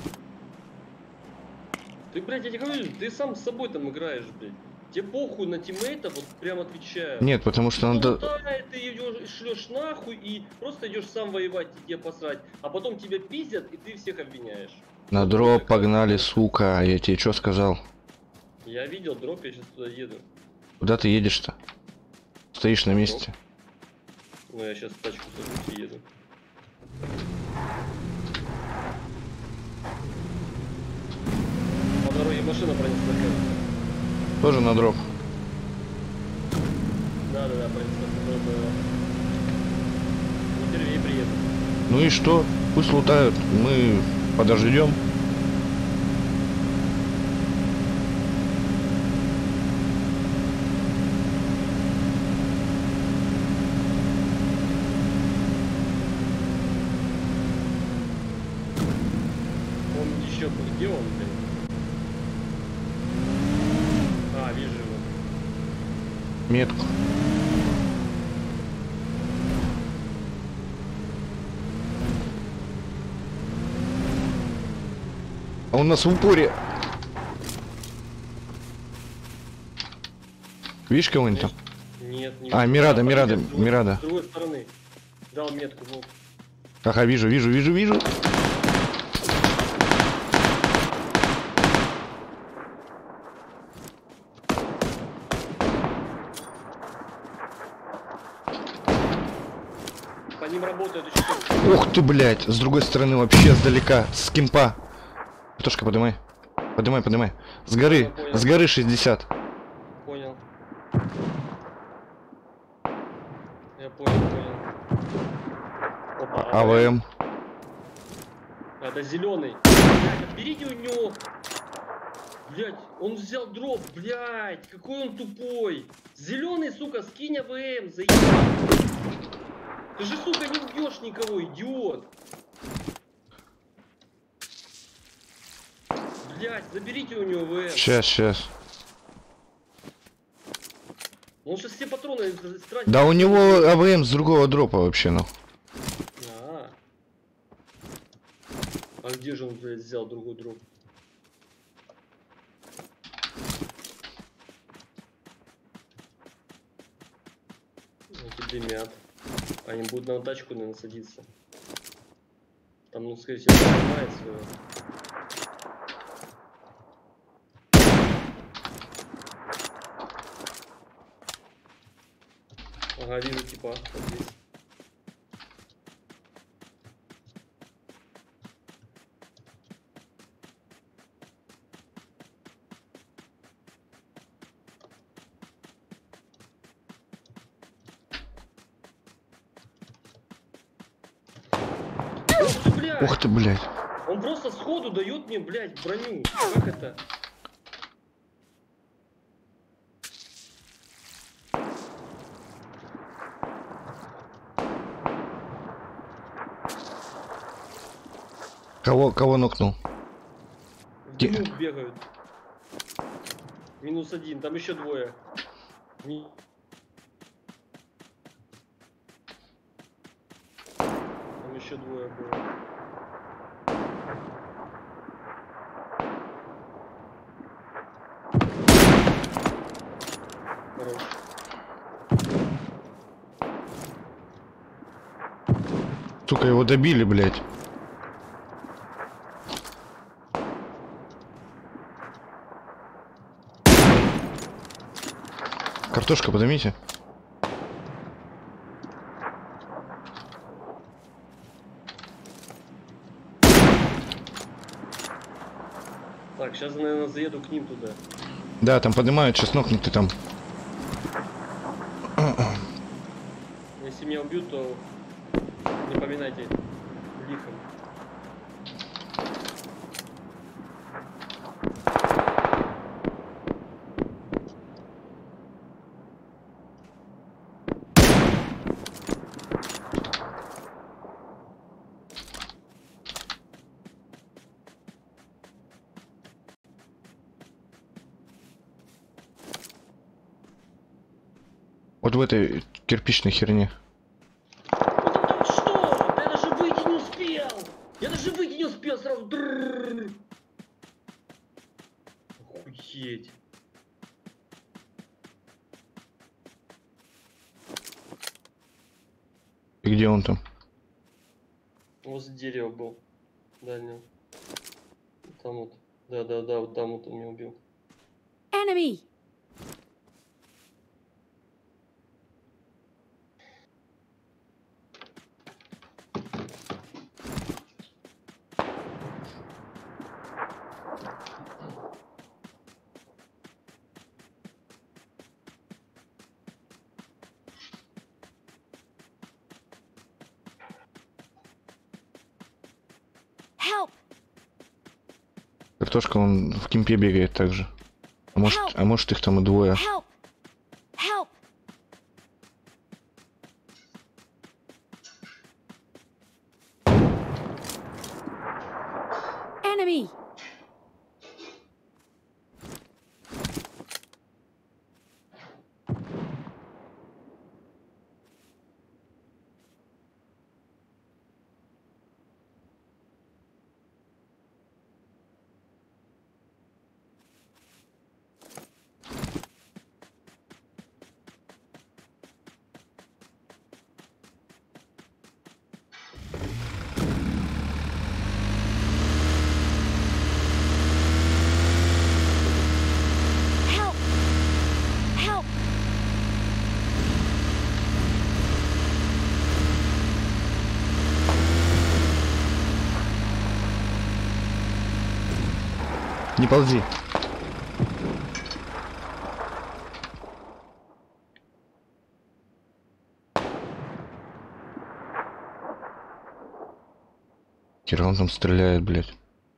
Ты, блядь, я тебе говорю, ты сам с собой там играешь, блядь. Тебе похуй на тиммейта, вот прям отвечаю. Нет, потому что Он надо... лутает, ты идешь, шлешь нахуй и просто идешь сам воевать, и тебе посрать. А потом тебя пиздят, и ты всех обвиняешь. На Вот дроп такая. погнали, сука. Я тебе что сказал? Я видел дроп, я сейчас туда еду. Куда ты едешь-то? Стоишь на месте. Ну я сейчас тачку сажусь и еду. По дороге машина пронесла, кажется. Тоже на дроп. Да, да, да, пронесла. Не первее приеду. Ну и что? Пусть лутают. Мы подождем. Он еще где он, блин? Метку. А у нас в упоре. Видишь кого-нибудь там? Нет, не А, вижу. Мирада, Да, Мирада, подъезд с другой- Мирада. С другой стороны. Дал метку, ну. Ага, вижу, вижу, вижу, вижу. По ним работают еще. Ух ты, блядь, с другой стороны вообще сдалека, с кемпа. Тошка, поднимай. Поднимай, поднимай. С горы, Понял, понял. с горы шестьдесят. Понял. Я понял, понял. Опа, АВМ. Это зеленый. Блядь, отберите у него. Блядь, он взял дроп, блядь, какой он тупой. Зеленый, сука, скинь АВМ, заебал. Ты же, сука, не убьешь никого, идиот. Блядь, заберите у него АВМ. Сейчас, сейчас. Он сейчас все патроны стратит. Да у него АВМ с другого дропа вообще, ну. А, а где же он, блядь, взял другой дроп? Эти дымят. Они будут на тачку, наверное, садиться. Там, ну, скорее всего, понимает свое. Ага, вижу, типа, вот здесь. Ух ты, блядь! Ух ты, блядь. Он просто сходу дает мне, блядь, броню. Как это? Кого, кого нокнул? В Ге- дыму бегают. Минус один, там еще двое. Ми- Там еще двое было. Хорош. Сука, его добили, блядь. Картошка, поднимите. Так, сейчас, наверное, заеду к ним туда. Да, там поднимают, сейчас нокнут ты там. Если меня убьют, то не поминайте лихом. Вот в этой кирпичной херне. Вот это вот что? Да я даже выйти не успел! Я даже выйти не успел, сразу дрррррр. Охуеть. И где он там? Возле дерева был. Дальнего. Там вот. Да-да-да, вот там вот он меня убил. Enemy! Help! Картошка, он в кемпе бегает также. А может, а может их там и двое. Help! Help! Enemy! Не ползи. Хера он там стреляет, блядь.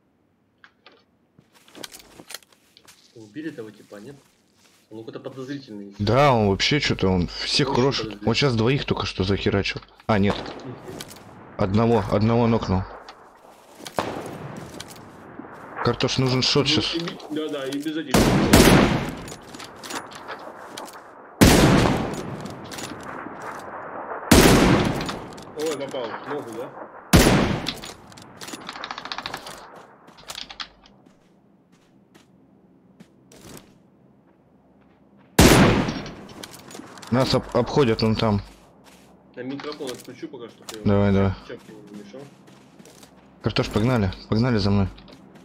Убили того типа, нет? Он какой-то подозрительный. Да, он вообще что-то, он всех Очень хороший. подозрительный. Вот сейчас двоих только что захерачил. А, нет. Одного, одного нокнул. Картош, нужен шот сейчас. Да, да, и без один. Ой, попал. в Ногу, да? Нас об- обходят, он там. Я микрофон отключу пока что. ты Давай, давай. чак не мешал. Картош, погнали. Погнали за мной.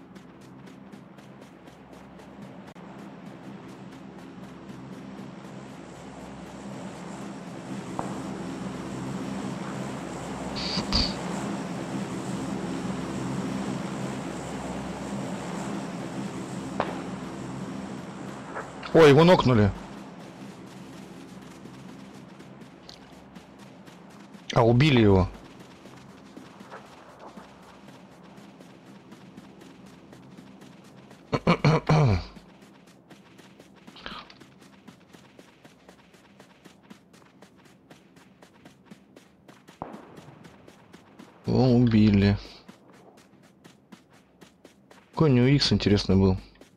Ой, его нокнули. А, убили его. Его убили. Какой у него икс, интересно, был.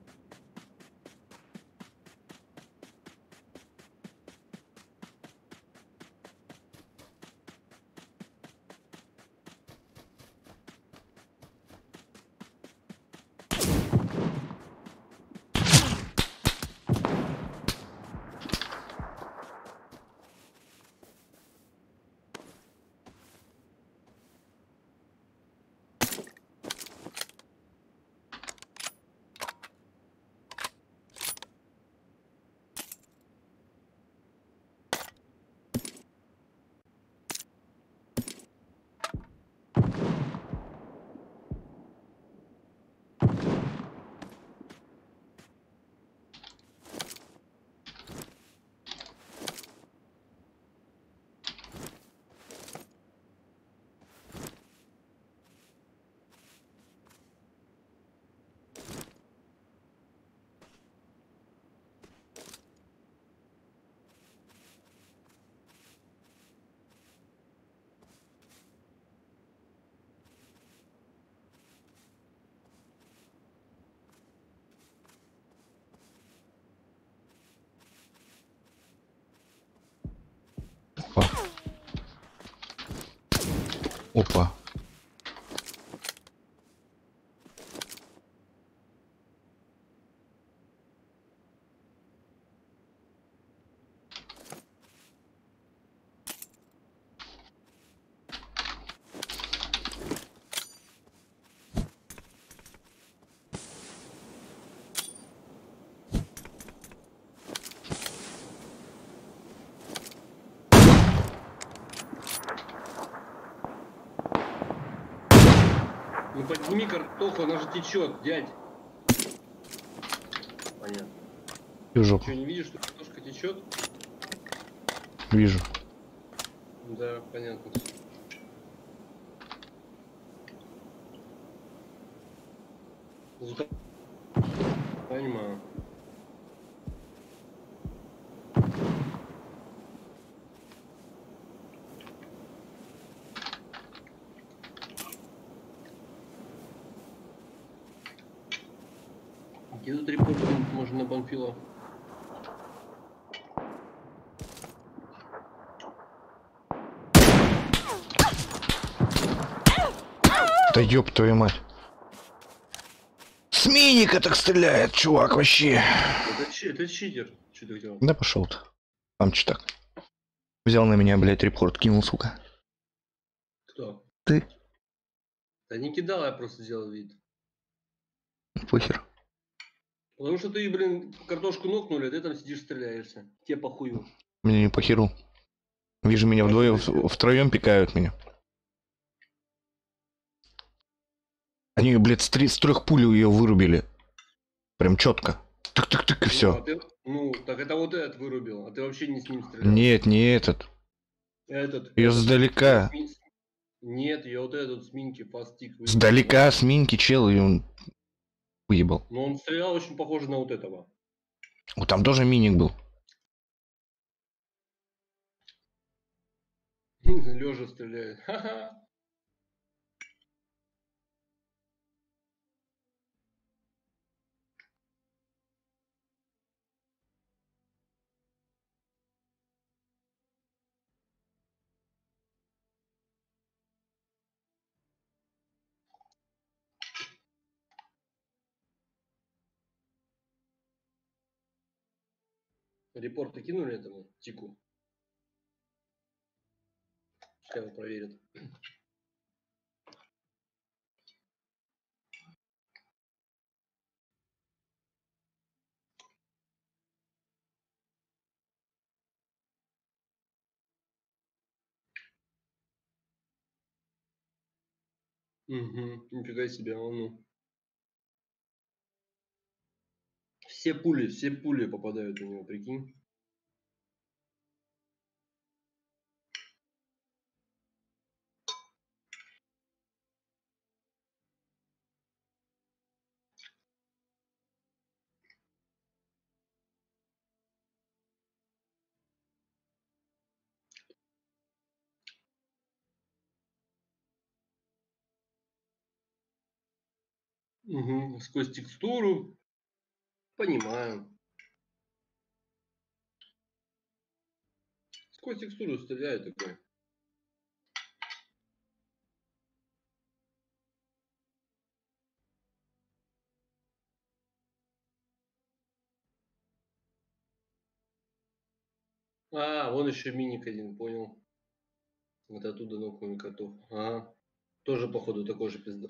Опа. Опа. Ну подними картоху, она же течет, дядь. Понятно. Вижу, Что, не видишь, что картошка течет? вижу. Да, понятно. Звука- Понимаю. Где тут репорт можно на Панфилов? Да ёб твою мать. С миника так стреляет, чувак, вообще. Это, чи- это читер. Что ты делал? Да пошел ты. Там че так? Взял на меня, блядь, репорт, кинул, сука. Кто? Ты? Да не кидал, я просто сделал вид. Похер. Потому что ты, блин, картошку нокнули, а ты там сидишь стреляешься. Тебе похую. Мне не похеру. Вижу, меня вдвоем, втроем пикают меня. Они, блядь, с, три, с трех пуль ее вырубили. Прям четко. Тык-тык-тык и Ну, все. а ты, ну, так это вот этот вырубил, а ты вообще не с ним стрелял. Нет, не этот. Этот, Ее этот, сдалека. с ми- с- Нет, я вот этот с минки фастик выбил. Сдалека с минки чел, и он уебал. Но он стрелял очень похоже на вот этого. Вот там тоже миник был. Лежа стреляет. Ха-ха. Репорты кинули этому тику. Пускай его проверят. Угу, нифига себе, он ну. Все пули, все пули попадают у него, прикинь. Угу, сквозь текстуру. Понимаю. Сквозь текстуру стреляет такой. А, вон еще миник один, понял. Вот оттуда нокнул котов. Ага. Тоже, походу, такой же пизда.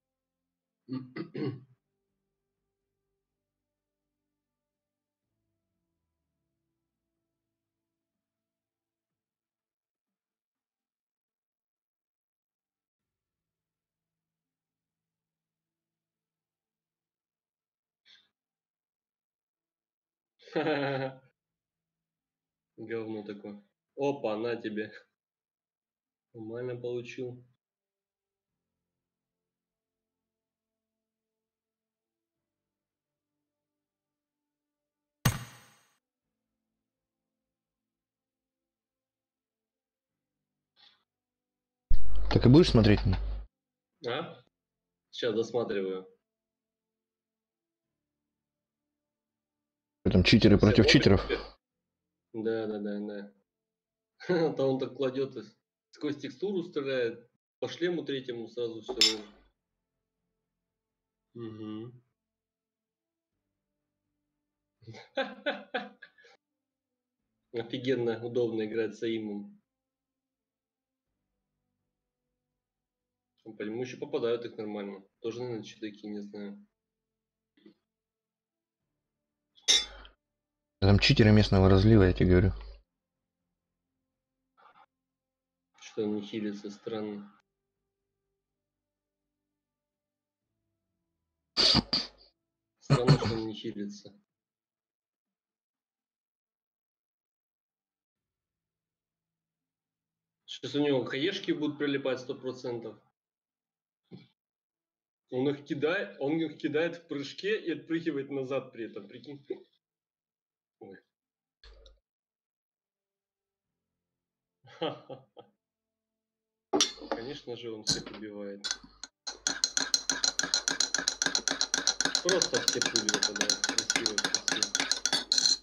Говно такое. Опа, на тебе. Нормально получил. Так и будешь смотреть? А? Сейчас досматриваю. Там читеры Все против в опыте? читеров. Да, да, да, да. То он так кладет и сквозь текстуру стреляет. По шлему третьему сразу все. Угу. Офигенно удобно играть с Аимом. По нему еще попадают их нормально. Тоже, наверное, чудаки, не знаю. Там читеры местного разлива, я тебе говорю. Что он не хилится, странно. Странно, что он не хилится. Сейчас у него хаешки будут прилипать сто процентов. Он их кидает, он их кидает в прыжке и отпрыгивает назад при этом, прикинь. Ой. Конечно же, он всех убивает. Просто все пули выпадают. Красиво, красиво.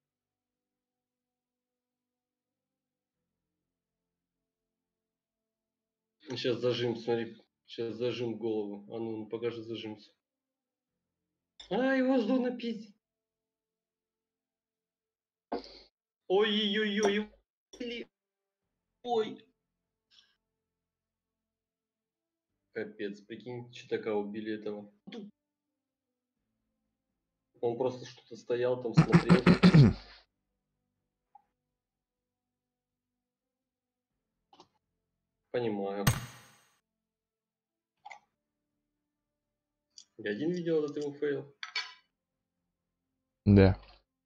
Сейчас зажим, смотри. Сейчас зажим голову. А ну, покажи зажимся. А, его зона пиздит. Ой-ой-ой. Ой. Капец, прикинь, читака убили этого. Он просто что-то стоял там, смотрел. Понимаю. Я один видел этот его фейл. Да.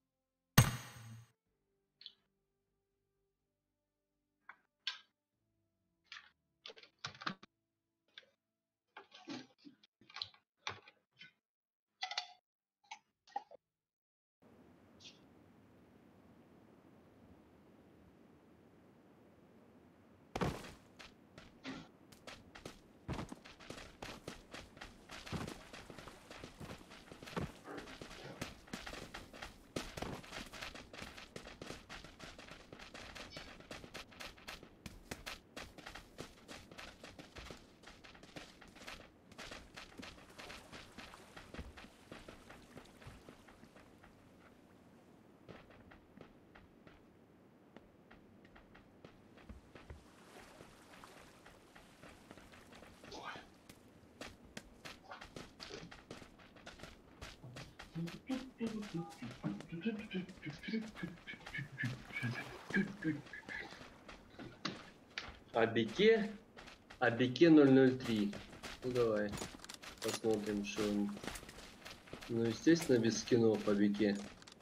Абике, Абике ноль ноль три. Ну давай, посмотрим, что он. Ну, естественно, без скинов Абике.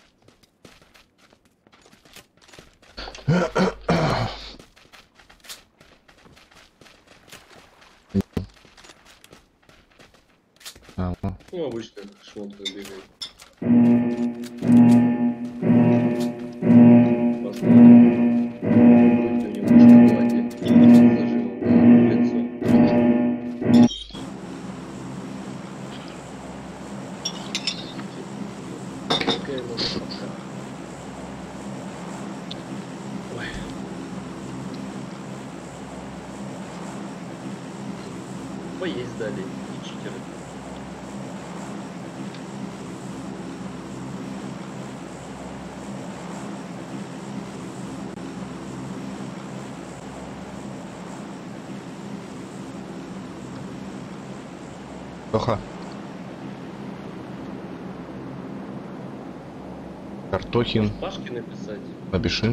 А, ну. Ну, обычно шмотка бегает. Посмотрим. Будет у него шоколаде с зажимом на лицо. Какая мазафака. Ой. Поесть дали. И читеры. Тоха. Картохин. Пашке написать. Напиши.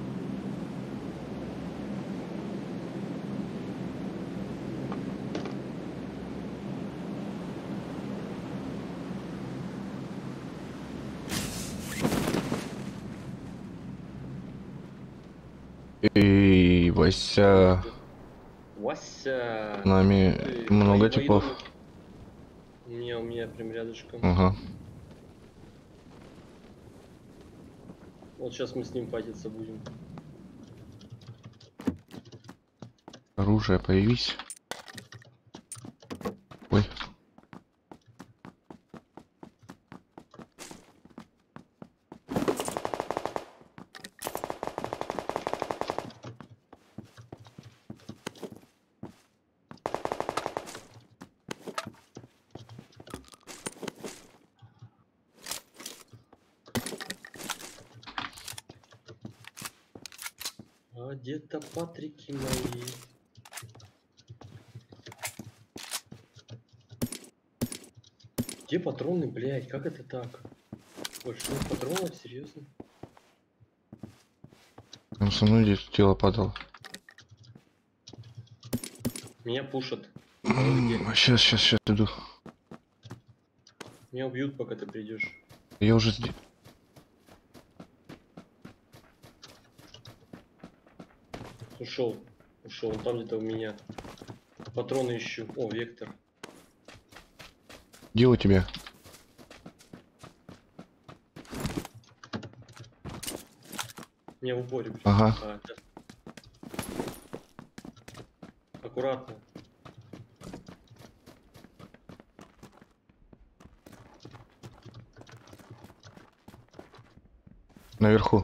Эй, Вася, Вася. с нами Ты, много мои- мои типов. дома- У меня, у меня прям рядышком. Ага. Вот сейчас мы с ним файтиться будем. Оружие, появись. Ой. А где-то Патрики мои. Где патроны, блядь? Как это так? Больше нет патронов? Серьезно? Там со мной здесь тело падало. Меня пушат. А вы где? Сейчас, сейчас, сейчас иду. Меня убьют, пока ты придешь. Я уже здесь. Ушел. Ушел. Он там где-то у меня. Патроны ищу. О, Вектор. Где у тебя? Меня в упоре. блин. Ага. А, сейчас. Аккуратно. Наверху.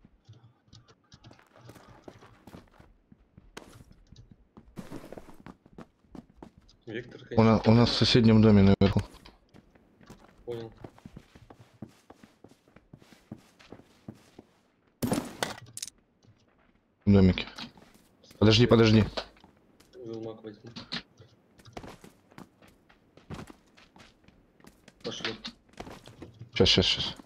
Вектор, У, конечно. на- у нас в соседнем доме наверху. Понял. В домике. Подожди, подожди. Вилмак возьму. Пошли. Сейчас, сейчас, сейчас.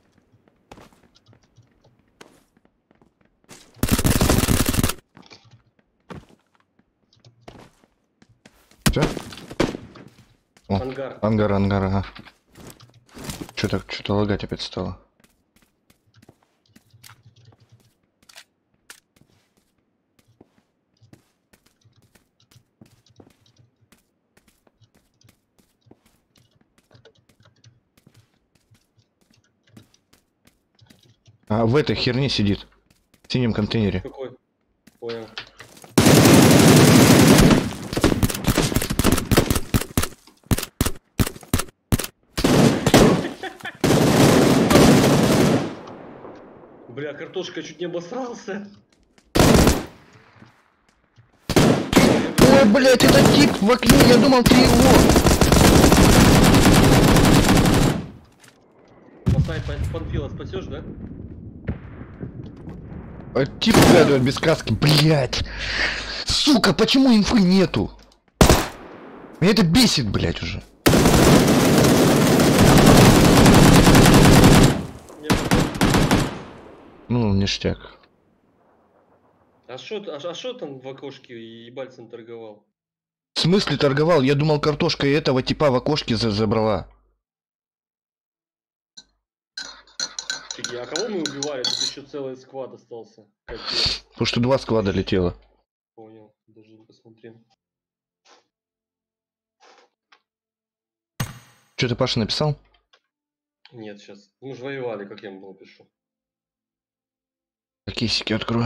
Все? О. Ангар. Ангар, ангар, ага. Что так, что-то лагать опять стало. А в этой херне сидит. В синем контейнере. Какой? Понял. Бля, картошка чуть не обосрался. Ой, блядь, это тип в окне, я думал, ты его. Спасай, Пан- Панфила спасешь, да? А тип вглядывает без каски, блядь. Сука, почему инфы нету? Меня это бесит, блядь, уже. Я- Ну, ништяк. А что а, шо там в окошке ебальцем торговал? В смысле торговал? Я думал, картошка и этого типа в окошке за- забрала. Фиги, а кого мы убивали? Тут еще целый сквад остался. Капец. Потому что два склада летело. Понял, даже не посмотрел. Что ты, Паша, написал? Нет, сейчас. Мы же воевали, как я ему напишу. Кейсики открою.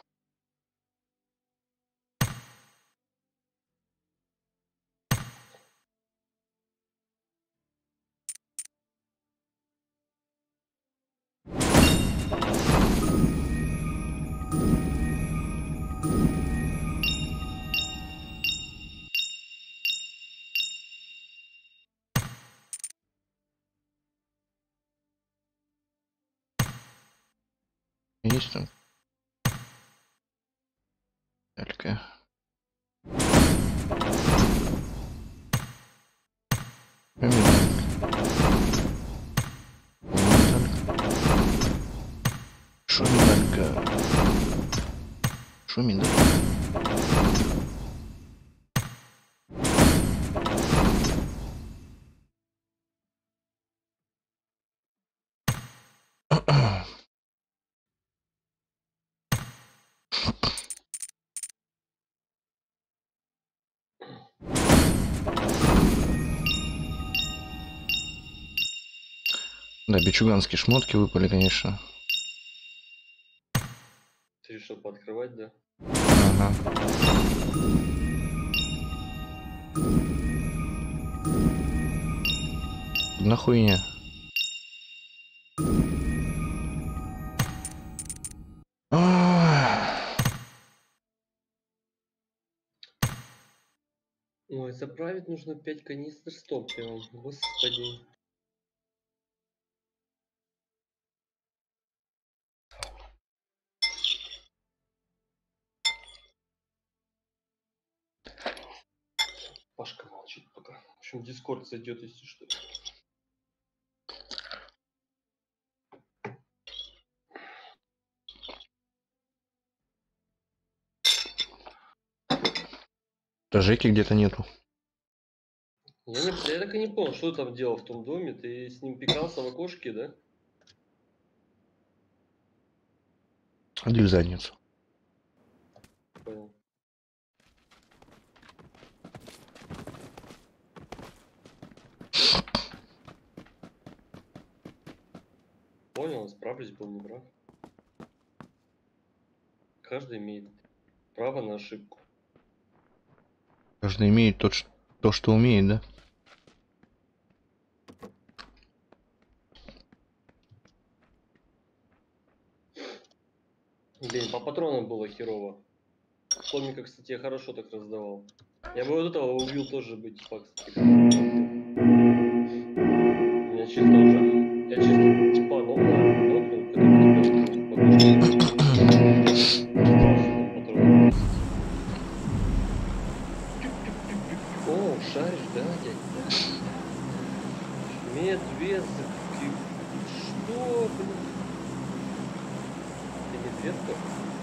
Есть там? Только. Шо медалька? Шо медалька? Да, бичуганские шмотки выпали, конечно. Ты решил пооткрывать, да? Ага. Нахуйня. Ой, заправить нужно пять канистр с топливом. Господи. Пашка молчит пока. В общем, Дискорд зайдет, если что. Да Жеки где-то нету. Я, не, я так и не понял, что ты там делал в том доме. Ты с ним пикался в окошке, да? Иди в задницу. Понял. Понял, справлюсь, был неправ. Каждый имеет право на ошибку. Каждый имеет тот, ш- то, что умеет, да? Блин, по патронам было херово. Томика, кстати, я хорошо так раздавал. Я бы вот этого убил тоже бы, типа, кстати. У меня чисто уже. Я чисто типа нокнул, нокнул, который тебя патрон. О, шаришь, да, дядя? Медведь. Что, блин? Ты медведка?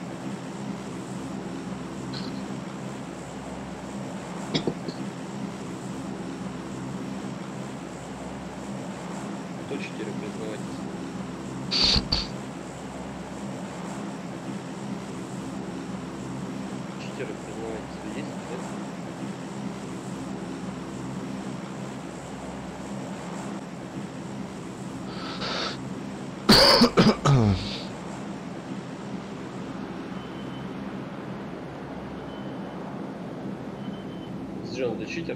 Кто четыре признавайтесь? Четыре признавайтесь, есть, нет? Джон, ты читер?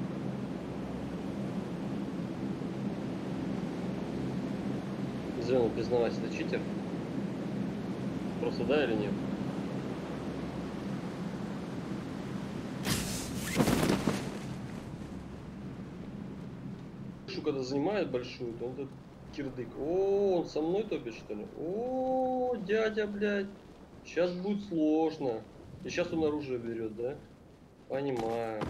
Джон, признавайся, ты читер? Просто да или нет? Когда занимает большую, то он тут кирдык. О, он со мной топит, что ли? О, дядя, блядь. Сейчас будет сложно. И сейчас он оружие берет, да? Понимаю.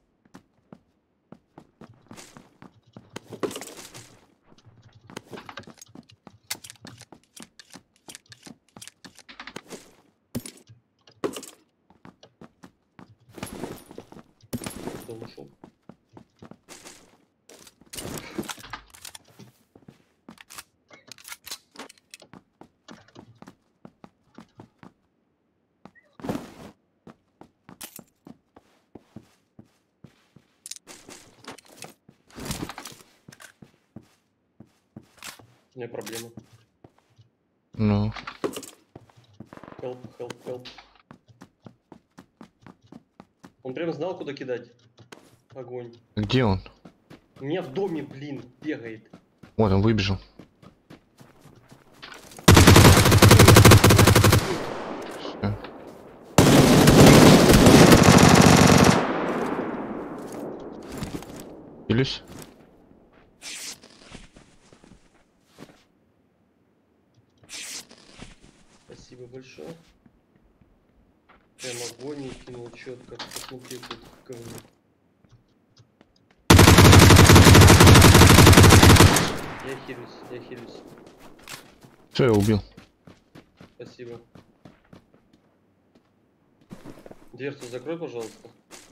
Кто ушел? У меня проблема. Ну. Help, help, help. Он прям знал, куда кидать. Огонь. Где он? У меня в доме, блин, бегает. Вот он выбежал. Всё. Илюсь? Спасибо большое. Прям огонь и кинул четко. Посмотри, тут говно. Я хилюсь, я хилюсь. Все, я убил. Спасибо. Дверцу закрой, пожалуйста.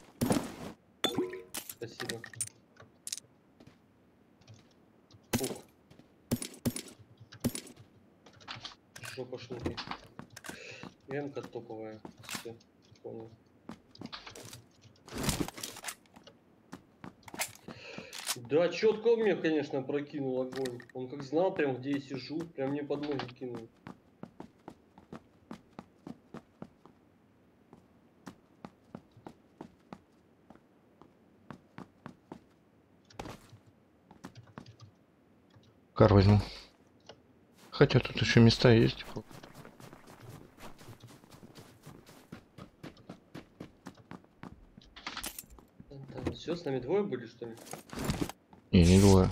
Спасибо. Фух. Жопа шнуки. Эмка топовая. Все, понял. Да, четко он мне, конечно, прокинул огонь. Он как знал, прям где я сижу, прям мне под ноги кинул. Кар возьму. Хотя тут еще места есть. Все, с нами двое были, что ли? Не, не двое.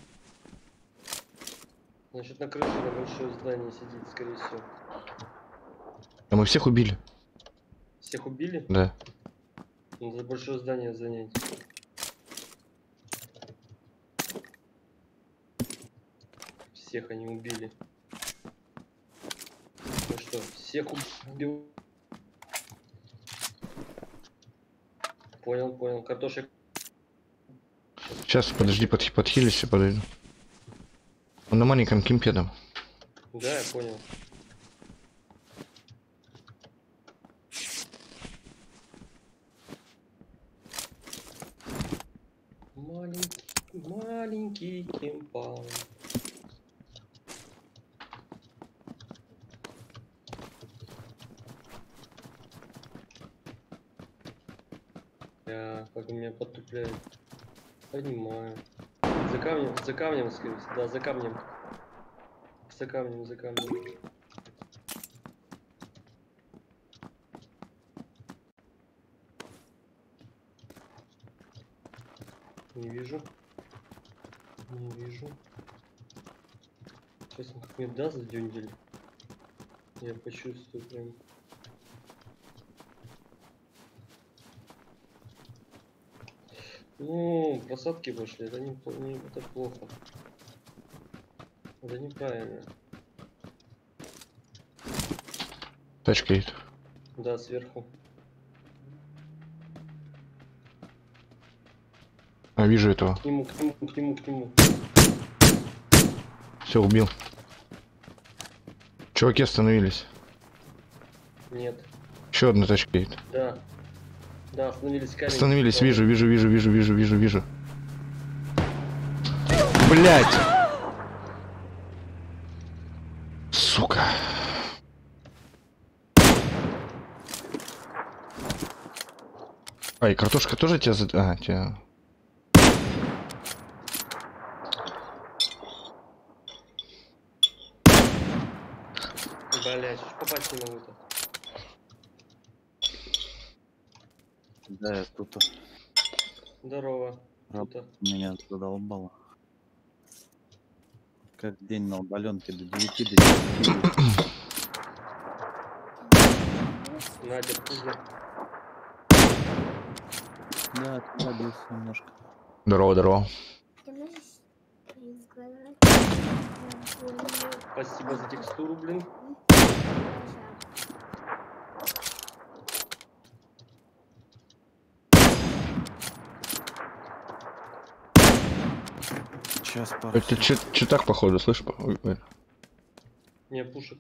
Значит, на крыше на большое здание сидит, скорее всего. А мы всех убили. Всех убили? Да. Надо большое здание занять. Всех они убили. Ну что, всех убил? Понял, понял. Картошек. Сейчас, подожди, под, подхились и подойду. Он на маленьком кемпе там. Да, я понял. Маленький, маленький кемпал. Я, как меня подтупляет. Понимаю. За камнем, за камнем, скорее всего. Да, за камнем. За камнем, за камнем. Не вижу. Не вижу. Сейчас он как мне даст в дюндель. Я почувствую прям. Ну, просадки пошли, это не, не это плохо. Это неправильно. Тачка едет. Да, сверху. А, вижу этого. К нему, к нему, к нему, к нему. Все, убил. Чуваки остановились. Нет. Еще одна тачка едет. Да. Да, остановились камень. Остановились, вижу, вижу, вижу, вижу, вижу, вижу, вижу. Блять! Сука. А, и картошка тоже тебя за... А, тебя... Блять, попасть не могу-то. Да, я тут Здорово. раб Тута. меня задолбало. Как день на удаленке до девяти до десяти. Надя, пузо. Да, отвалился немножко. Здорово, здорово. Ты можешь разговаривать? Спасибо за текстуру, блин. Сейчас пару. Это че так походу, слышь? по- ой, ой. Не, пушит.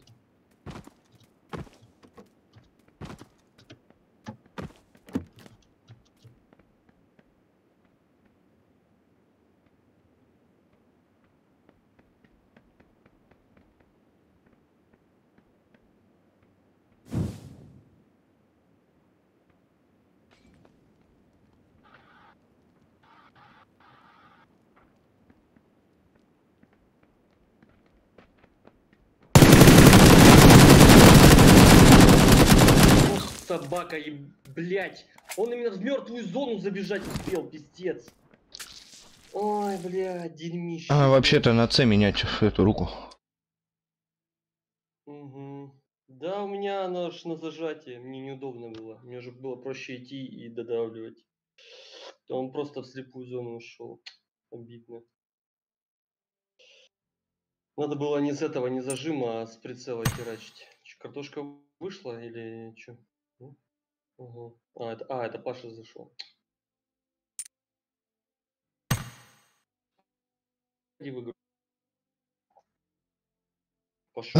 Собака, и, блядь, он именно в мертвую зону забежать успел, пиздец. Ой, блядь, дерьмище. А, вообще-то на С менять эту руку. Угу. Да, у меня она ж на зажатие, мне неудобно было. Мне же было проще идти и додавливать. То он просто в слепую зону ушел. Обидно. Надо было не с этого, не зажима, а с прицела херачить. Чё, картошка вышла или что? Угу. А, это, а, это Паша зашел. Иди в игру. Пошел.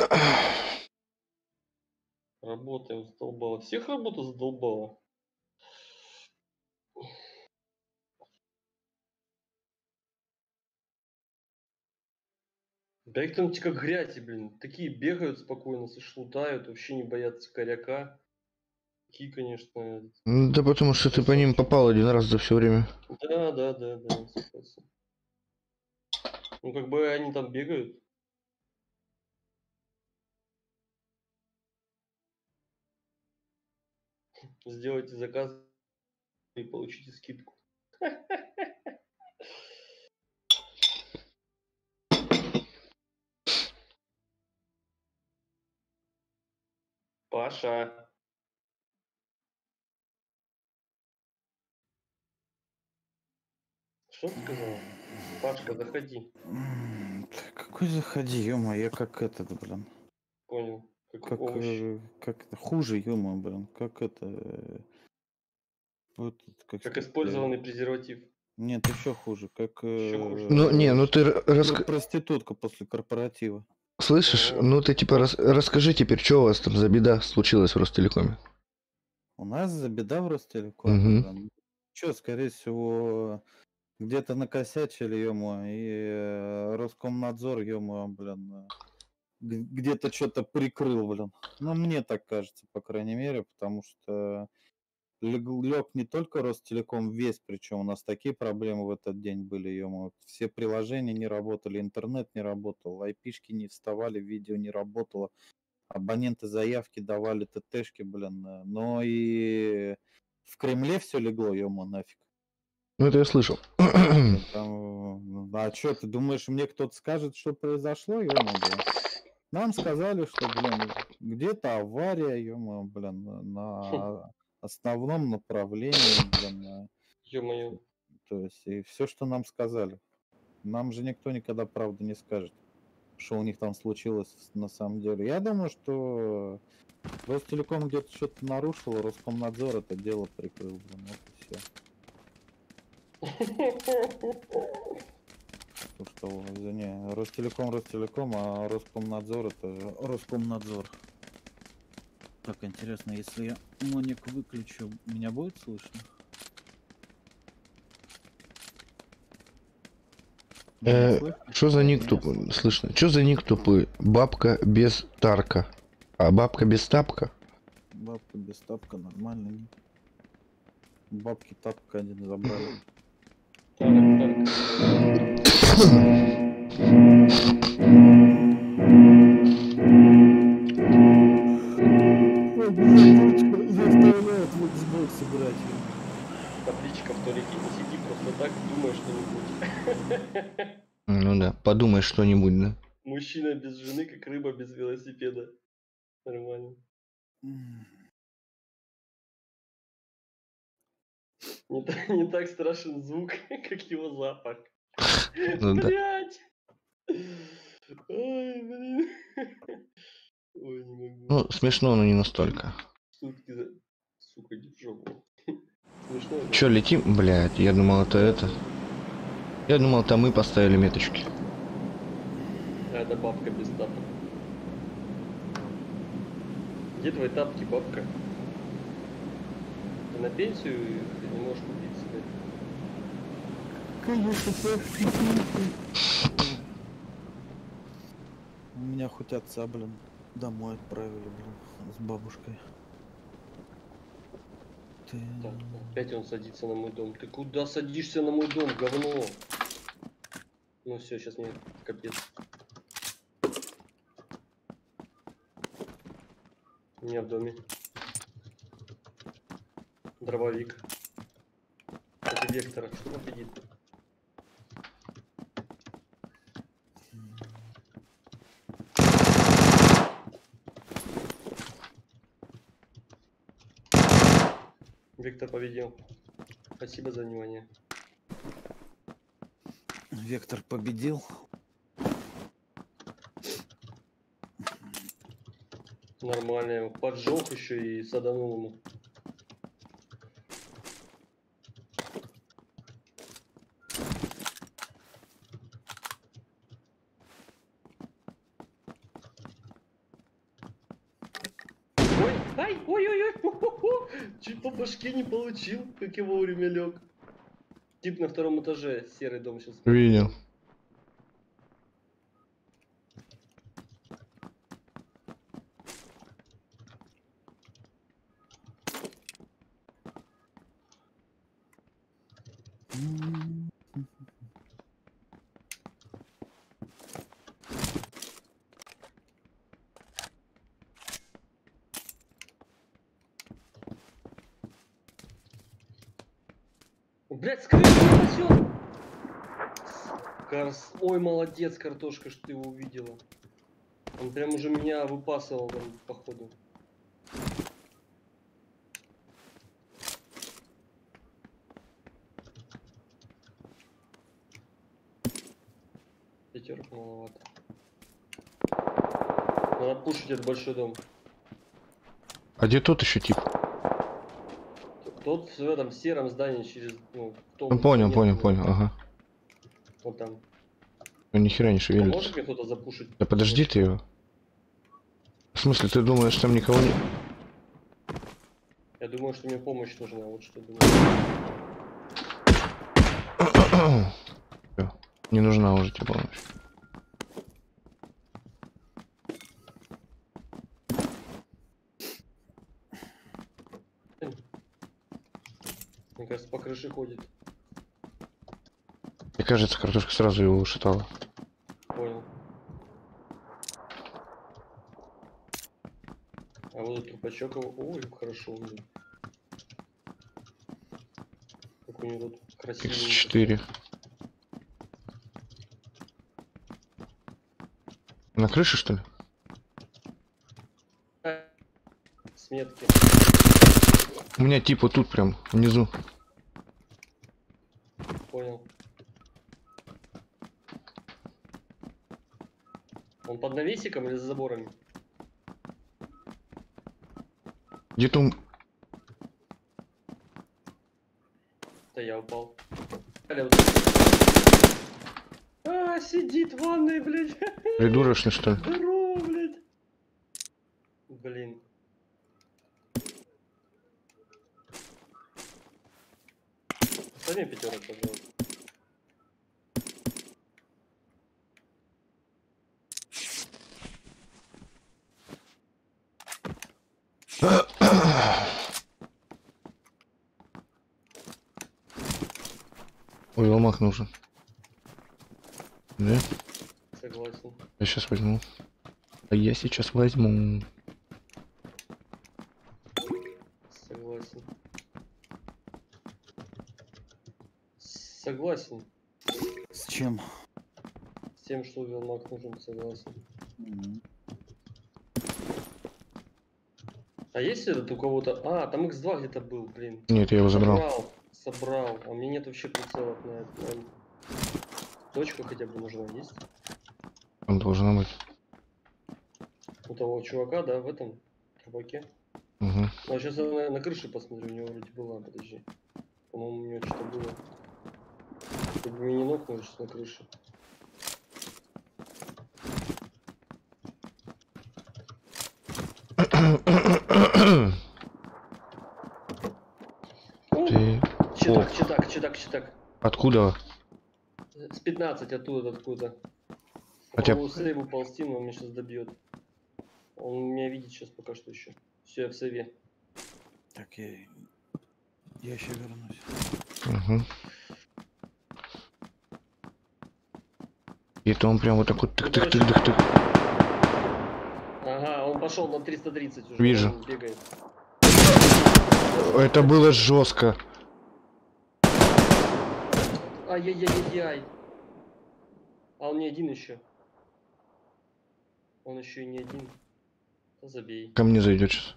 Работаем, задолбала. Всех работа задолбала. Да их там как грязи, блин. Такие бегают спокойно, шутают, вообще не боятся коряка. Такие, конечно. Ну, да потому что ты по ним попал один раз за все время. Да, да, да, да, согласен. Ну, как бы они там бегают. Сделайте заказ и получите скидку. Паша. Что ты сказал? Пашка, заходи. М, Какой заходи, ё я как этот, блин. Понял. Как, Как, овощ. э, как это, хуже, ё блин. Как это. э, Вот, как Как сказать, использованный э, презерватив. Нет, еще хуже. Как Еще хуже. Ну, не, э, ну ты р- про- раска... проститутка после корпоратива. Слышишь? О. Ну ты типа рас- расскажи теперь, что у вас там за беда случилась в Ростелекоме? У нас за беда в Ростелекоме, Мгм. блин. Че, скорее всего, где-то накосячили, ё и э, Роскомнадзор, ё блин, э, г- где-то что-то прикрыл, блин. Ну, мне так кажется, по крайней мере, потому что лег не только Ростелеком весь, причем у нас такие проблемы в этот день были, ё все приложения не работали, интернет не работал, айпишки не вставали, видео не работало, абоненты заявки давали, ТТшки, блин, э, но и в Кремле все легло, ё нафиг. Ну это я слышал. Блин, там, э, а что, ты думаешь, мне кто-то скажет, что произошло, ё блин? Нам сказали, что, блин, где-то авария, ё блин, на основном направлении, блин, э, Ё-моё. то есть и все, что нам сказали. Нам же никто никогда правду не скажет, что у них там случилось на самом деле. Я думаю, что Ростелеком где-то что-то нарушил, Роскомнадзор это дело прикрыл, блин, вот и все. То, что, извини, Ростелеком, Ростелеком, а Роскомнадзор это же Роскомнадзор. Так, интересно, если я моник выключу, меня будет слышно? Меня Э, слышно? Что за Вот, ник меня тупой? слышно. Слышно. Что за ник тупой? Бабка без тарка. А бабка без тапка? Бабка без тапка, нормально. ник. Бабки тапка один забрали. Так, Заставляют в Xbox играть. табличка в туалете, не сиди просто так, думай что-нибудь. Ну да, подумай что-нибудь, да. Мужчина без жены, как рыба без велосипеда. Нормально. Не, та- не так страшен звук, как его запах. Ну да. Блять! Ой, блин. Ой, не могу. Ну, смешно, но не настолько. Сутки за... Сука, иди в жопу. Смешно, да? Чё, летим? Блядь, я думал, это это. Я думал, там мы поставили меточки. А это бабка без тапок. Где твои тапки, бабка? Ты на пенсию и ты не можешь купить себе. Конечно, У меня хоть отца, блин, домой отправили, блин, с бабушкой. Ты... Так, опять он садится на мой дом. Ты куда садишься на мой дом, говно? Ну все, сейчас мне капец. У меня в доме. Дробовик. Это Вектор. Что он сидит? Вектор победил. Спасибо за внимание. Вектор победил. Нормально, я его поджег еще и саданул ему. Ой, ай, ой-ой-ой, чуть по башке не получил, как я вовремя лег. Тип на втором этаже, серый дом сейчас. Видел. Блять, с крыши спасет! Карс... Ой, молодец, картошка, что ты его увидела. Он прям уже меня выпасывал там, походу. Пятерок маловато. Надо пушить этот большой дом. А где тот еще тип? Тот в этом сером здании через... Ну, в том, Ну, понял, нет, понял, вот. понял, ага. Вот там. Он ни хера не А шевелится. может мне кто-то запушить? Да подожди ты его. В смысле, ты думаешь, там никого не... Я думаю, что мне помощь нужна, вот что думаю. Всё, не нужна уже тебе помощь. Мне кажется, по крыше ходит. Мне кажется, картошка сразу его ушатала. Понял. А вот этот трупачок его... Ой, хорошо. Блин. Как у него тут красивый. икс четыре. На крыше, что ли? Сметки. У меня типа тут прям внизу. Понял. Он под навесиком или за заборами? Где-то он... Да я упал. А, сидит в ванной, блядь. Придурочный, что ли? Здорово, блядь. Блин. Поставь мне пятерок, пожалуйста. Ой, ломак нужен. Да? Согласен. Я сейчас возьму. А я сейчас возьму. Согласен. Согласен. С чем? С тем, что Велмак нужен, согласен. М. А есть этот у кого-то? А, там икс два где-то был, блин. Нет, я его забрал. Собрал, собрал. А у меня нет вообще прицелов на это. Наверное. Точка хотя бы нужна есть? Он должен быть. У того чувака, да, в этом кабаке. Угу. А сейчас я на, на крыше посмотрю, у него вроде была, подожди. По-моему, у него что-то было. Как бы меня не нокнул, сейчас на крыше. О, Ты читак, читак, читак, читак. откуда? С пятнадцать оттуда, откуда. Хотя- Попробую сейву ползти, но он меня сейчас добьет. Он меня видит сейчас пока что еще. Все, я в сейве. Так, я... Я еще вернусь. Угу. И то он прям вот так вот тык-тык-тык-тык-тык. Ага, он пошел на триста тридцать уже. Вижу. Он бегает. Это было жестко. Ай-яй-яй-яй-яй. А он не один еще. Он еще и не один. Да забей. Ко мне зайдет сейчас.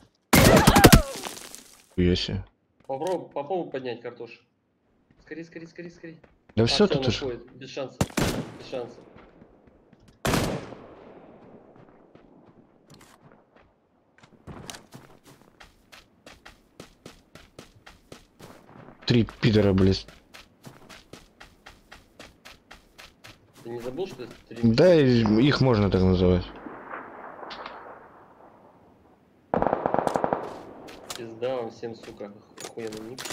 Если. Попробуй, попробуй поднять картош. Скорее, скорее, скорее, скорее. Да А, все всё, тут он уж. уходит. Без шансов. Без шансов. Три пидора, блядь. Ты не забыл, что это три? Да, и их можно так называть. Пизда вам всем, сука. Охуенный ник.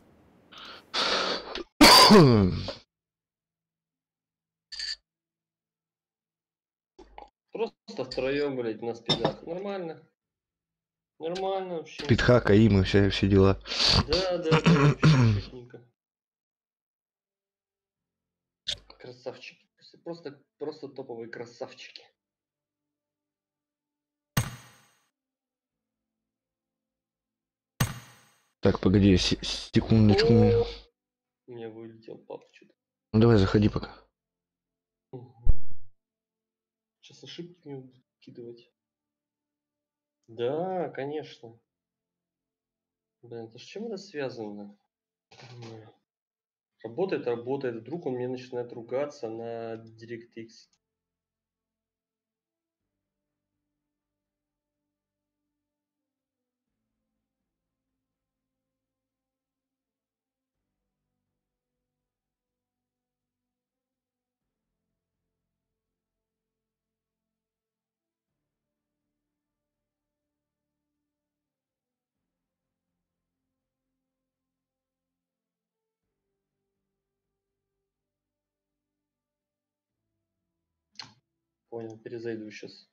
Просто втроем, блядь, на спидах. Нормально. Нормально вообще. Питха, Каимы, все, все дела. Да, да, да, вообще четенько. Красавчики. Просто, просто топовые красавчики. Так, погоди, се- секундочку. меня. О, у меня вылетел папа что-то. Ну давай, заходи пока. Сейчас ошибки мне будут кидывать. Да, конечно. Блин, это с чем это связано? Не знаю. Работает, работает. Вдруг он мне начинает ругаться на DirectX. Понял, перезайду сейчас.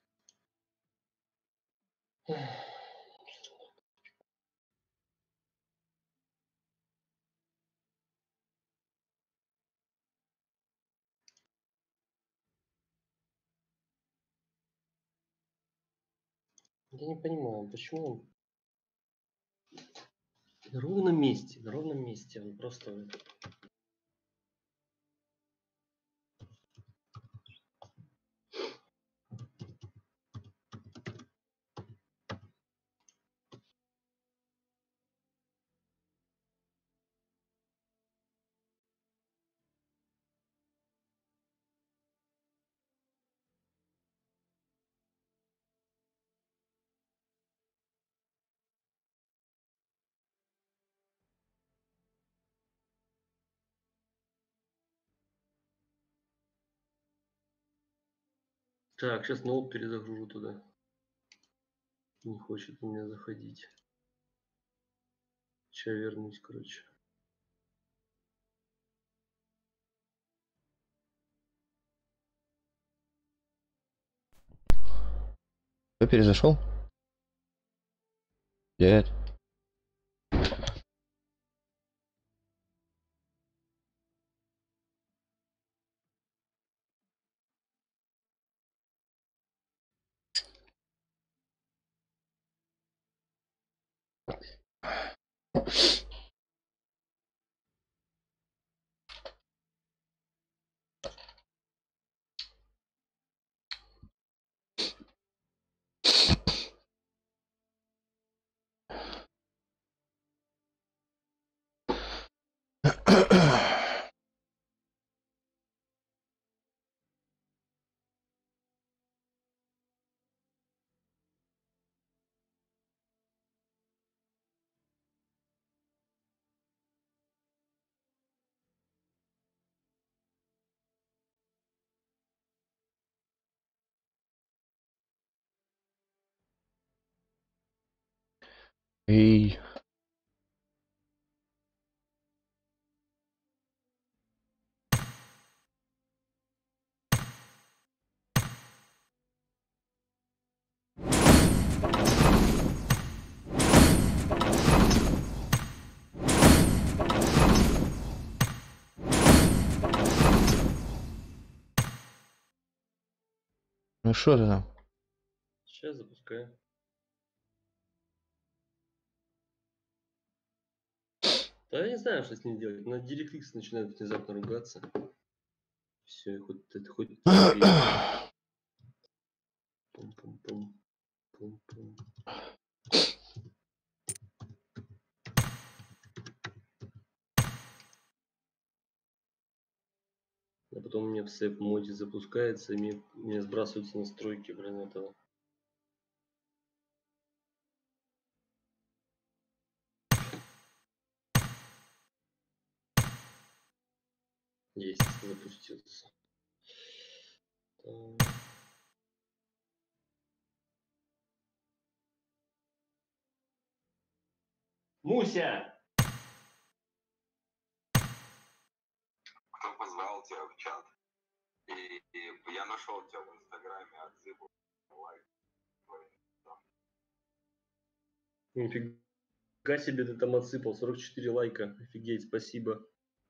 Я не понимаю, почему он на ровном месте, на ровном месте. Он просто... Так, сейчас ноут перезагружу туда. Не хочет у меня заходить. Сейчас вернусь, короче. Кто перезашел? Дядь. Эй. Ну что ты там? Сейчас запускаю. Да я не знаю, что с ним делать. На DirectX начинает внезапно ругаться. Все, хоть это хоть. Пум-пум-пум. Пум-пум. А потом у меня в сейф моде запускается, и мне, мне сбрасываются настройки, блин, этого. Есть, запустился. Так. Муся! Кто позвал тебя в чат? И, и я нашел тебя в Инстаграме, отзывал лайк. Нифига себе ты там отсыпал. сорок четыре лайка. Офигеть, спасибо.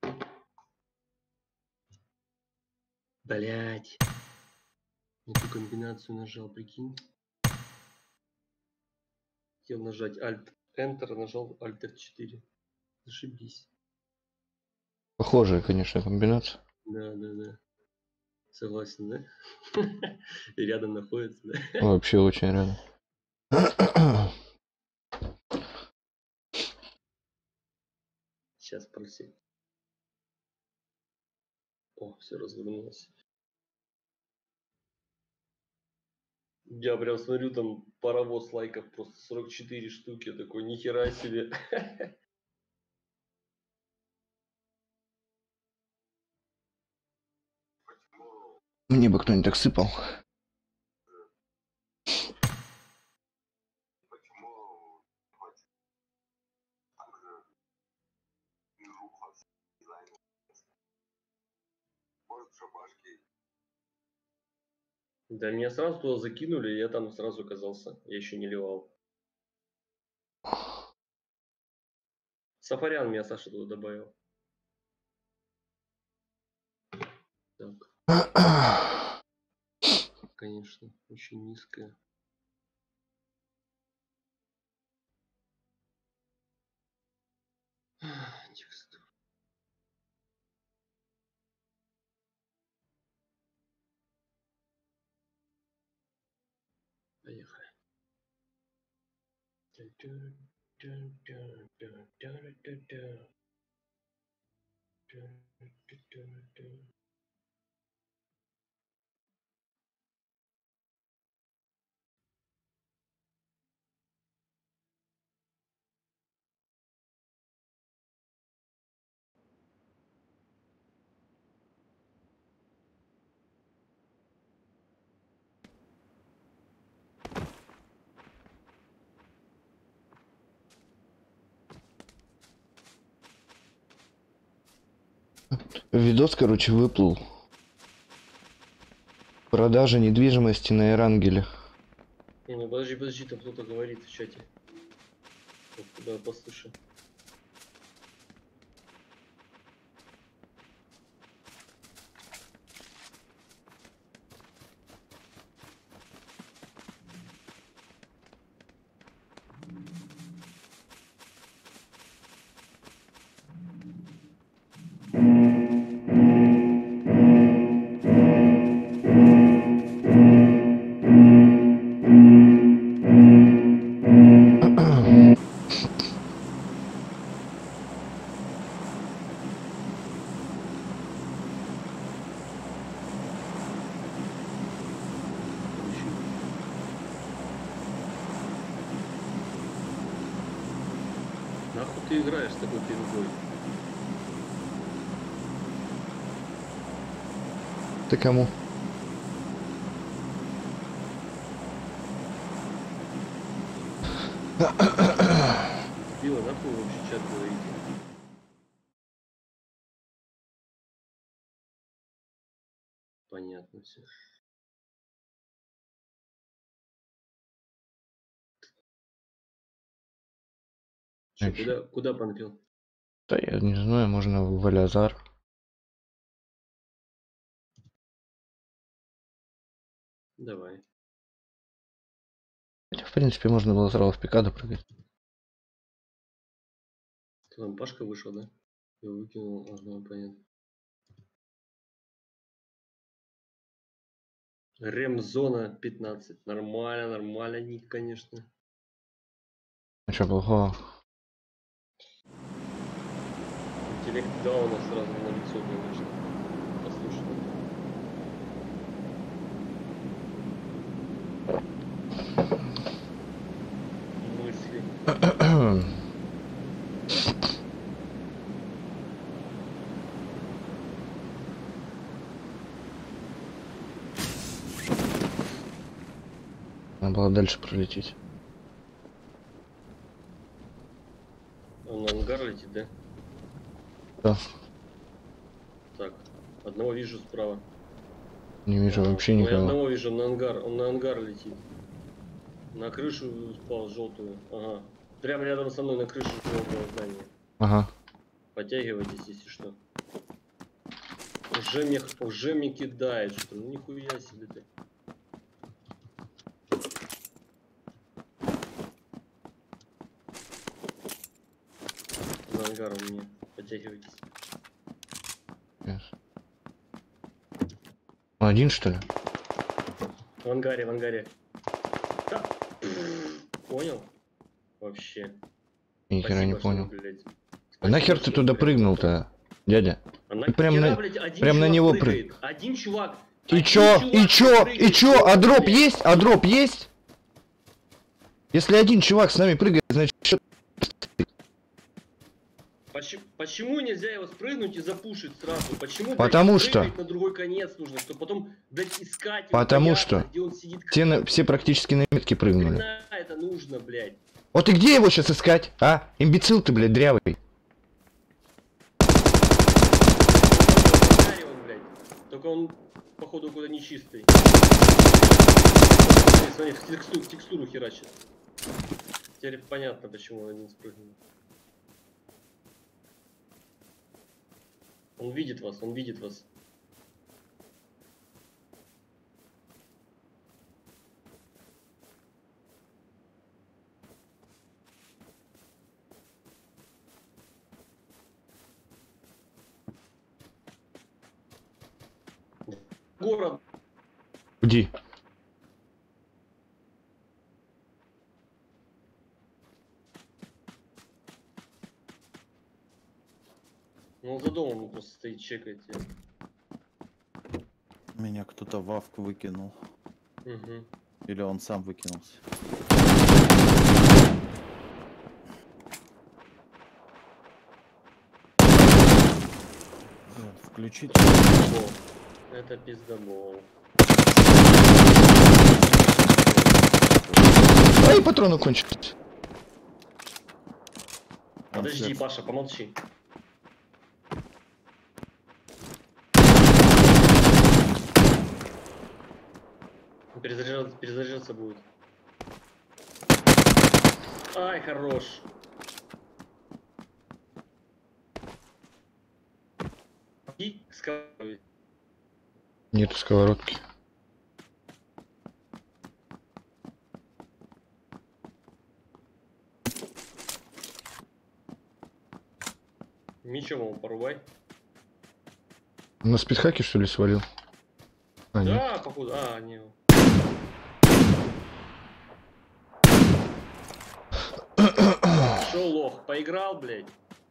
Блять. Не ту комбинацию нажал, прикинь. Хотел нажать Alt-Enter, нажал Alt четыре. Зашибись. Похожая, конечно, комбинация. Да, да, да. Согласен, да? И рядом находится, да? Вообще очень рядом. Сейчас просить. О, все развернулось. Я прям смотрю, там паровоз лайков просто сорок четыре штуки. Такой, нихера себе. Мне бы кто-нибудь так сыпал. Почему хоть так же движуха с дизайном? Может, шабашки? Да меня сразу туда закинули, и я там сразу оказался. Я еще не ливал. Сафарян меня Саша туда добавил. Так. Конечно, очень низкая. Текстура. Поехали. Видос, короче, выплыл. Продажа недвижимости на Эрангеле. Не, ну подожди, подожди, там кто-то говорит в чате. Вот, да, послушай. ты играешь с такой пингой? Ты кому? Било, нахуй вы вообще чат говорите? Понятно все. Че, Вообще. куда, куда понпил? Да я не знаю, можно в Валязар. Давай. Хотя, в принципе, можно было сразу в пикаду прыгать. Кто там, Пашка вышел, да? Я выкинул, ага, понятно. Ремзона пятнадцать. Нормально, нормально, ник, конечно. А чё плохого? Интеллект Дауна сразу на лицо, конечно. Послушай. Мысли. Надо было дальше пролететь. Он на ангар летит, да? Да. Так, одного вижу справа. Не вижу Ага, вообще ну, я никого. одного вижу на ангар, он на ангар летит. На крышу спал желтую. Ага. Прямо рядом со мной на крыше желтого здания. Ага. Подтягивайтесь, если что. Уже мне, уже мне кидает, что ну нихуя себе ты. На ангар у меня. Подтягивайтесь. Yes. Он один, что ли? В ангаре, в ангаре. Да. Понял? Вообще. Ни хера не Спасибо, понял. что, блядь. А нахер Спасибо, ты что, туда блядь, прыгнул-то, дядя? А на Ты прям хера, на- блядь, один прям на чувак него прыгает. Один чувак. И один чё? чувак И чё? прыгает. И чё? А дроп Блядь. есть? А дроп есть? Если один чувак с нами прыгает, значит что? Почему, почему нельзя его спрыгнуть и запушить сразу? Почему, блядь, Потому прыгать что- на другой конец нужно, чтобы потом, блядь, искать его, Потому бояться, что где он сидит. Все, на- все практически на метке прыгнули. Нахрена это нужно, блядь? Вот и где его сейчас искать, а? Имбецил ты, блядь, дрявый. Смотри, он, блядь. Только он, походу, куда нечистый. Смотри, смотри, в текстуру, в текстуру херачит. Теперь понятно, почему он один спрыгнул. Он видит вас, он видит вас. Город. Где? Ну, он за домом просто стоит, чекает тебя. Меня кто-то в авк выкинул. Угу. Или он сам выкинулся. Блин, включить. Пиздобол. Это пиздобол. Ай, патроны кончились. Подожди, Концерт. Паша, помолчи. Перезаряжаться, перезаряжаться будет. Ай, хорош. И сковородки. Нету сковородки. Мечом его порубай. На спидхаке, что ли, свалил? А, нет. Да, походу. А, не. Шо, лох, поиграл, блядь?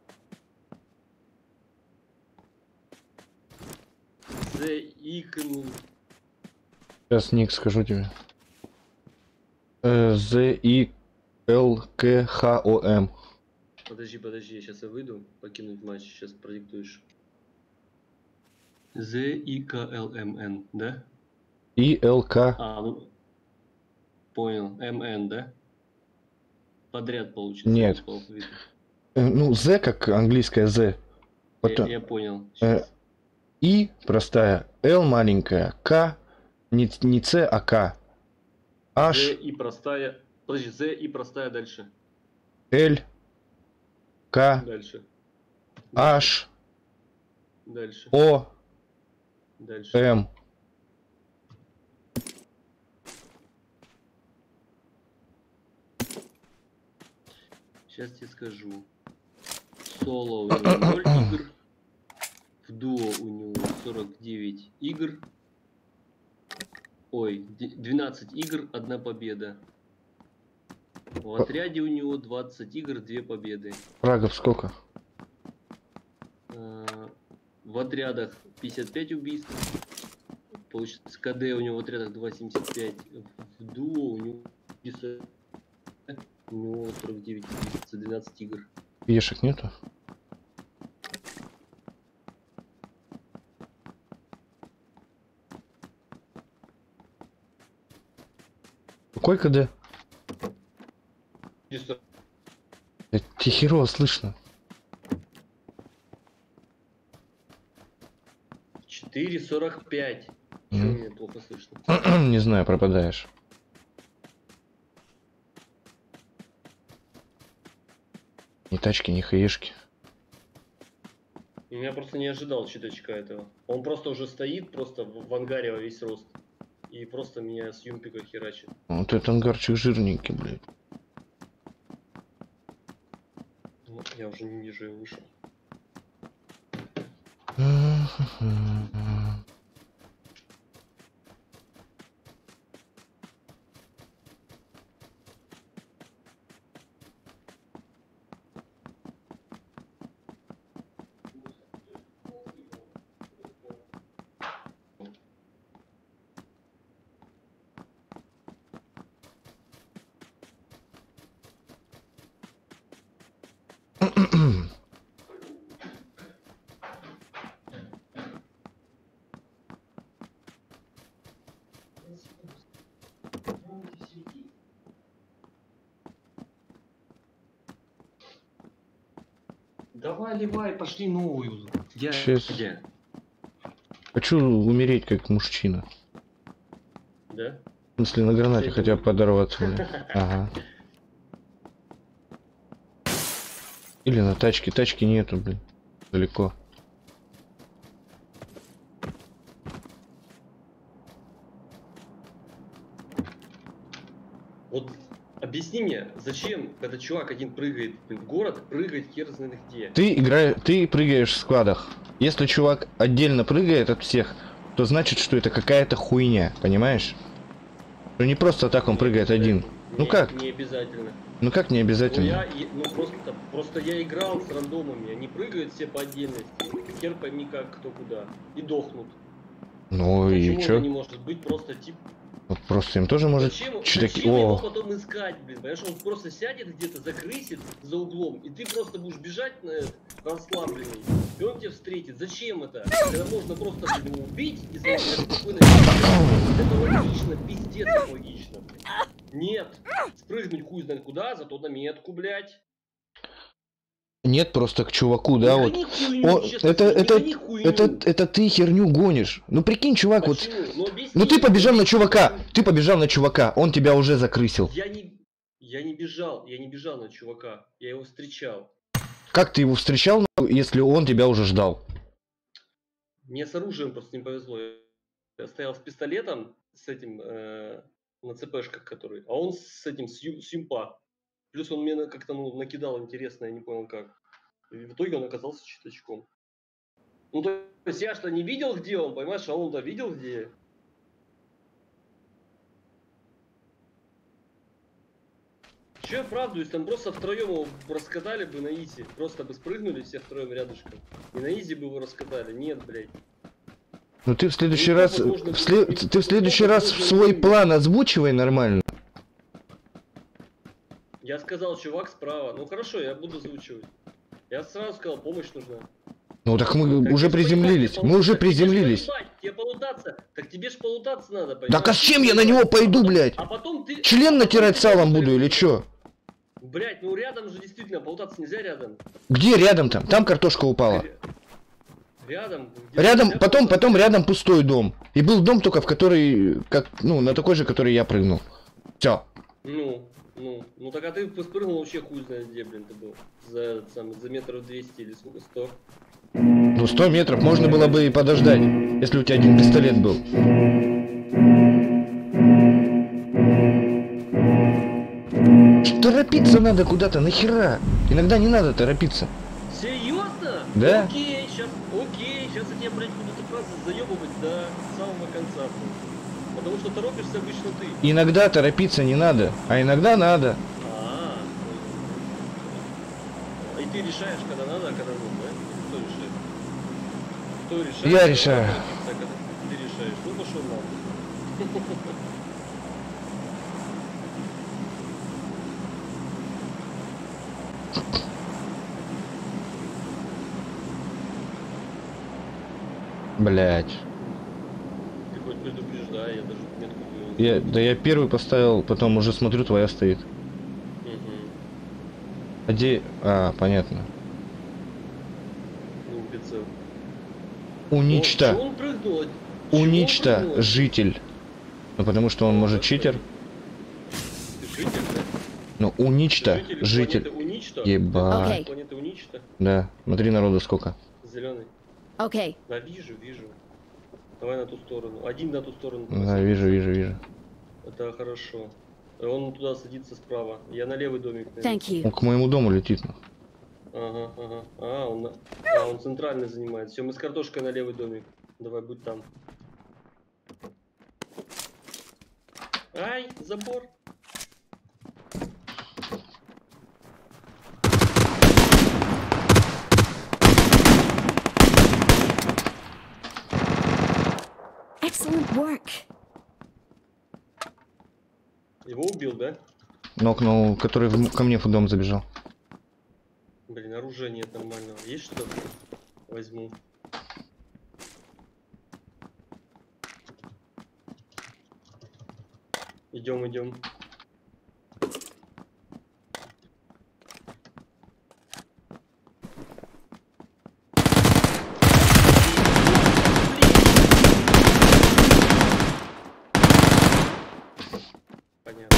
The Icon. Сейчас ник скажу тебе. З И Л К Х О М. Подожди, подожди, я сейчас я выйду, покинуть матч, сейчас продиктуешь. Z I K L M N, да? И ЛК. А, ну, понял, M N, да? Подряд получится. Нет. по алфавиту. Э, Ну, З как английская З. Я, Потом я понял. Э, Щас. И простая, Л маленькая, К, не, не С, а К. Z H, и простая. Подожди, Z и простая дальше. Л, К, Дальше. H, Дальше. О, Дальше. М. Сейчас тебе скажу. Соло у него ноль игр. В дуо у него сорок девять игр. Ой, д- двенадцать игр, одна победа. В отряде у него двадцать игр, две победы. Фрагов сколько? А, В отрядах пятьдесят пять убийств. Получается, КД у него в отрядах два семьдесят пять. В дуо у него пятьдесят, у него сорок девять убийств за двенадцать игр. Ешек нету? Какой КД? четыреста Это тебе херово слышно. четыре сорок пять. Чего Мгм. мне плохо слышно? Не знаю, пропадаешь. Ни тачки, ни хаешки. Я просто не ожидал читачка этого. Он просто уже стоит, просто в, в ангаре во весь рост. И просто меня с юмпика херачит. Вот этот ангарчик жирненький, блядь. Ну, я уже не вижу, я вышел. Давай, ливай, пошли новую. Я Щас. где? Хочу умереть как мужчина. Да? В смысле, на гранате Кстати, хотя бы вот. подорваться, блядь. Ага. Или на тачке. Тачки нету, блин. Далеко. Вот объясни мне, зачем, когда чувак один прыгает блин, в город, прыгает хер знает где? Ты играешь, ты прыгаешь в складах. Если чувак отдельно прыгает от всех, то значит, что это какая-то хуйня, понимаешь? Что не просто так он Не прыгает один. обязательно. Ну Не- как? Не обязательно. Ну как не Ну, обязательно? я, и- ну просто, просто я играл с рандомами, они прыгают все по отдельности, хер пойми как, кто куда, и дохнут. Ну и Почему чё? это не может быть просто тип... Вот просто им тоже может Зачем, чё-таки- зачем его О, потом искать, блин, понимаешь, он просто сядет где-то, закрысит за углом, и ты просто будешь бежать на этот, расслабленный, и он тебя встретит. Зачем это? Когда можно просто блин, его убить и замолчать спокойно. Это логично, пиздец как логично. Нет, спрыгнуть хуй знает куда, зато на метку, блядь. нет, просто к чуваку, да, Не вот. гони хуйню, О, честно это, скажу, не это, гони хуйню. это, это ты херню гонишь. Ну прикинь, чувак, вот. Почему? Ну, объясни, Ну ты побежал на объясни. чувака, ты побежал на чувака, он тебя уже закрысил. Я не, я не бежал, я не бежал на чувака, я его встречал. Как ты его встречал, если он тебя уже ждал? Мне с оружием просто не повезло. Я стоял с пистолетом, с этим, э, на цпшках который, а он с этим, с, ю- с юмпа. Плюс он мне на- как-то ну, накидал интересно, я не понял как. И в итоге он оказался читачком. Ну то есть я что не видел, где он, понимаешь, а он-то видел, где. Че я оправдываюсь, там просто втроем его раскатали бы на изи. Просто бы спрыгнули все втроем рядышком. И на изи бы его раскатали. Нет, блядь. Ну ты в следующий Ну, раз, возможно, в сле- не- ты в следующий ну, раз возможно, свой не- план озвучивай нормально. Я сказал, чувак справа. Ну хорошо, я буду озвучивать. Я сразу сказал, помощь нужна. Ну так мы Так уже тебе ж приземлились. полутаться, Мы уже так тебе ж приземлились. поебать, тебе полутаться. Так тебе ж полутаться надо, Так понимаешь? а с чем я на него пойду, блядь? А потом ты... Член а потом натирать ты салом можешь- буду или чё? Блять, ну рядом же действительно, полутаться нельзя рядом. Где рядом там? Там картошка упала. Ре- Рядом. где Рядом, нельзя потом, полутаться. потом рядом пустой дом. И был дом только в который, как, ну, на такой же, который я прыгнул. Все. Ну, ну, ну так а ты спрыгнул вообще хуй знает где, блин, ты был. За, этот самый, за метров двести или сколько, сто. Ну, сто метров можно было бы и подождать, если у тебя один пистолет был. Торопиться надо куда-то, нахера? Иногда не надо торопиться. Серьезно? Да. Окей, сейчас, окей, сейчас я тебя, блядь, буду эту фразу заебывать до самого конца. Потому что торопишься обычно ты. Иногда торопиться не надо, а иногда надо. А, и ты решаешь, когда надо, а когда нет, да? Кто решает? Кто решает? Я когда решаю. торопиться, а когда ты решаешь. Ну пошел нахуй. Блять. Ты хоть предупреждай, я даже метку вывел. Я, да я первый поставил, потом уже смотрю, твоя стоит. Угу. А где... А, понятно. Ну, прицел. Уничто. Чего он прыгнул? Чего он Уничто, прыгнул? житель. Ну потому что он может читер. Ты житель, да? Ну, уничто, Житель житель. планеты Уничто? Ебать. Окей. Планеты Уничто? Да, смотри народу сколько. Зеленый. Okay. Да, вижу, вижу. Давай на ту сторону. Один на ту сторону. Да, вижу, вижу, вижу. Это хорошо. Он туда садится справа. Я на левый домик. наверное. Thank you. Он к моему дому летит. ну. Ага, ага. А, он, на... а, он центральный занимает. Все, мы с картошкой на левый домик. Давай, будь там. Ай, забор. Excellent work. Его убил, да? Нокнул, который в- ко мне в дом забежал. Блин, оружия нет нормального. Есть что-то? Возьму. Идем, идем. Понятно.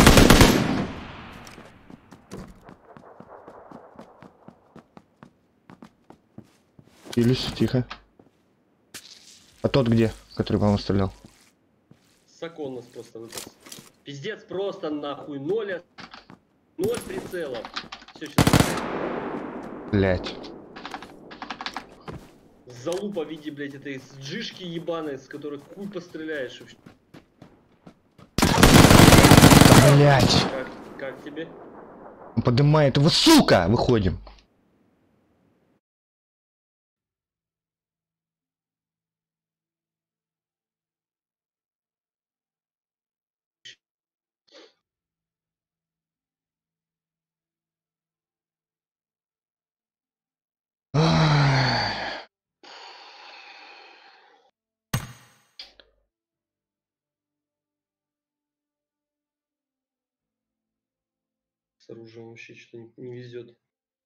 Илюсь, тихо. А тот где, который по вам стрелял? Сакон нас просто выпас. Пиздец, просто нахуй. Ноль, ос- ноль прицелов. Все, сейчас. Блять. Залупа в виде, блядь, этой джишки ебаной, с которой хуй постреляешь. вообще. Блять. Как, как тебе? Он поднимает его, сука! Выходим. Ах. С оружием вообще что-то не, не везет.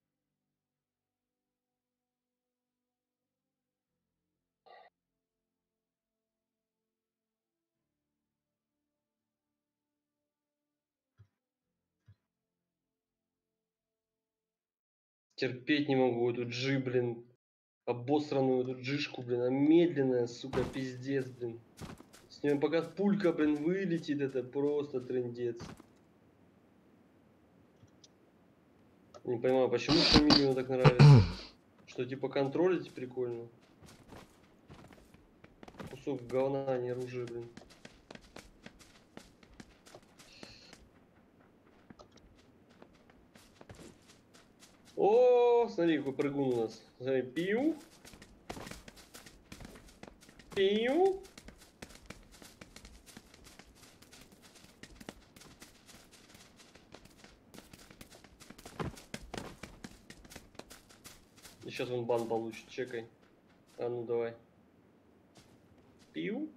Терпеть не могу эту джи, блин. Обосранную эту джишку, блин. Она медленная, сука, пиздец, блин. С нее пока пулька, блин, вылетит, это просто трындец. Не понимаю, почему фамилию так нравится. Что типа контролить прикольно. Кусок говна, а не оружие, блин. О, смотри, какой прыгун у нас. Смотри, пиу. Пиу. сейчас он бан получит, чекай. А ну давай. Пью.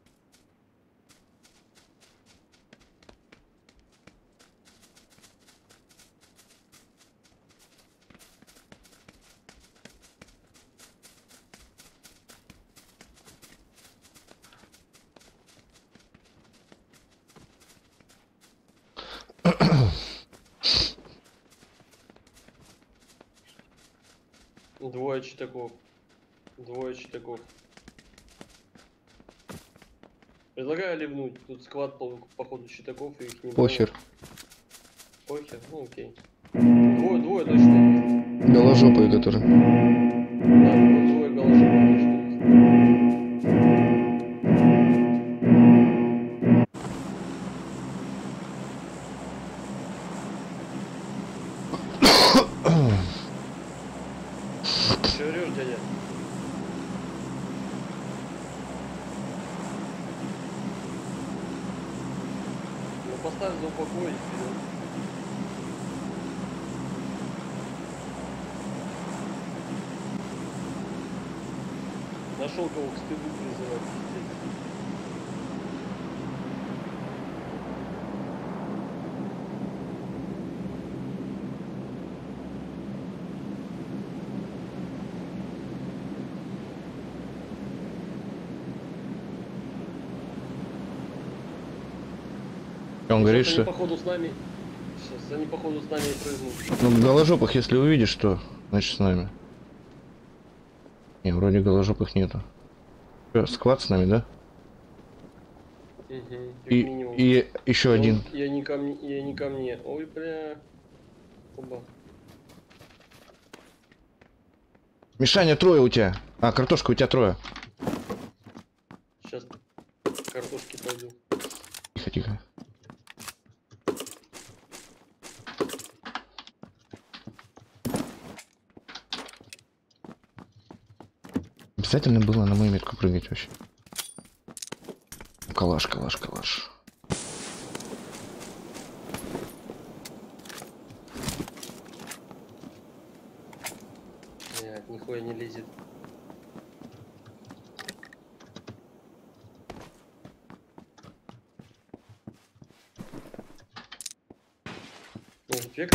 Двое читаков. Двое читаков. Предлагаю ливнуть. Тут сквад по, походу читаков и их не Похер. было. Похер, ну окей. Двое, двое точно. Голожопые, которые. Да, двое, двое голожопых точно есть. Чё орёшь, дядя? Ну поставь за упокой и вперед. Нашел кого к стыду призывать, пиздец. Он говорит, Сейчас что... они походу с нами. Сейчас они походу с нами и прыгнут. Ну, голожопых, если увидишь, то значит с нами. Не, вроде голожопых нету. Чё, сквад с нами, да? Угу, как И, минимум. и еще Он- один. Я не ко мне, я не ко мне. Ой, бля. Оба. Мишаня, трое у тебя. А, картошка, у тебя трое. Сейчас картошки пойду. Тихо, тихо. Обязательно было на мою метку прыгать вообще. Калаш, калаш, калаш. Нет, нихуя не лезет. Ну, эффект.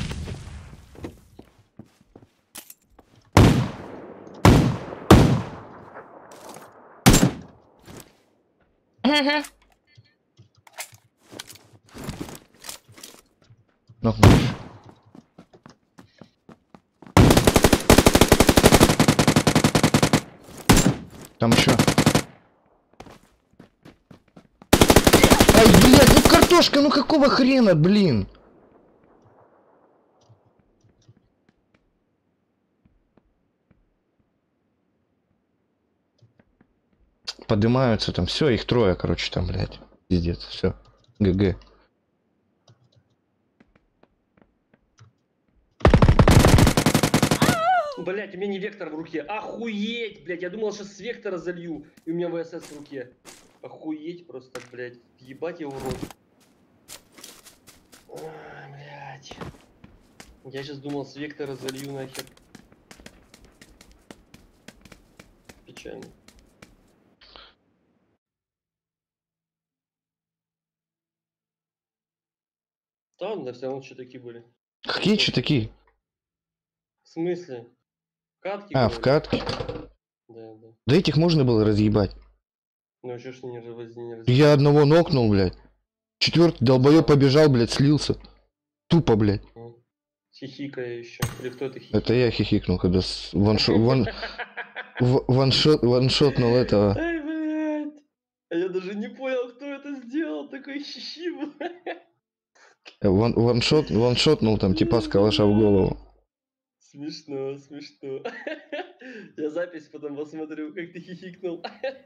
Нокнул. Там еще. Ай, блядь, ну картошка, ну какого хрена, блин? Поднимаются там, все, их трое, короче, там, блядь. Пиздец, все. ГГ. Блять, у меня не вектор в руке. Охуеть, блять, я думал, сейчас с вектора залью, и у меня ВСС в руке. Охуеть просто, блять. Ебать его в рот. Ой, блять. Я сейчас думал, с вектора залью нахер. Печально. Да, да, все равно что такие были. Какие че такие? В смысле? Катки? А, говорю. в катке. Да, да. Да этих можно было разъебать. Ну что ж не раз не раз. Я одного нокнул, блядь. Четвертый долбоёб побежал, блядь, слился. Тупо, блядь. Хихикая еще. Или кто это хихикает? Это я хихикнул, когда с... ваншот, ван... в- ваншот, ваншотнул этого. Ай, блядь. А я даже не понял, кто это сделал. Такой хихи был. Ван... Ваншот, ваншотнул там типа с калаша в голову. Смешно, смешно. Я запись потом посмотрю, как ты хихикнул.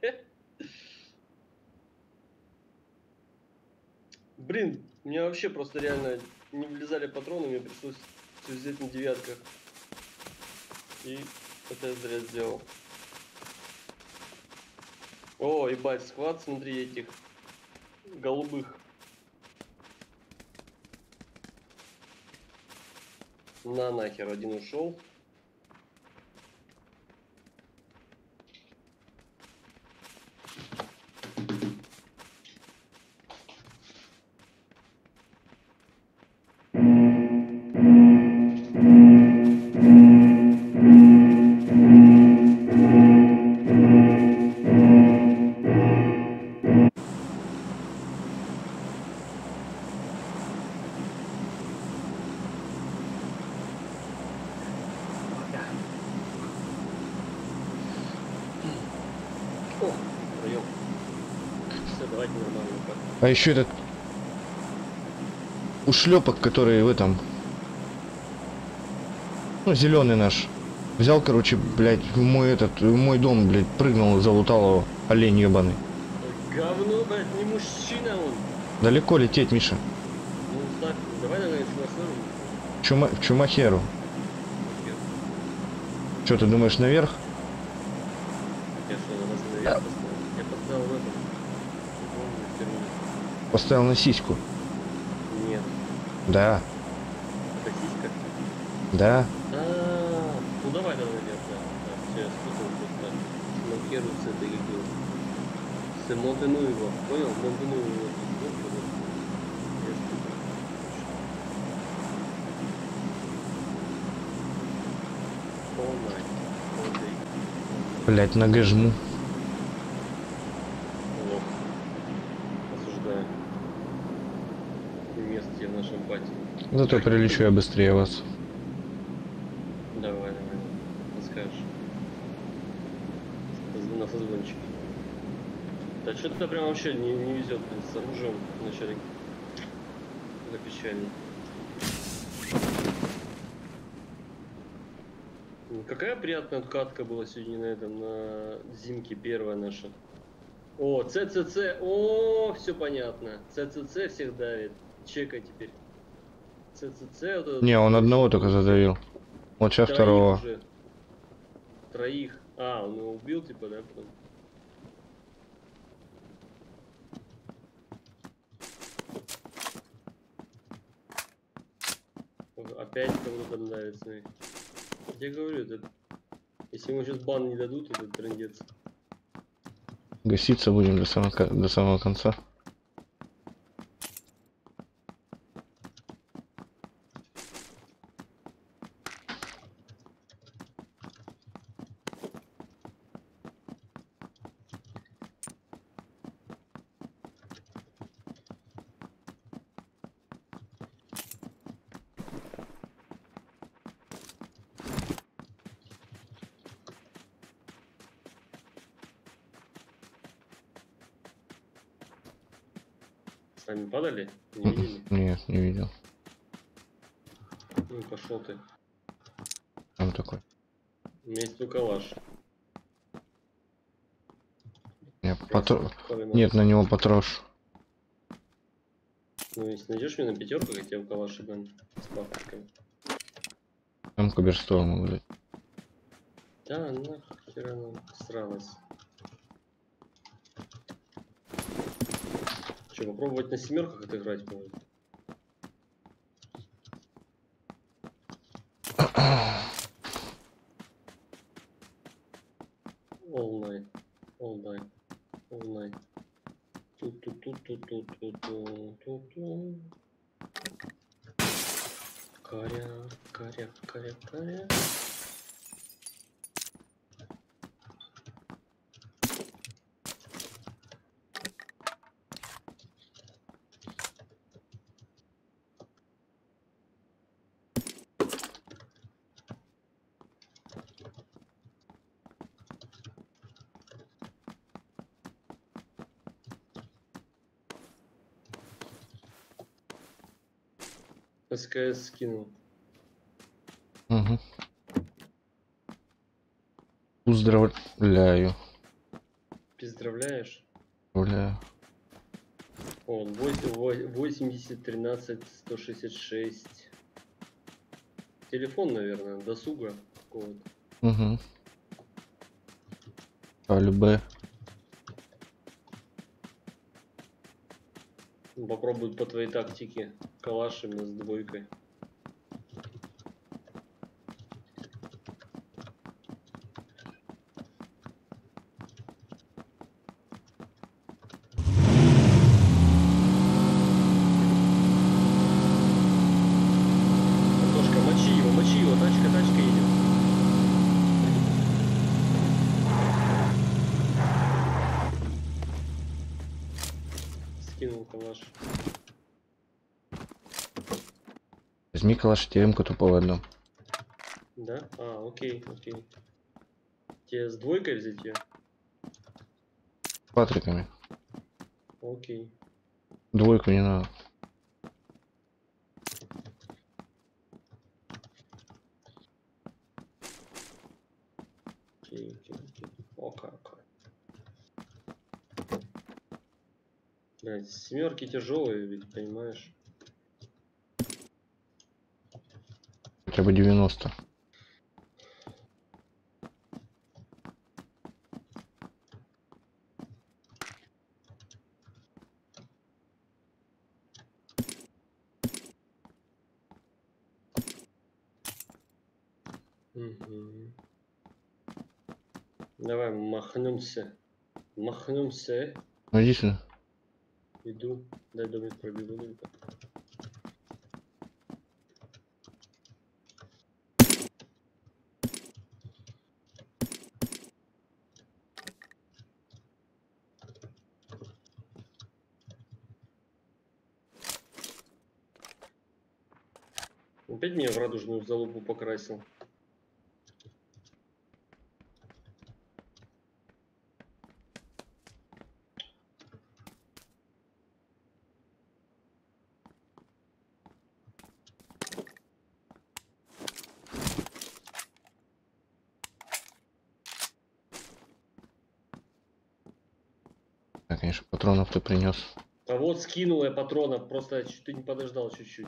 Блин, мне вообще просто реально не влезали патроны, мне пришлось все взять на девятках. И это я зря сделал. О, ебать, сквад, смотри, этих голубых. На нахер, один ушел. О, втроем. Все, давайте нормально. Так. А еще этот ушлепок, который в этом, ну, зеленый наш, взял, короче, блядь, в мой этот, в мой дом, блядь, прыгнул и залутал его, олень ебаный. Говно, блядь, не мужчина он. Далеко лететь, Миша? Ну, так, давай, наверное, финансируем. Чума, в Чумахеру. Что, ты думаешь, наверх? Я что, на нас наверх поставил? Я поставил в этом. Помню, в термине. Поставил на сиську. Нет, Да, это сиська. да. А, ну давай, давай, наверх, да. Так, все, я спутал просто. Блокирую с этой игры. С Монтену его, понял? Монтену его. Я спутал. All night, all day. Блядь, нога жму. Лох. Осуждаю. Место тебе в нашем пати. Зато прилечу я быстрее вас. Давай, давай. Расскажешь. Соз- На созвончик. Да что-то прям вообще не, не везет с оружием вначале. Это печально. Какая приятная откатка была сегодня на этом, на зимке первая наша. О, ЦЦЦ, о, все понятно. ЦЦЦ всех давит. Чекай теперь. ЦЦЦ. Вот этот- Не, он одного только задавил. Вот сейчас Троих второго. уже. Троих. А, он его убил, типа, да, потом? Опять кому-то там нравится. Я говорю, это... Если ему сейчас бан не дадут, это трындец. Гаситься будем до самого, ко- до самого конца. С нами падали? Не видели? Нет, не видел. Ну пошел ты. Там такой. У меня есть только калаш. Я патро... Калаш. Нет, на него потрош. Ну если найдешь меня на пятерку, я тебе в калаш дам с папочками. Там куберсторму, блядь. Да, нахер она сралась. Че, попробовать на семерках отыграть может? All night, all night, all night. Ту-ту-ту-ту-ту-ту-ту-ту. Каря, каря, каря, каря. СКС скинул. Угу. Поздравляю. Поздравляешь? Поздравляю. О, восемьдесят тринадцать сто шестьдесят шесть. Телефон, наверное, досуга какого-то. Угу. Альбе. Попробуют по твоей тактике калаш именно с двойкой. Антошка, мочи его, мочи его, тачка, тачка едет. Скинул калаш. Возьми калаш, теремку тупого одну. Да? А, окей, окей. Тебе с двойкой взять ее? Патриками. Окей. Двойку не надо. Окей, окей, окей. О, как. Блять, семерки тяжелые, ведь понимаешь. Хотя бы девяносто. Мгм. Давай махнемся. Махнемся. Ну иди сюда. Иду. Дай домик пробегу только. Опять меня в радужную залупу покрасил. Да, конечно, патронов ты принес. А вот скинул я патронов, просто чуть ты не подождал чуть-чуть.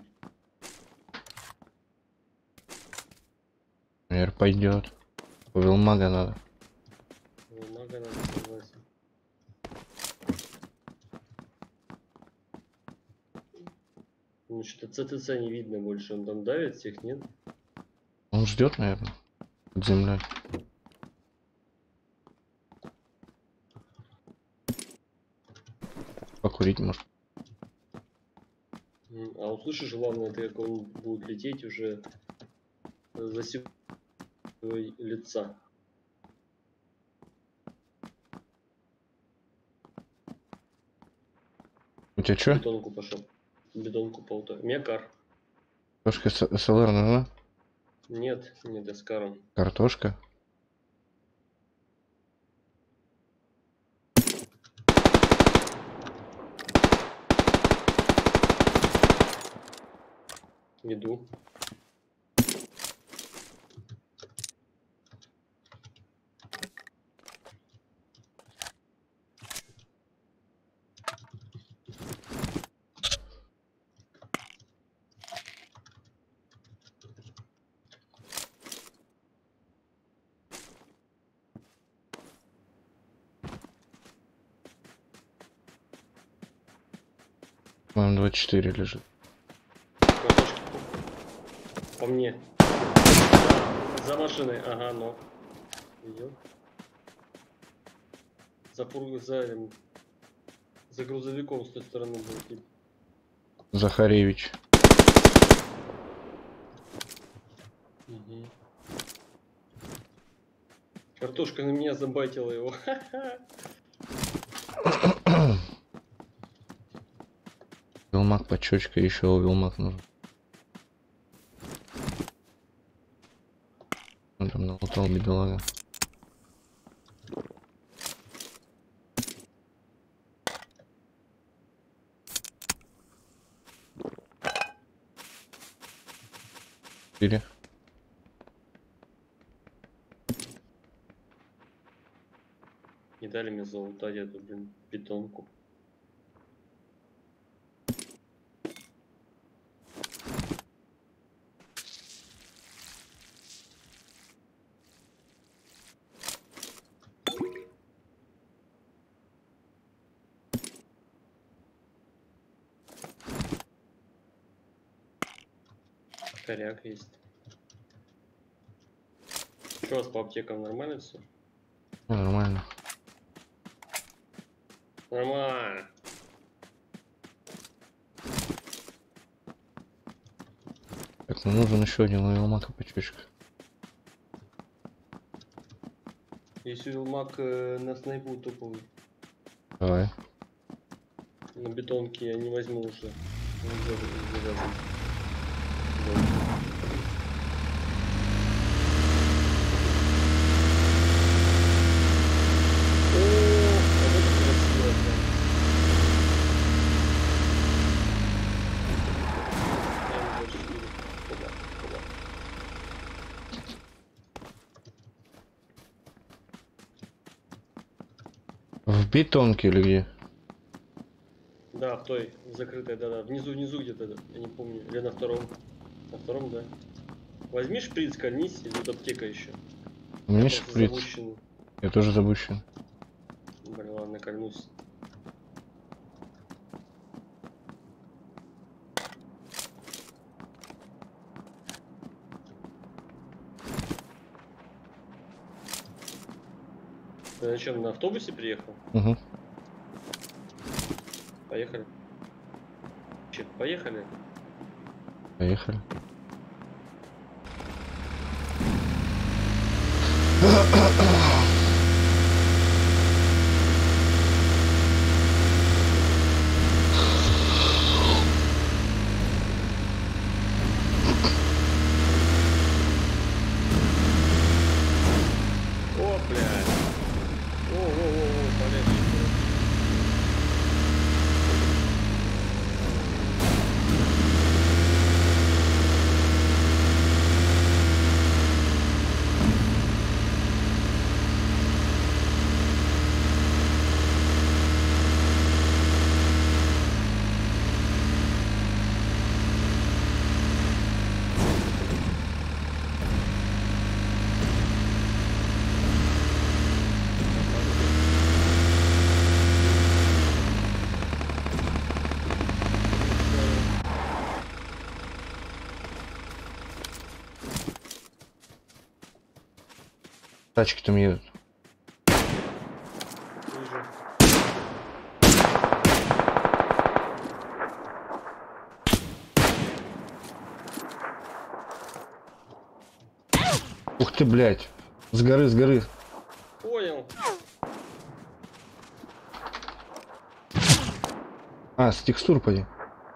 Наверное, пойдет. Вилмага надо. Ну, мага надо, согласен. Ну что-то ЦТЦ не видно больше, он там давит всех, нет? Он ждет, наверное, под землей. Покурить может. М, А услышишь, главное, ты как он будет лететь уже за секундой лица. У тебя что? Бетонку пошел. Бетонку полтора. Мне кар. Картошка с- СЛР нужна? Нет, нет, я с каром. Картошка? Иду. По-моему, двадцать четыре лежит. Картошки. По мне. За машиной. Ага, но. Идет. За, фур... за, эм, за грузовиком с той стороны будет. тип. Захаревич. Мгм. Картошка на меня забайтила его. Вилмак почечка, еще вилмак нужен. Он там налутал, бедолага. Или? Не дали мне залутать эту, блин, бетонку. Коряк есть. Что у вас по аптекам, нормально все? Ну, нормально. Нормально. Так, ну нужен еще один вилмак и почечка. Если Вилмак э, на снайпу топовый, Давай. на бетонке я не возьму уже. Он завязан. завязан. Да. О, вот это Купить тонкий или где? Да, в той, в закрытой, да-да. Внизу, внизу где-то, да. Я не помню. Или на втором. На втором, да. Возьми шприц, кольнись, и тут аптека еще. У меня Просто шприц. запущен. Я тоже запущен. Блин, ладно, кольнусь. Ты на чем, на автобусе приехал? Угу. Поехали. Че, поехали? Поехали. О, блядь. О-о-о-о, полегче. Тачки там едут. Вижу. Ух ты, блядь. С горы, с горы. Понял. А, с текстур поди.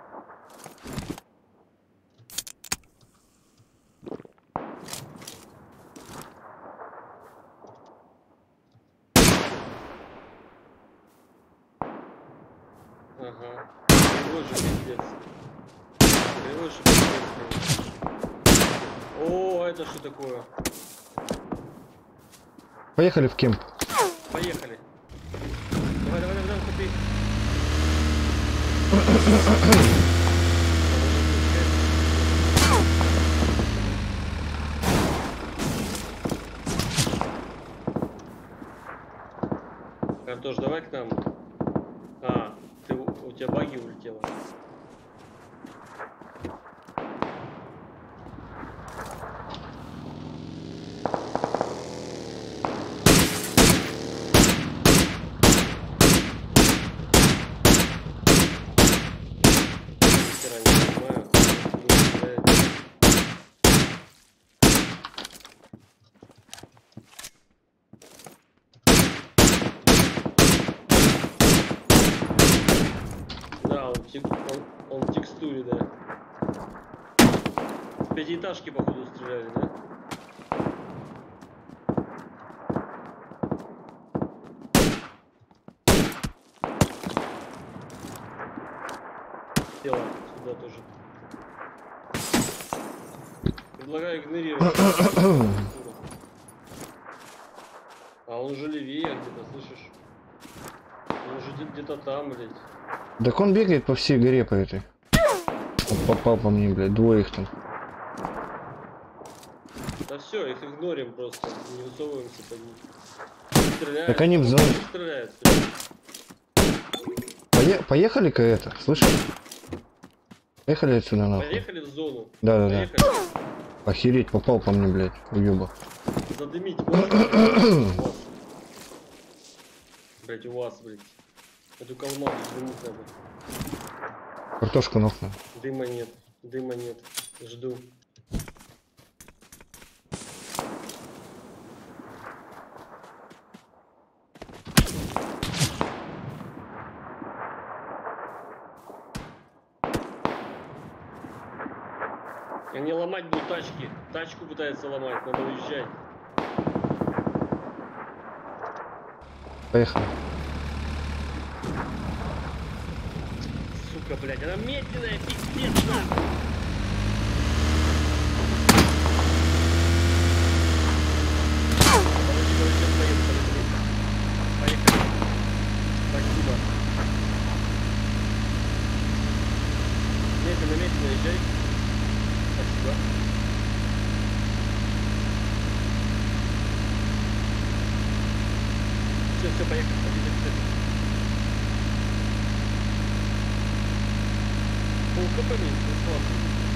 Ага. Кривой же пиздец. Кривой же пиздец. О, это что такое? Поехали в кемп. Поехали. Давай, давай, давай, давай, купи. Картош, давай к нам. А, ты, у тебя баги улетела. Хера не понимаю. Да, он, в тек- он, он в текстуре, да. В пятиэтажки, походу, стреляли, да? Тело сюда тоже. Предлагаю игнорировать. А он уже левее где-то, слышишь? Он уже где- где-то там, блядь. Так он бегает по всей горе по этой. Он попал по мне, блядь, двое их там. Да все, их игнорим просто, не высовываемся под них. Стреляют. Так они в ну, зоне. Стреляют, стреляют. Пое- Поехали-ка это, слышишь? Поехали отсюда нахуй. Поехали в зону. Да, да, да. Поехали. Охереть, попал по мне, блядь, уёба. Задымить можно? У вас. Блять, у вас, блять. Эту колмаду задымить надо. Картошку нахуй. Дыма нет, дыма нет. Жду. Они ломать будут тачки. Тачку пытаются ломать, надо уезжать. Поехали. Сука, блядь, она медленная, пиздец, нахуй. Подожди, подожди, сейчас поеду, подожди. Поехали. все, все, поехали. Побежали, побежали. Пол КП меньше, ну слабый.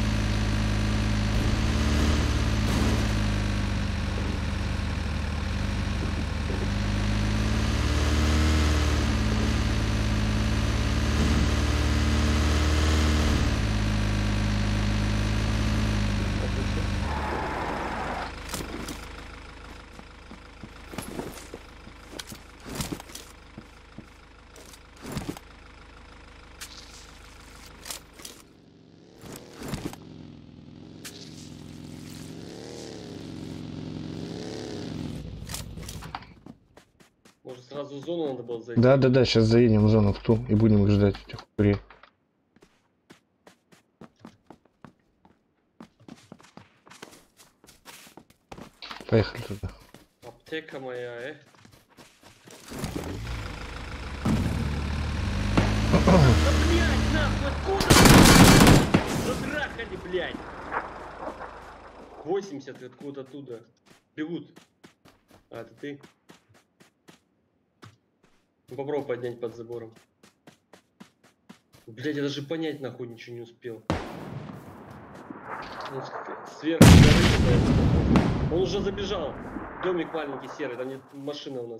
Может сразу в зону надо было зайти? Да, да, да, сейчас заедем в зону в ту и будем их ждать этих упырей. Поехали туда. Аптека моя, э. Да блять, нахуй, откуда? Затрахали, блять. восемьдесят откуда оттуда. Бегут. А, это ты? Ну, попробуй поднять под забором. Блять, я даже понять нахуй ничего не успел. Ну, с- сверху горы, блядь. Он уже забежал. Домик маленький серый, там нет машина у нас.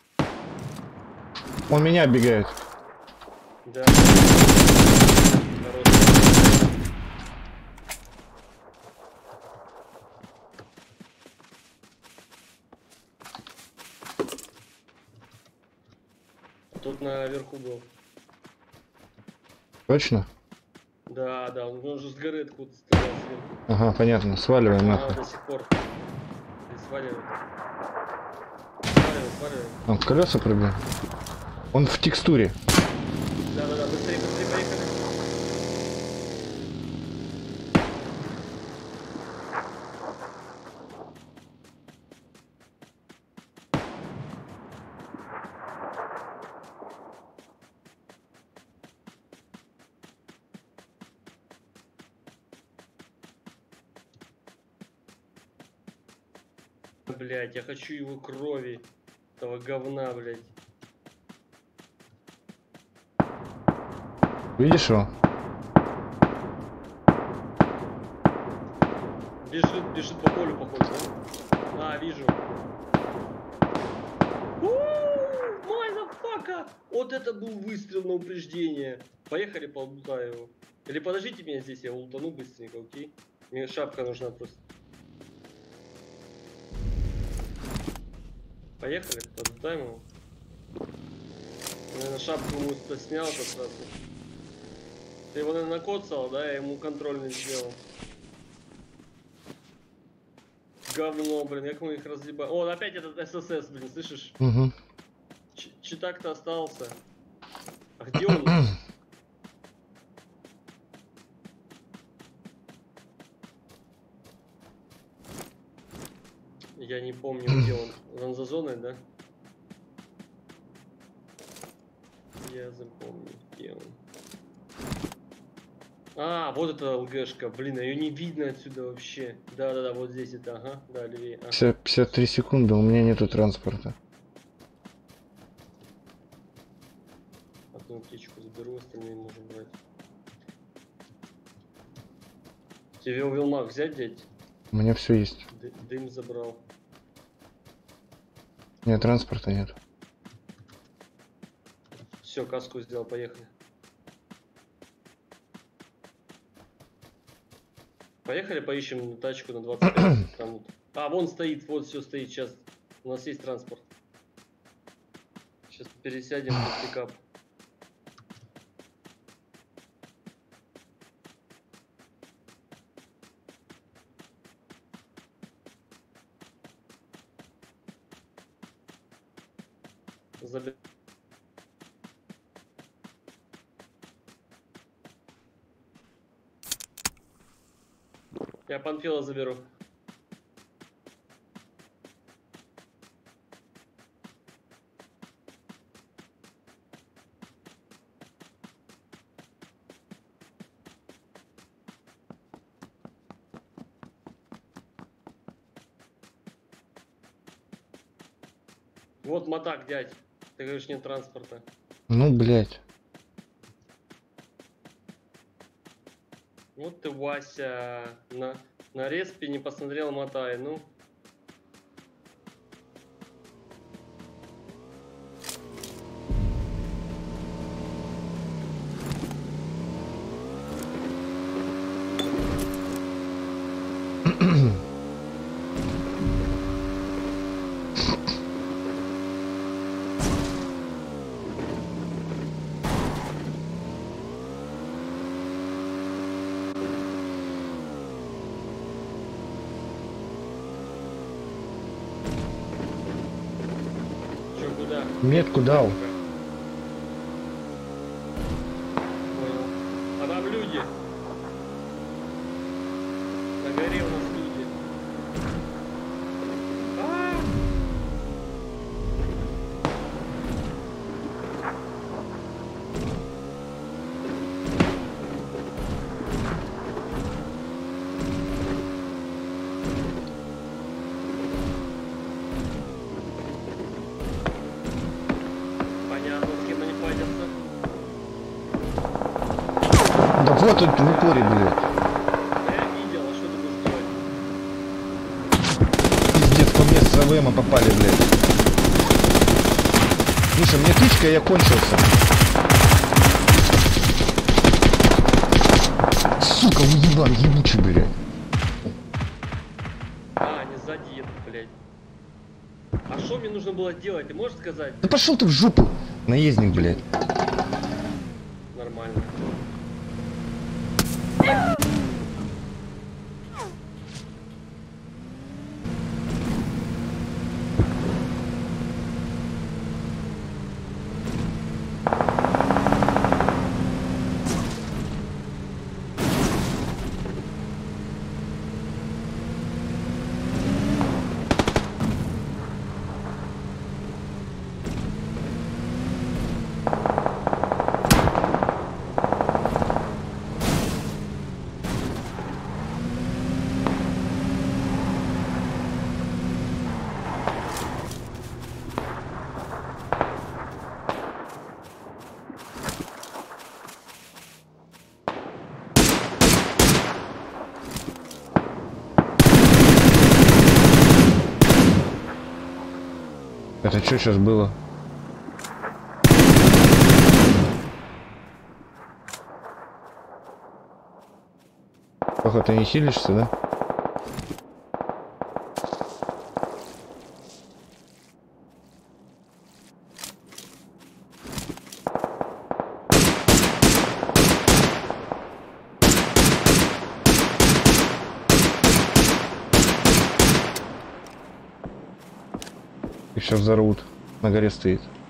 Он меня оббегает. Да. Народ. Тут наверху был. Точно? Да, да, он уже с горы откуда стрелял сверху. Ага, понятно. Сваливаем А, нахуй. до сих пор. Ты сваливай. Сваливай, сваливай. Он в колеса пробил. Он в текстуре. Да, да, да, быстрее, быстрее, поехали. Блять, я хочу его крови. Этого говна, блять. Видишь его? Бежит, бежит по полю, походу, да? А, вижу. Мазафака! Вот это был выстрел на упреждение. Поехали, полутаю его. Или подождите меня здесь, я ултану быстренько, окей? Мне шапка нужна просто. Поехали, подлутаем его. Наверное, шапку ему снял как раз. Ты его, наверное, накоцал, да? Я ему контрольный сделал. Говно, блин, как мы их разъебали. О, опять этот ССС, блин, слышишь? Угу. Читак-то остался. А где он? Я не помню, где он. Он за зоной, да? Я запомню, где он. А, вот эта ЛГшка, блин, ее не видно отсюда вообще. Да-да-да, вот здесь это, ага, да, левее. Ага. пятьдесят, пятьдесят три секунды, у меня нету транспорта. Одну птичку заберу, остальные можем брать. Тебе Вилмак взять, дядь? У меня все есть. Ды- дым забрал. Нет, транспорта нет. Все, каску сделал, поехали. Поехали, поищем тачку на двадцать пять минут. А, вон стоит, вот все стоит, сейчас. У нас есть транспорт. Сейчас пересядем в пикап. Забер... Я Панфила заберу. Вот мотак, дядь. Ты говоришь, нет транспорта. Ну, блядь. Вот ты, Вася, на, на респе не посмотрел, мотай, ну. Чё, куда? Метку дал. Понял. А там люди. На горе у нас люди. А! Понятно, с кем они пойдятся. Да вот тут в упоре, блядь. Я видел, а что ты будешь делать? Пиздец, по мне с АВМа попали, блядь. Слушай, мне тычка, я кончился. Сука, уебан, ебучий, блядь. А, они сзади едут, блядь. А что мне нужно было делать, ты можешь сказать? Да пошел ты в жопу, наездник, блядь. Нормально. Это что сейчас было? Плохо, ты не хилишься, да? Их сейчас взорвут. На горе стоит.